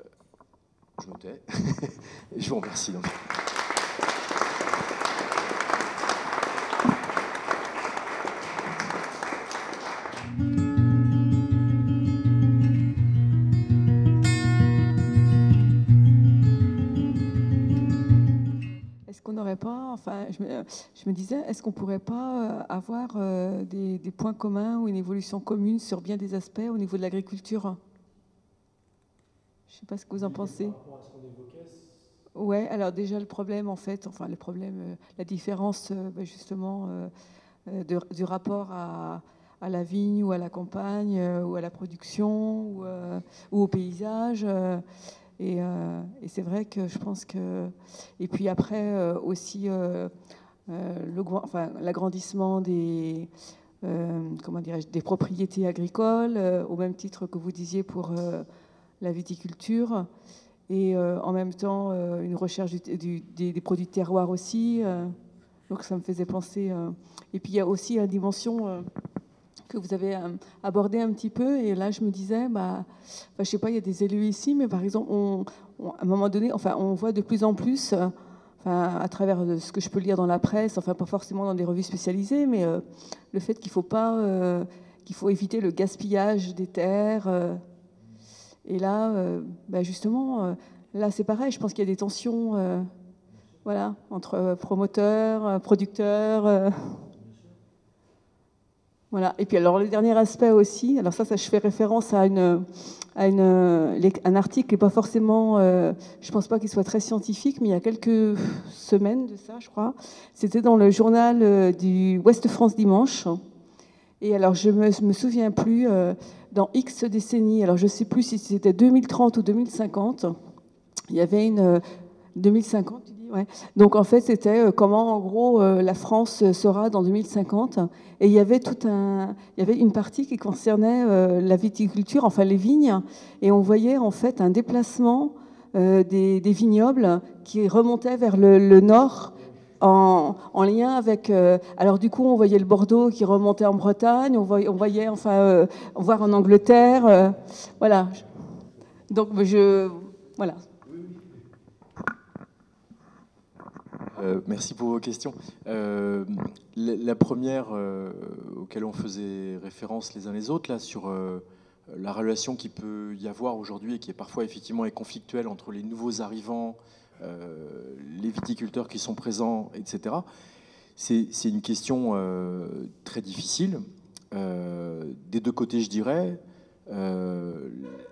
je me tais. Et je vous remercie. Donc. Pas, enfin, je me, je me disais, est-ce qu'on ne pourrait pas avoir euh, des, des points communs ou une évolution commune sur bien des aspects au niveau de l'agriculture? Je ne sais pas ce que vous en pensez. Ouais, alors déjà le problème en fait, enfin le problème, euh, la différence euh, ben justement euh, de, du rapport à, à la vigne ou à la campagne euh, ou à la production ou, euh, ou au paysage. Euh, Et, euh, et c'est vrai que je pense que... Et puis après, euh, aussi, euh, euh, le, enfin, l'agrandissement des, euh, comment dirais-je, des propriétés agricoles, euh, au même titre que vous disiez pour euh, la viticulture, et euh, en même temps, euh, une recherche du, du, des, des produits de terroir aussi. Euh, donc ça me faisait penser... Euh, et puis il y a aussi la dimension... Euh, que vous avez abordé un petit peu, et là je me disais, bah, enfin, je sais pas, il y a des élus ici, mais par exemple, on, on, à un moment donné, enfin, on voit de plus en plus enfin, à travers de ce que je peux lire dans la presse, enfin pas forcément dans des revues spécialisées, mais euh, le fait qu'il faut pas, euh, qu'il faut éviter le gaspillage des terres. Euh, et là, euh, bah justement, euh, là c'est pareil. Je pense qu'il y a des tensions, euh, voilà, entre promoteurs, producteurs. Euh, Voilà. Et puis alors le dernier aspect aussi, alors ça, ça je fais référence à, une, à une, un article qui n'est pas forcément, euh, je ne pense pas qu'il soit très scientifique, mais il y a quelques semaines de ça, je crois. C'était dans le journal du Ouest France Dimanche. Et alors je ne me, me souviens plus, euh, dans X décennies, alors je ne sais plus si c'était deux mille trente ou deux mille cinquante, il y avait une... deux mille cinquante, tu dis, ouais. Donc en fait, c'était comment, en gros, la France sera dans deux mille cinquante. Et il y avait tout un, il y avait une partie qui concernait la viticulture, enfin les vignes, et on voyait en fait un déplacement des, des vignobles qui remontaient vers le, le nord. En, en lien avec... Euh, alors du coup, on voyait le Bordeaux qui remontait en Bretagne, on voyait, on voyait enfin, euh, voir en Angleterre. Euh, voilà. Donc je... Voilà. Euh, merci pour vos questions. Euh, la, la première euh, auquel on faisait référence les uns les autres, là, sur euh, la relation qu'il peut y avoir aujourd'hui et qui est parfois effectivement est conflictuelle entre les nouveaux arrivants, euh, les viticulteurs qui sont présents, et cetera. C'est, c'est une question euh, très difficile. Euh, des deux côtés, je dirais. Euh,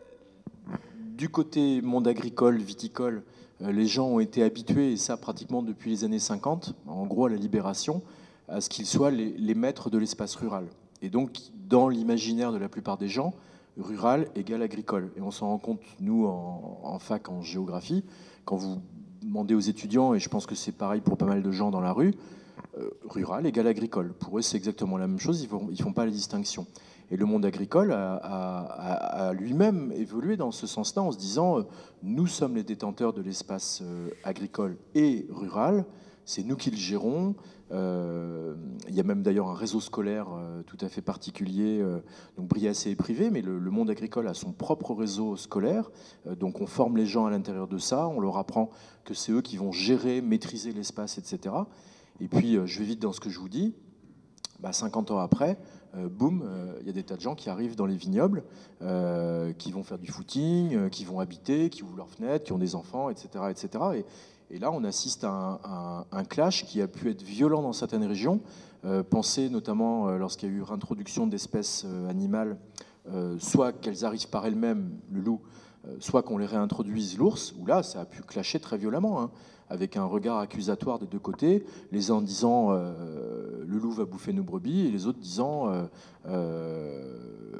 du côté monde agricole, viticole, les gens ont été habitués, et ça pratiquement depuis les années cinquante, en gros à la Libération, à ce qu'ils soient les, les maîtres de l'espace rural. Et donc, dans l'imaginaire de la plupart des gens, rural égale agricole. Et on s'en rend compte, nous, en, en fac, en géographie, quand vous demandez aux étudiants, et je pense que c'est pareil pour pas mal de gens dans la rue, euh, rural égale agricole. Pour eux, c'est exactement la même chose, ils ne font pas la distinction. Et le monde agricole a, a, a lui-même évolué dans ce sens-là en se disant euh, nous sommes les détenteurs de l'espace euh, agricole et rural, c'est nous qui le gérons. Euh, il y a même d'ailleurs un réseau scolaire euh, tout à fait particulier, euh, donc Briaçay est privé, mais le, le monde agricole a son propre réseau scolaire. Euh, donc on forme les gens à l'intérieur de ça, on leur apprend que c'est eux qui vont gérer, maîtriser l'espace, et cetera. Et puis euh, je vais vite dans ce que je vous dis. Bah, cinquante ans après, euh, boum, il euh, y a des tas de gens qui arrivent dans les vignobles, euh, qui vont faire du footing, euh, qui vont habiter, qui ouvrent leurs fenêtres, qui ont des enfants, et cetera et cetera. Et, et là, on assiste à un, un, un clash qui a pu être violent dans certaines régions. Euh, pensez notamment euh, lorsqu'il y a eu réintroduction d'espèces euh, animales, euh, soit qu'elles arrivent par elles-mêmes, le loup, euh, soit qu'on les réintroduise, l'ours, où là, ça a pu clasher très violemment, hein, avec un regard accusatoire des deux côtés, les uns disant euh, le loup va bouffer nos brebis, et les autres disant, euh, euh,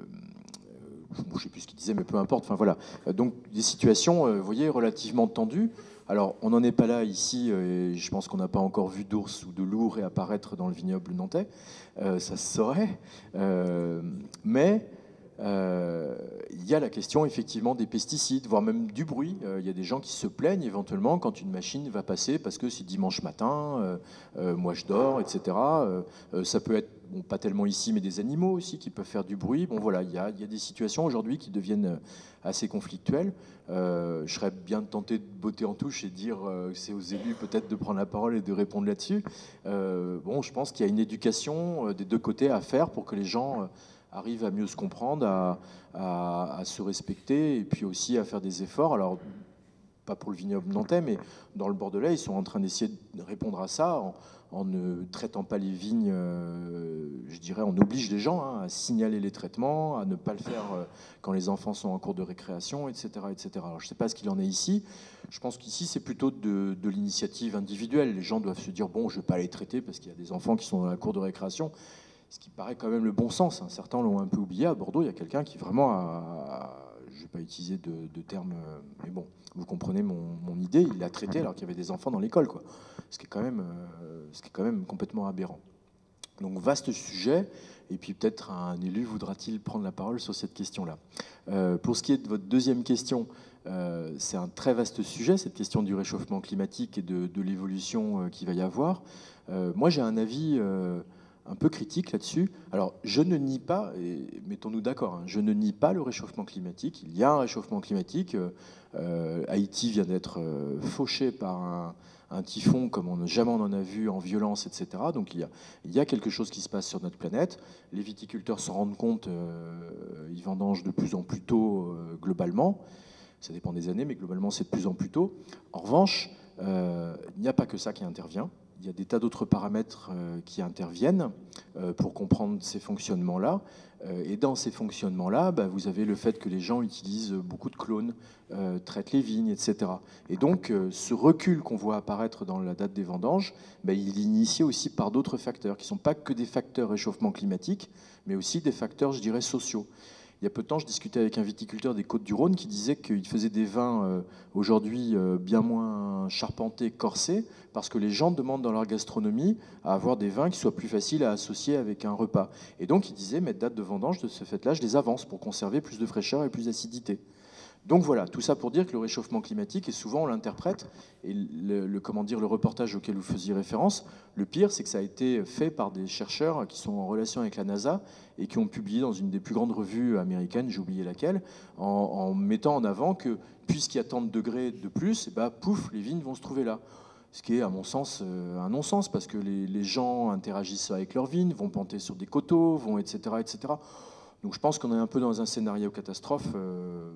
je ne sais plus ce qu'ils disaient, mais peu importe. Enfin voilà. Donc des situations, euh, vous voyez, relativement tendues. Alors on n'en est pas là ici, euh, et je pense qu'on n'a pas encore vu d'ours ou de loup réapparaître dans le vignoble nantais. Euh, ça se saurait, euh, mais Euh, il y a la question effectivement des pesticides, voire même du bruit. Euh, il y a des gens qui se plaignent éventuellement quand une machine va passer parce que c'est dimanche matin, euh, euh, moi je dors, et cetera. Euh, euh, ça peut être, bon, pas tellement ici, mais des animaux aussi qui peuvent faire du bruit. Bon voilà, il y a, il y a des situations aujourd'hui qui deviennent assez conflictuelles. Euh, je serais bien tenté de botter en touche et de dire euh, que c'est aux élus peut-être de prendre la parole et de répondre là-dessus. Euh, bon, je pense qu'il y a une éducation euh, des deux côtés à faire pour que les gens euh, arrivent à mieux se comprendre, à, à, à se respecter et puis aussi à faire des efforts. Alors, pas pour le vignoble nantais, mais dans le Bordelais, ils sont en train d'essayer de répondre à ça en, en ne traitant pas les vignes, euh, je dirais, on oblige les gens hein, à signaler les traitements, à ne pas le faire euh, quand les enfants sont en cours de récréation, et cetera et cetera. Alors, je ne sais pas ce qu'il en est ici. Je pense qu'ici, c'est plutôt de, de l'initiative individuelle. Les gens doivent se dire, bon, je ne vais pas les traiter parce qu'il y a des enfants qui sont dans la cour de récréation. Ce qui paraît quand même le bon sens. Hein. Certains l'ont un peu oublié. À Bordeaux, il y a quelqu'un qui vraiment a... Je ne vais pas utiliser de, de termes, mais bon, vous comprenez mon, mon idée. Il l'a traité alors qu'il y avait des enfants dans l'école, quoi. Ce qui est quand même, euh, ce qui est quand même complètement aberrant. Donc, vaste sujet. Et puis, peut-être un élu voudra-t-il prendre la parole sur cette question-là. Euh, pour ce qui est de votre deuxième question, euh, c'est un très vaste sujet, cette question du réchauffement climatique et de, de l'évolution euh, qu'il va y avoir. Euh, moi, j'ai un avis... Euh, un peu critique là-dessus. Alors, je ne nie pas, et mettons-nous d'accord, hein, je ne nie pas le réchauffement climatique. Il y a un réchauffement climatique. Euh, Haïti vient d'être euh, fauché par un, un typhon comme on, jamais on en a vu en violence, et cetera. Donc, il y, a, il y a quelque chose qui se passe sur notre planète. Les viticulteurs s'en rendent compte, euh, ils vendangent de plus en plus tôt euh, globalement. Ça dépend des années, mais globalement, c'est de plus en plus tôt. En revanche, euh, il n'y a pas que ça qui intervient. Il y a des tas d'autres paramètres euh, qui interviennent euh, pour comprendre ces fonctionnements-là. Euh, et dans ces fonctionnements-là, bah, vous avez le fait que les gens utilisent beaucoup de clones, euh, traitent les vignes, et cetera. Et donc, euh, ce recul qu'on voit apparaître dans la date des vendanges, bah, il est initié aussi par d'autres facteurs, qui ne sont pas que des facteurs réchauffement climatique, mais aussi des facteurs, je dirais, sociaux. Il y a peu de temps, je discutais avec un viticulteur des Côtes-du-Rhône qui disait qu'il faisait des vins euh, aujourd'hui euh, bien moins charpentés, corsés, parce que les gens demandent dans leur gastronomie à avoir des vins qui soient plus faciles à associer avec un repas. Et donc, il disait, mes dates de vendange, de ce fait-là, je les avance pour conserver plus de fraîcheur et plus d'acidité. Donc voilà, tout ça pour dire que le réchauffement climatique, et souvent on l'interprète, et le, le, comment dire, le reportage auquel vous faisiez référence, le pire, c'est que ça a été fait par des chercheurs qui sont en relation avec la NASA et qui ont publié dans une des plus grandes revues américaines, j'ai oublié laquelle, en, en mettant en avant que puisqu'il y a tant de degrés de plus, et bah, pouf, les vignes vont se trouver là. Ce qui est, à mon sens, un non-sens, parce que les, les gens interagissent avec leurs vignes, vont planter sur des coteaux, vont, et cetera, et cetera. Donc je pense qu'on est un peu dans un scénario catastrophe euh,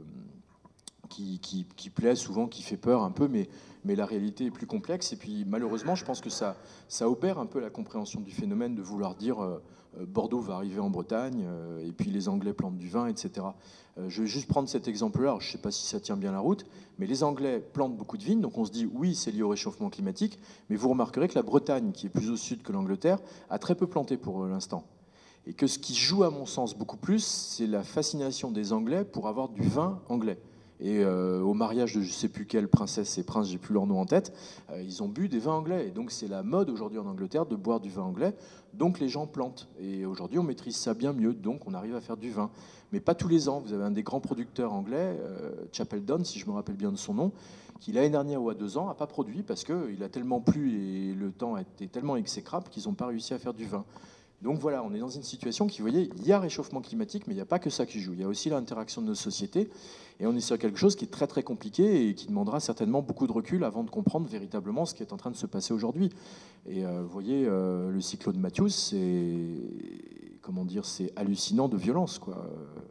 Qui, qui, qui plaît souvent, qui fait peur un peu, mais, mais la réalité est plus complexe. Et puis malheureusement, je pense que ça, ça opère un peu la compréhension du phénomène de vouloir dire euh, Bordeaux va arriver en Bretagne, euh, et puis les Anglais plantent du vin, et cetera. Euh, je vais juste prendre cet exemple-là, je ne sais pas si ça tient bien la route, mais les Anglais plantent beaucoup de vignes, donc on se dit oui, c'est lié au réchauffement climatique, mais vous remarquerez que la Bretagne, qui est plus au sud que l'Angleterre, a très peu planté pour l'instant. Et que ce qui joue à mon sens beaucoup plus, c'est la fascination des Anglais pour avoir du vin anglais. Et euh, au mariage de je ne sais plus quelle princesse et prince, j'ai plus leur nom en tête, euh, ils ont bu des vins anglais. Et donc c'est la mode aujourd'hui en Angleterre de boire du vin anglais. Donc les gens plantent. Et aujourd'hui on maîtrise ça bien mieux. Donc on arrive à faire du vin. Mais pas tous les ans. Vous avez un des grands producteurs anglais, euh, Chapeldon, si je me rappelle bien de son nom, qui l'année dernière ou à deux ans n'a pas produit parce qu'il a tellement plu et le temps a été tellement exécrable qu'ils n'ont pas réussi à faire du vin. Donc voilà, on est dans une situation qui, vous voyez, il y a réchauffement climatique, mais il n'y a pas que ça qui joue. Il y a aussi l'interaction de nos sociétés. Et on est sur quelque chose qui est très très compliqué et qui demandera certainement beaucoup de recul avant de comprendre véritablement ce qui est en train de se passer aujourd'hui. Et euh, vous voyez, euh, le cyclone Matthews, c'est, comment dire, c'est hallucinant de violence, quoi.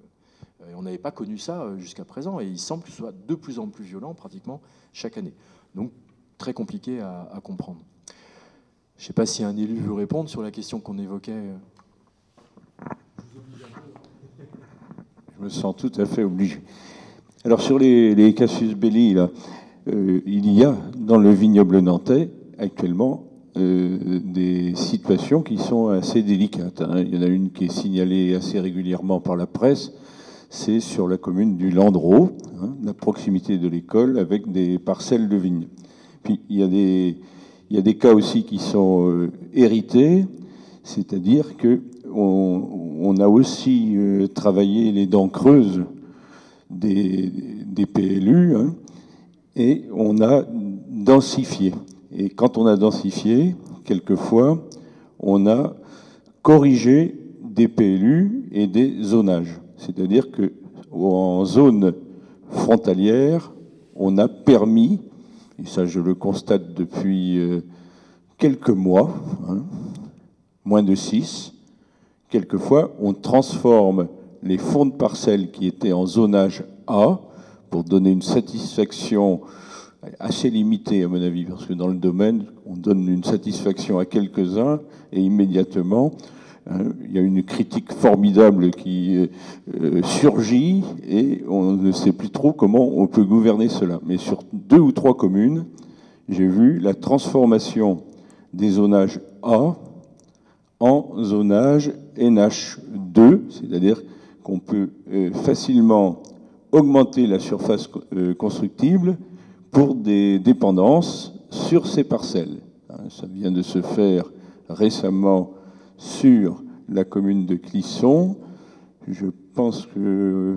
Et on n'avait pas connu ça jusqu'à présent. Et il semble que ce soit de plus en plus violent pratiquement chaque année. Donc très compliqué à, à comprendre. Je ne sais pas si un élu veut répondre sur la question qu'on évoquait. Je me sens tout à fait obligé. Alors sur les, les casus belli, là, euh, il y a dans le vignoble nantais actuellement euh, des situations qui sont assez délicates, hein. Il y en a une qui est signalée assez régulièrement par la presse, c'est sur la commune du Landreau, hein, la proximité de l'école avec des parcelles de vignes. Puis il y a des... Il y a des cas aussi qui sont euh, hérités, c'est-à-dire qu'on on a aussi euh, travaillé les dents creuses des, des P L U, hein, et on a densifié. Et quand on a densifié, quelquefois, on a corrigé des P L U et des zonages. C'est-à-dire qu'en zone frontalière, on a permis, et ça je le constate depuis euh, quelques mois, hein, moins de six, quelquefois on transforme les fonds de parcelles qui étaient en zonage A pour donner une satisfaction assez limitée à mon avis, parce que dans le domaine, on donne une satisfaction à quelques-uns et immédiatement, hein, il y a une critique formidable qui euh, surgit et on ne sait plus trop comment on peut gouverner cela. Mais sur deux ou trois communes, j'ai vu la transformation des zonages A en zonage N H deux, c'est-à-dire qu'on peut euh, facilement augmenter la surface euh, constructible pour des dépendances sur ces parcelles. Ça vient de se faire récemment sur la commune de Clisson. Je pense que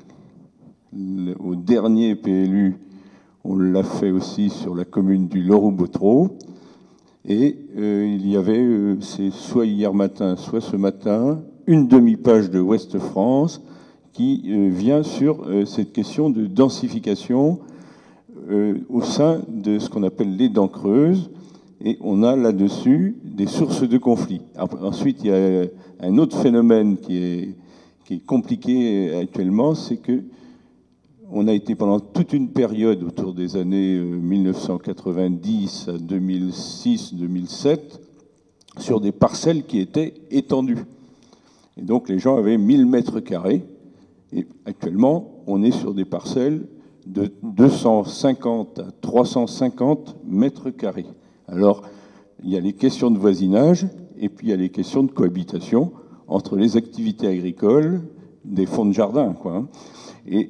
au dernier P L U, on l'a fait aussi sur la commune du Loroux-Bottereau. Et euh, il y avait, euh, c'est soit hier matin, soit ce matin, une demi-page de Ouest France qui euh, vient sur euh, cette question de densification euh, au sein de ce qu'on appelle les dents creuses. Et on a là-dessus des sources de conflits. Ensuite, il y a un autre phénomène qui est, qui est compliqué actuellement, c'est que on a été pendant toute une période autour des années mille neuf cent quatre-vingt-dix à deux mille six deux mille sept sur des parcelles qui étaient étendues. Et donc les gens avaient mille mètres carrés. Et actuellement, on est sur des parcelles de deux cent cinquante à trois cent cinquante mètres carrés. Alors, il y a les questions de voisinage et puis il y a les questions de cohabitation entre les activités agricoles, des fonds de jardin, quoi, hein, et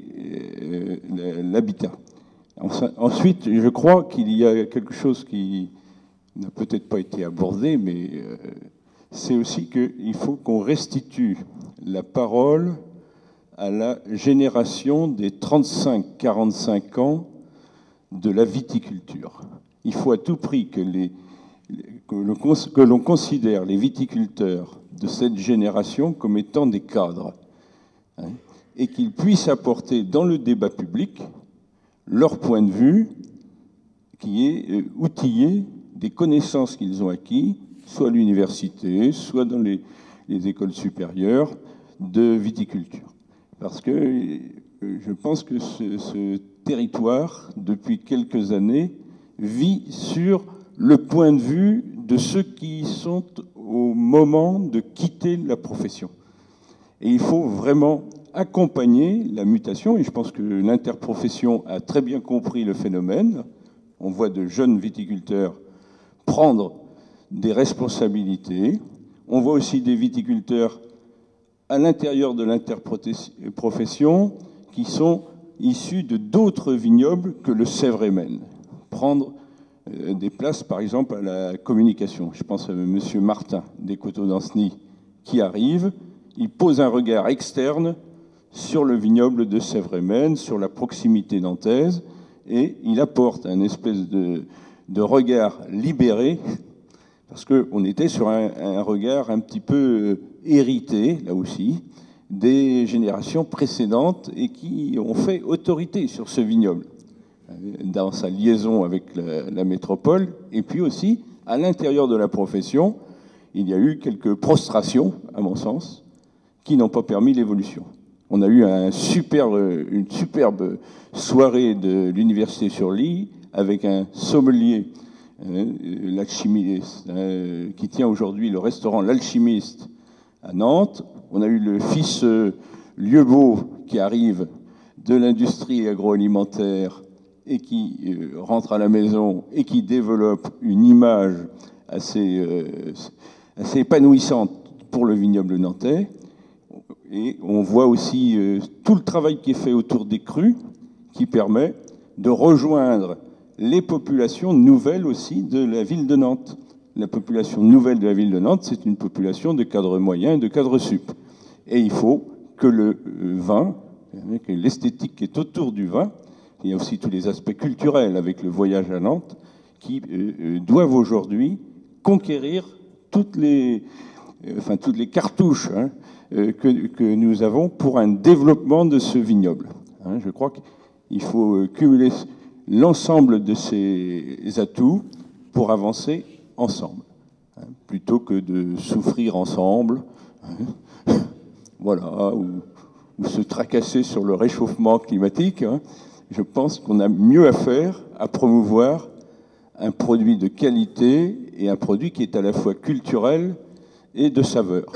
euh, l'habitat. Ensuite, je crois qu'il y a quelque chose qui n'a peut-être pas été abordé, mais euh, c'est aussi qu'il faut qu'on restitue la parole à la génération des trente-cinq à quarante-cinq ans de la viticulture. Il faut à tout prix que, les, que, le, que l'on considère les viticulteurs de cette génération comme étant des cadres, hein, et qu'ils puissent apporter dans le débat public leur point de vue qui est euh, outillé des connaissances qu'ils ont acquis, soit à l'université, soit dans les, les écoles supérieures de viticulture. Parce que euh, je pense que ce, ce territoire, depuis quelques années, vit sur le point de vue de ceux qui sont au moment de quitter la profession. Et il faut vraiment accompagner la mutation, et je pense que l'interprofession a très bien compris le phénomène. On voit de jeunes viticulteurs prendre des responsabilités. On voit aussi des viticulteurs à l'intérieur de l'interprofession qui sont issus de d'autres vignobles que le Sèvres-et-Maine. Prendre des places, par exemple, à la communication. Je pense à M. Martin, des Coteaux d'Ancenis, qui arrive. Il pose un regard externe sur le vignoble de Sèvres-et-Maine, sur la proximité nantaise, et il apporte un espèce de, de regard libéré, parce qu'on était sur un, un regard un petit peu hérité, là aussi, des générations précédentes et qui ont fait autorité sur ce vignoble, dans sa liaison avec la, la métropole, et puis aussi, à l'intérieur de la profession, il y a eu quelques prostrations, à mon sens, qui n'ont pas permis l'évolution. On a eu un superbe, une superbe soirée de l'Université sur Lys avec un sommelier, euh, l'alchimiste, euh, qui tient aujourd'hui le restaurant L'Alchimiste à Nantes. On a eu le fils euh, Lieubeau qui arrive de l'industrie agroalimentaire et qui euh, rentre à la maison et qui développe une image assez, euh, assez épanouissante pour le vignoble nantais. Et on voit aussi euh, tout le travail qui est fait autour des crus, qui permet de rejoindre les populations nouvelles aussi de la ville de Nantes. La population nouvelle de la ville de Nantes, c'est une population de cadres moyens et de cadres sup. Et il faut que le vin, que l'esthétique qui est autour du vin, il y a aussi tous les aspects culturels avec le voyage à Nantes, qui euh, doivent aujourd'hui conquérir toutes les, euh, enfin, toutes les cartouches, hein, Que, que nous avons pour un développement de ce vignoble. Hein, je crois qu'il faut cumuler l'ensemble de ces atouts pour avancer ensemble, hein, plutôt que de souffrir ensemble, hein, voilà, ou, ou se tracasser sur le réchauffement climatique. Hein. Je pense qu'on a mieux à faire à promouvoir un produit de qualité et un produit qui est à la fois culturel et de saveur.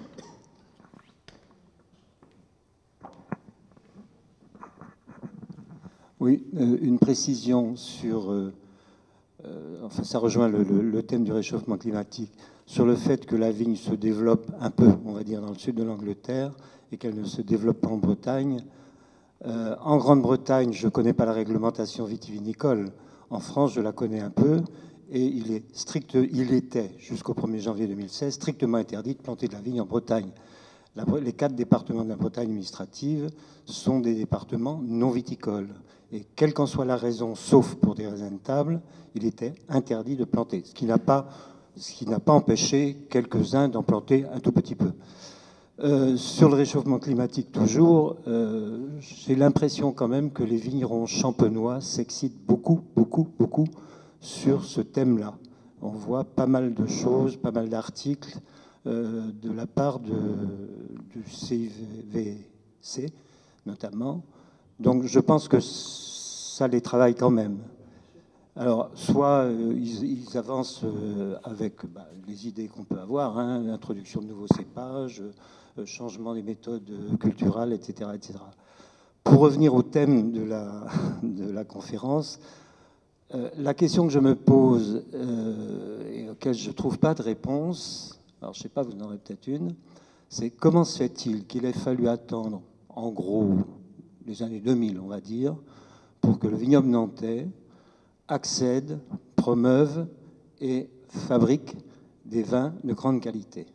Oui, euh, une précision sur, euh, euh, enfin ça rejoint le, le, le thème du réchauffement climatique, sur le fait que la vigne se développe un peu, on va dire, dans le sud de l'Angleterre et qu'elle ne se développe pas en Bretagne. Euh, en Grande-Bretagne, je ne connais pas la réglementation vitivinicole. En France, je la connais un peu et il, est strict, il était, jusqu'au premier janvier deux mille seize, strictement interdit de planter de la vigne en Bretagne. La, les quatre départements de la Bretagne administrative sont des départements non viticoles. Et quelle qu'en soit la raison, sauf pour des raisins de table, il était interdit de planter, ce qui n'a pas, ce qui n'a pas empêché quelques-uns d'en planter un tout petit peu. Euh, sur le réchauffement climatique toujours, euh, j'ai l'impression quand même que les vignerons champenois s'excitent beaucoup, beaucoup, beaucoup sur ce thème-là. On voit pas mal de choses, pas mal d'articles euh, de la part de, du C I V C notamment. Donc je pense que ça les travaille quand même. Alors, soit euh, ils, ils avancent euh, avec bah, les idées qu'on peut avoir, hein, l'introduction de nouveaux cépages, euh, changement des méthodes culturales, et cetera, et cetera. Pour revenir au thème de la, de la conférence, euh, la question que je me pose euh, et auquel je ne trouve pas de réponse, alors je ne sais pas, vous en aurez peut-être une, c'est comment se fait-il qu'il ait fallu attendre, en gros, les années deux mille, on va dire, pour que le vignoble nantais accède, promeuve et fabrique des vins de grande qualité.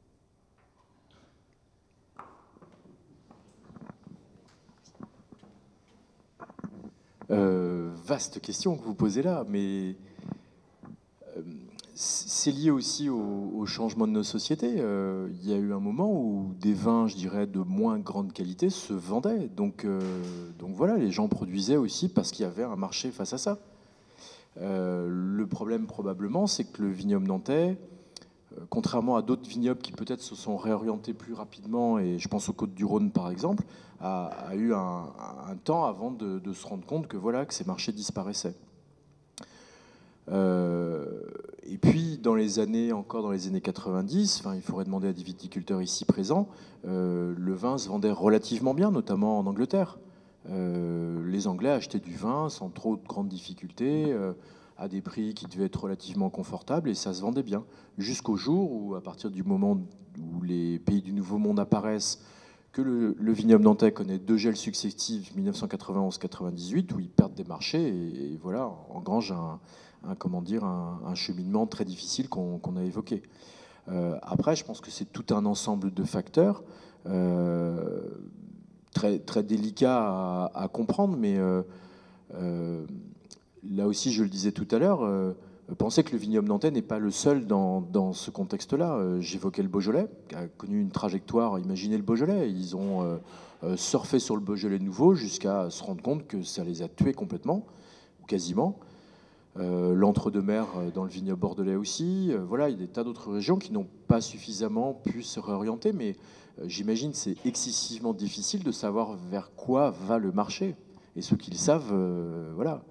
Euh, vaste question que vous posez là, mais euh, c'est lié aussi au, au changement de nos sociétés. Euh, il y a eu un moment où des vins, je dirais, de moins grande qualité se vendaient. Donc, euh, donc voilà, les gens produisaient aussi parce qu'il y avait un marché face à ça. Euh, le problème probablement, c'est que le vignoble nantais, euh, contrairement à d'autres vignobles qui peut-être se sont réorientés plus rapidement, et je pense aux Côtes-du-Rhône par exemple, a, a eu un, un temps avant de, de se rendre compte que voilà que ces marchés disparaissaient. Euh, et puis dans les années, encore dans les années quatre-vingt-dix, enfin, il faudrait demander à des viticulteurs ici présents, euh, le vin se vendait relativement bien, notamment en Angleterre. Euh, les Anglais achetaient du vin sans trop de grandes difficultés, euh, à des prix qui devaient être relativement confortables, et ça se vendait bien. Jusqu'au jour où, à partir du moment où les pays du Nouveau Monde apparaissent, que le, le vignoble nantais connaît deux gels successifs, mille neuf cent quatre-vingt-onze quatre-vingt-dix-huit, où ils perdent des marchés et, et voilà, engrange un, un, comment dire, un, un cheminement très difficile qu'on qu'on a évoqué. Euh, après, je pense que c'est tout un ensemble de facteurs. Euh, Très, très délicat à, à comprendre, mais euh, euh, là aussi, je le disais tout à l'heure, euh, pensez que le vignoble nantais n'est pas le seul dans, dans ce contexte-là. Euh, J'évoquais le Beaujolais, qui a connu une trajectoire. Imaginez le Beaujolais, ils ont euh, euh, surfé sur le Beaujolais nouveau jusqu'à se rendre compte que ça les a tués complètement, ou quasiment. Euh, L'entre-deux-mer dans le vignoble bordelais aussi. Euh, voilà, il y a des tas d'autres régions qui n'ont pas suffisamment pu se réorienter, mais euh, j'imagine que c'est excessivement difficile de savoir vers quoi va le marché. Et ceux qui le savent, euh, voilà.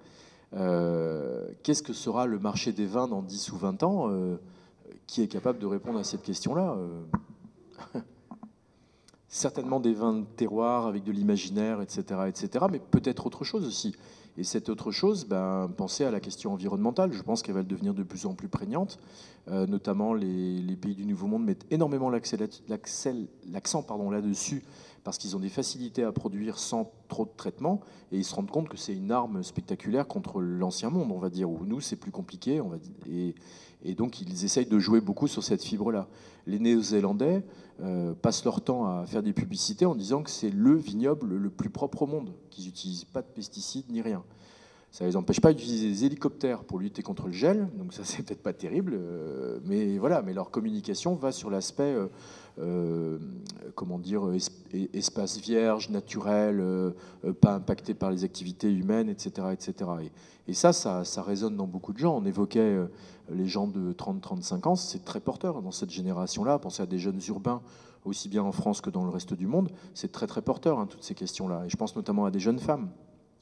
Euh, Qu'est-ce que sera le marché des vins dans dix ou vingt ans? euh, Qui est capable de répondre à cette question-là? euh, Certainement des vins de terroir avec de l'imaginaire, et cetera, et cetera, mais peut-être autre chose aussi. Et cette autre chose, ben, pensez à la question environnementale. Je pense qu'elle va devenir de plus en plus prégnante. Euh, notamment, les, les pays du Nouveau Monde mettent énormément l'accent pardon, là-dessus parce qu'ils ont des facilités à produire sans trop de traitement. Et ils se rendent compte que c'est une arme spectaculaire contre l'ancien monde, on va dire, où nous, c'est plus compliqué. On va dire, et, et donc, ils essayent de jouer beaucoup sur cette fibre-là. Les Néo-Zélandais euh, passent leur temps à faire des publicités en disant que c'est le vignoble le plus propre au monde, qu'ils n'utilisent pas de pesticides ni rien. Ça ne les empêche pas d'utiliser des hélicoptères pour lutter contre le gel, donc ça, c'est peut-être pas terrible, euh, mais voilà, mais leur communication va sur l'aspect, euh, euh, comment dire, es- espace vierge, naturel, euh, euh, pas impacté par les activités humaines, et cetera, et cetera. Et, et ça, ça, ça résonne dans beaucoup de gens. On évoquait euh, les gens de trente à trente-cinq ans, c'est très porteur dans cette génération-là. Pensez à des jeunes urbains, aussi bien en France que dans le reste du monde, c'est très très porteur, hein, toutes ces questions-là. Et je pense notamment à des jeunes femmes.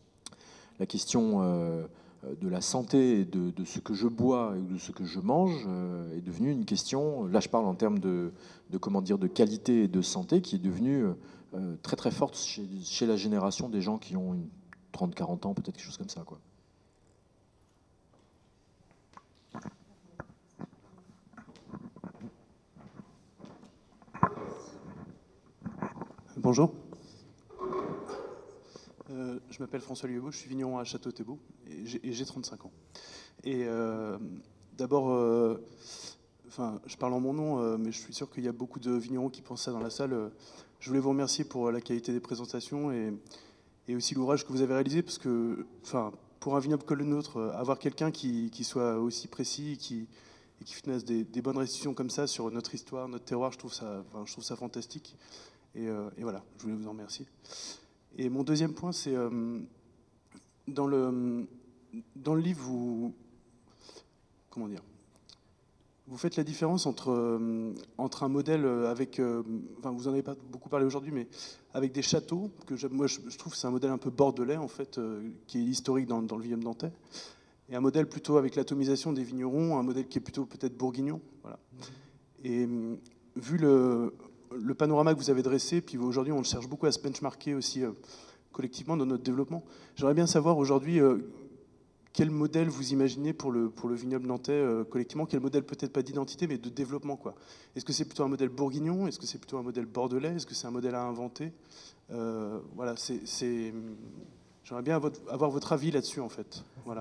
La question euh, de la santé et de, de ce que je bois et de ce que je mange euh, est devenue une question, là je parle en termes de, de, comment dire, de qualité et de santé, qui est devenue euh, très très forte chez, chez la génération des gens qui ont une trente à quarante ans, peut-être quelque chose comme ça, quoi. Bonjour. Euh, je m'appelle François Lieubeau, je suis vigneron à Château-Thébault et j'ai trente-cinq ans. Et euh, d'abord, euh, enfin, je parle en mon nom, euh, mais je suis sûr qu'il y a beaucoup de vignerons qui pensent ça dans la salle. Euh, je voulais vous remercier pour la qualité des présentations et, et aussi l'ouvrage que vous avez réalisé, parce que, enfin, pour un vignoble comme le nôtre, avoir quelqu'un qui, qui soit aussi précis et qui, et qui finesse des, des bonnes restitutions comme ça sur notre histoire, notre terroir, je trouve ça, enfin, je trouve ça fantastique. Et, euh, et voilà, je voulais vous en remercier. Et mon deuxième point, c'est euh, dans le dans le livre, vous comment dire, vous faites la différence entre euh, entre un modèle avec, euh, enfin, vous en avez pas beaucoup parlé aujourd'hui, mais avec des châteaux que j'aime, moi je, je trouve que c'est un modèle un peu bordelais en fait, euh, qui est historique dans, dans le vignoble nantais, et un modèle plutôt avec l'atomisation des vignerons, un modèle qui est plutôt peut-être bourguignon, voilà. Et euh, vu le le panorama que vous avez dressé, puis aujourd'hui on cherche beaucoup à se benchmarker aussi euh, collectivement dans notre développement. J'aimerais bien savoir aujourd'hui euh, quel modèle vous imaginez pour le, pour le vignoble nantais euh, collectivement, quel modèle peut-être pas d'identité mais de développement, quoi. Est-ce que c'est plutôt un modèle bourguignon, est-ce que c'est plutôt un modèle bordelais, est-ce que c'est un modèle à inventer, euh, voilà, c'est, c'est... J'aimerais bien avoir, avoir votre avis là-dessus en fait. Voilà.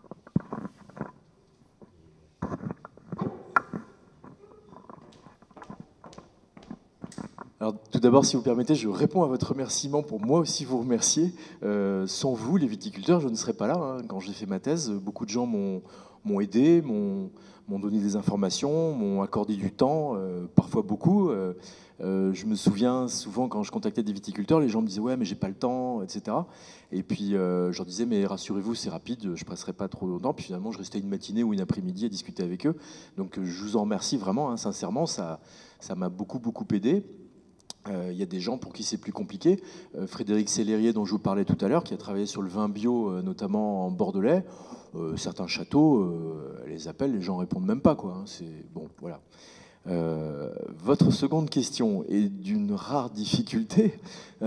Alors, tout d'abord, si vous permettez, je réponds à votre remerciement pour moi aussi vous remercier. Euh, sans vous, les viticulteurs, je ne serais pas là. Hein. Quand j'ai fait ma thèse, beaucoup de gens m'ont, m'ont aidé, m'ont, m'ont donné des informations, m'ont accordé du temps, euh, parfois beaucoup. Euh, euh, je me souviens souvent quand je contactais des viticulteurs, les gens me disaient « ouais, mais j'ai pas le temps », et cetera. Et puis euh, je leur disais « mais rassurez-vous, c'est rapide, je presserai pas trop longtemps ». Puis finalement, je restais une matinée ou une après-midi à discuter avec eux. Donc je vous en remercie vraiment, hein, sincèrement, ça, ça m'a beaucoup, beaucoup aidé. Il euh, y a des gens pour qui c'est plus compliqué. Euh, Frédéric Sellerier, dont je vous parlais tout à l'heure, qui a travaillé sur le vin bio, euh, notamment en Bordelais. Euh, certains châteaux, euh, les appels, les gens répondent même pas, quoi. Hein, c'est bon, voilà. Euh, votre seconde question est d'une rare difficulté.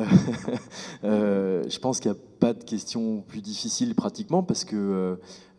euh, je pense qu'il n'y a pas de question plus difficile pratiquement parce que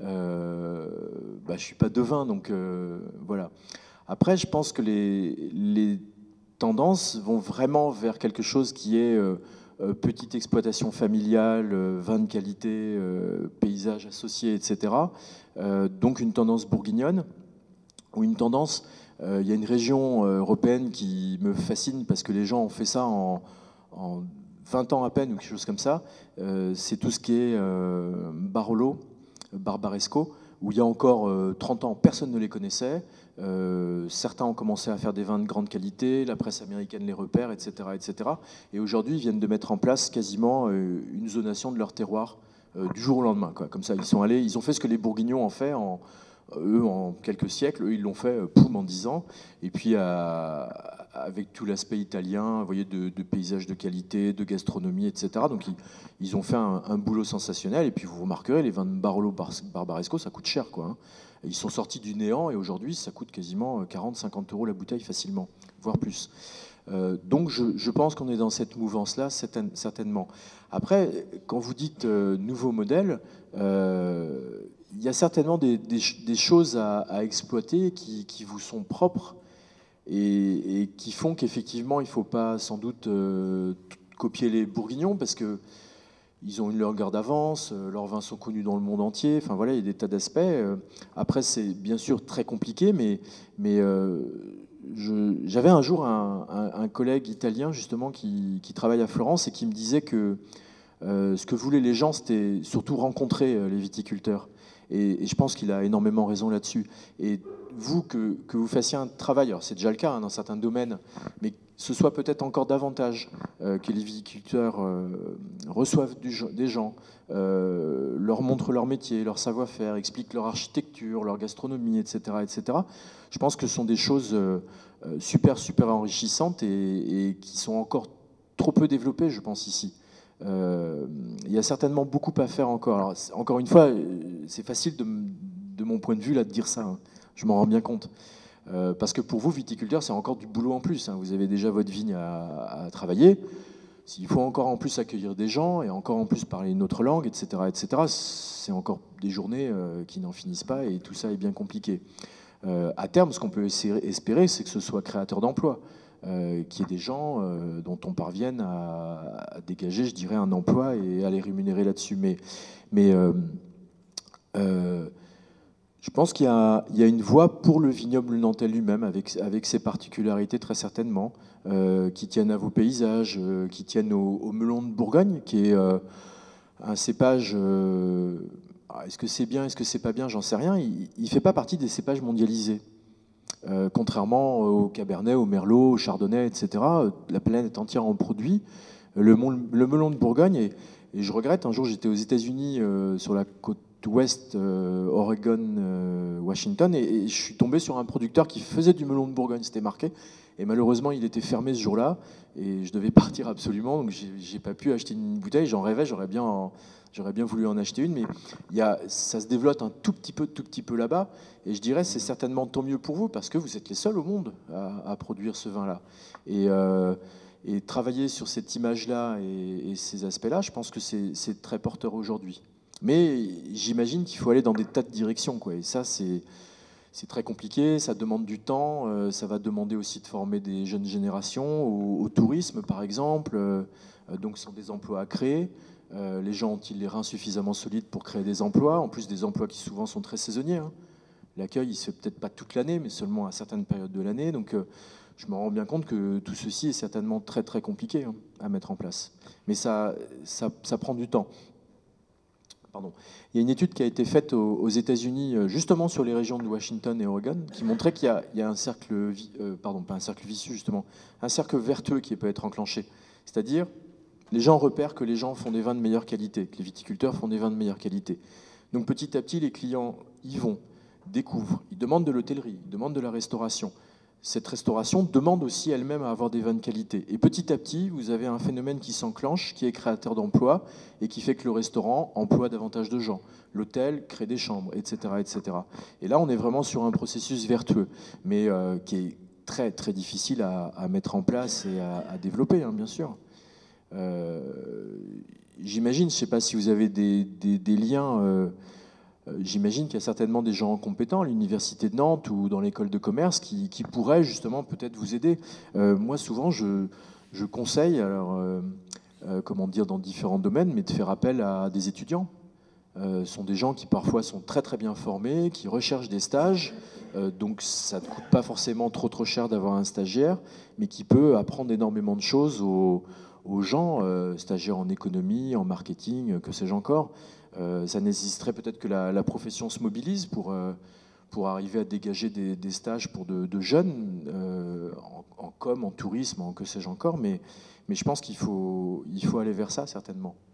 euh, bah, je suis pas devin, donc euh, voilà. Après, je pense que les, les tendances vont vraiment vers quelque chose qui est euh, euh, petite exploitation familiale, euh, vin de qualité, euh, paysage associé, et cetera. Euh, donc une tendance bourguignonne ou une tendance. Il euh, y a une région euh, européenne qui me fascine parce que les gens ont fait ça en, en vingt ans à peine ou quelque chose comme ça. Euh, c'est tout ce qui est euh, Barolo, Barbaresco, où il y a encore euh, trente ans, personne ne les connaissait. Euh, certains ont commencé à faire des vins de grande qualité, la presse américaine les repère, et cetera, et cetera. Et aujourd'hui, ils viennent de mettre en place quasiment euh, une zonation de leur terroir euh, du jour au lendemain, quoi. Comme ça, ils sont allés, ils ont fait ce que les Bourguignons ont fait en, eux en quelques siècles. Eux, ils l'ont fait euh, poum en dix ans. Et puis à, avec tout l'aspect italien, vous voyez, de, de paysages de qualité, de gastronomie, et cetera. Donc ils, ils ont fait un, un boulot sensationnel. Et puis vous remarquerez, les vins de Barolo Barbaresco, ça coûte cher, quoi, hein. Ils sont sortis du néant et aujourd'hui, ça coûte quasiment quarante à cinquante euros la bouteille facilement, voire plus. Euh, donc je, je pense qu'on est dans cette mouvance-là, certainement. Après, quand vous dites euh, nouveau modèle, euh, il y a certainement des, des, des choses à, à exploiter qui, qui vous sont propres et, et qui font qu'effectivement, il ne faut pas sans doute euh, copier les Bourguignons parce que ils ont une longueur d'avance, leurs vins sont connus dans le monde entier. Enfin voilà, il y a des tas d'aspects. Après, c'est bien sûr très compliqué, mais, mais euh, je, j'avais un jour un, un, un collègue italien justement qui, qui travaille à Florence et qui me disait que euh, ce que voulaient les gens, c'était surtout rencontrer les viticulteurs. Et, et je pense qu'il a énormément raison là-dessus. Et vous, que, que vous fassiez un travail, alors c'est déjà le cas hein, dans certains domaines, mais ce soit peut-être encore davantage euh, que les viticulteurs euh, reçoivent du, des gens, euh, leur montrent leur métier, leur savoir-faire, expliquent leur architecture, leur gastronomie, et cetera, et cetera. Je pense que ce sont des choses euh, super, super enrichissantes et, et qui sont encore trop peu développées, je pense, ici. Euh, il y a certainement beaucoup à faire encore. Alors, encore une fois, c'est facile de, de mon point de vue là, de dire ça, hein. Je m'en rends bien compte. Euh, parce que pour vous, viticulteurs, c'est encore du boulot en plus, hein. Vous avez déjà votre vigne à, à travailler. S'il faut encore en plus accueillir des gens et encore en plus parler une autre langue, et cetera, et cetera, c'est encore des journées euh, qui n'en finissent pas et tout ça est bien compliqué. Euh, à terme, ce qu'on peut espérer, c'est que ce soit créateur d'emplois, euh, qu'il y ait des gens euh, dont on parvienne à, à dégager, je dirais, un emploi et à les rémunérer là-dessus. Mais, mais euh, euh, Je pense qu'il y a, il y a une voie pour le vignoble nantais lui-même, avec, avec ses particularités très certainement, euh, qui tiennent à vos paysages, euh, qui tiennent au, au melon de Bourgogne, qui est euh, un cépage. euh, ah, est-ce que c'est bien, est-ce que c'est pas bien, j'en sais rien. Il ne fait pas partie des cépages mondialisés. Euh, contrairement au Cabernet, au Merlot, au Chardonnay, et cetera. La planète entière en produit. Le, mon- le melon de Bourgogne, et, et je regrette, un jour j'étais aux États-Unis euh, sur la côte ouest, euh, Oregon, euh, Washington, et, et je suis tombé sur un producteur qui faisait du melon de Bourgogne, c'était marqué, et malheureusement il était fermé ce jour-là, et je devais partir absolument, donc j'ai j'ai pas pu acheter une bouteille, j'en rêvais, j'aurais bien, en- j'aurais bien voulu en acheter une, mais il y a, ça se développe un tout petit peu, tout petit peu là-bas, et je dirais c'est certainement tant mieux pour vous, parce que vous êtes les seuls au monde à, à produire ce vin-là. Et, euh, et travailler sur cette image-là et, et ces aspects-là, je pense que c'est c'est très porteur aujourd'hui. Mais j'imagine qu'il faut aller dans des tas de directions, quoi. Et ça, c'est c'est très compliqué, ça demande du temps, euh, ça va demander aussi de former des jeunes générations au, au tourisme, par exemple. Euh, donc, ce sont des emplois à créer. Euh, les gens ont-ils les reins suffisamment solides pour créer des emplois? En plus, des emplois qui souvent sont très saisonniers, hein. L'accueil, il se fait peut-être pas toute l'année, mais seulement à certaines périodes de l'année. Donc, euh, je me rends bien compte que tout ceci est certainement très, très compliqué, hein, à mettre en place. Mais ça, ça, ça prend du temps. Pardon. Il y a une étude qui a été faite aux, aux États-Unis, euh, justement sur les régions de Washington et Oregon, qui montrait qu'il y a, il y a un cercle, vi- euh, pardon, pas un cercle vicieux justement, un cercle vertueux qui peut être enclenché. C'est-à-dire, les gens repèrent que les gens font des vins de meilleure qualité, que les viticulteurs font des vins de meilleure qualité. Donc petit à petit, les clients y vont, découvrent, ils demandent de l'hôtellerie, ils demandent de la restauration. Cette restauration demande aussi elle-même à avoir des vins de qualité. Et petit à petit, vous avez un phénomène qui s'enclenche, qui est créateur d'emplois, et qui fait que le restaurant emploie davantage de gens. L'hôtel crée des chambres, et cetera, et cetera. Et là, on est vraiment sur un processus vertueux, mais euh, qui est très, très difficile à, à mettre en place et à, à développer, hein, bien sûr. Euh, J'imagine, je ne sais pas si vous avez des, des- des liens... euh, euh, J'imagine qu'il y a certainement des gens compétents à l'université de Nantes ou dans l'école de commerce qui, qui pourraient justement peut-être vous aider. Euh, moi, souvent, je, je conseille, alors, euh, euh, comment dire, dans différents domaines, mais de faire appel à des étudiants. Euh, ce sont des gens qui parfois sont très très bien formés, qui recherchent des stages, euh, donc ça ne coûte pas forcément trop trop cher d'avoir un stagiaire, mais qui peut apprendre énormément de choses aux, aux gens, euh, stagiaires en économie, en marketing, que sais-je encore. Euh, ça nécessiterait peut-être que la, la profession se mobilise pour, euh, pour arriver à dégager des, des stages pour de, de jeunes, euh, en, en com, en tourisme, en que sais-je encore, mais, mais je pense qu'il faut, il faut aller vers ça certainement.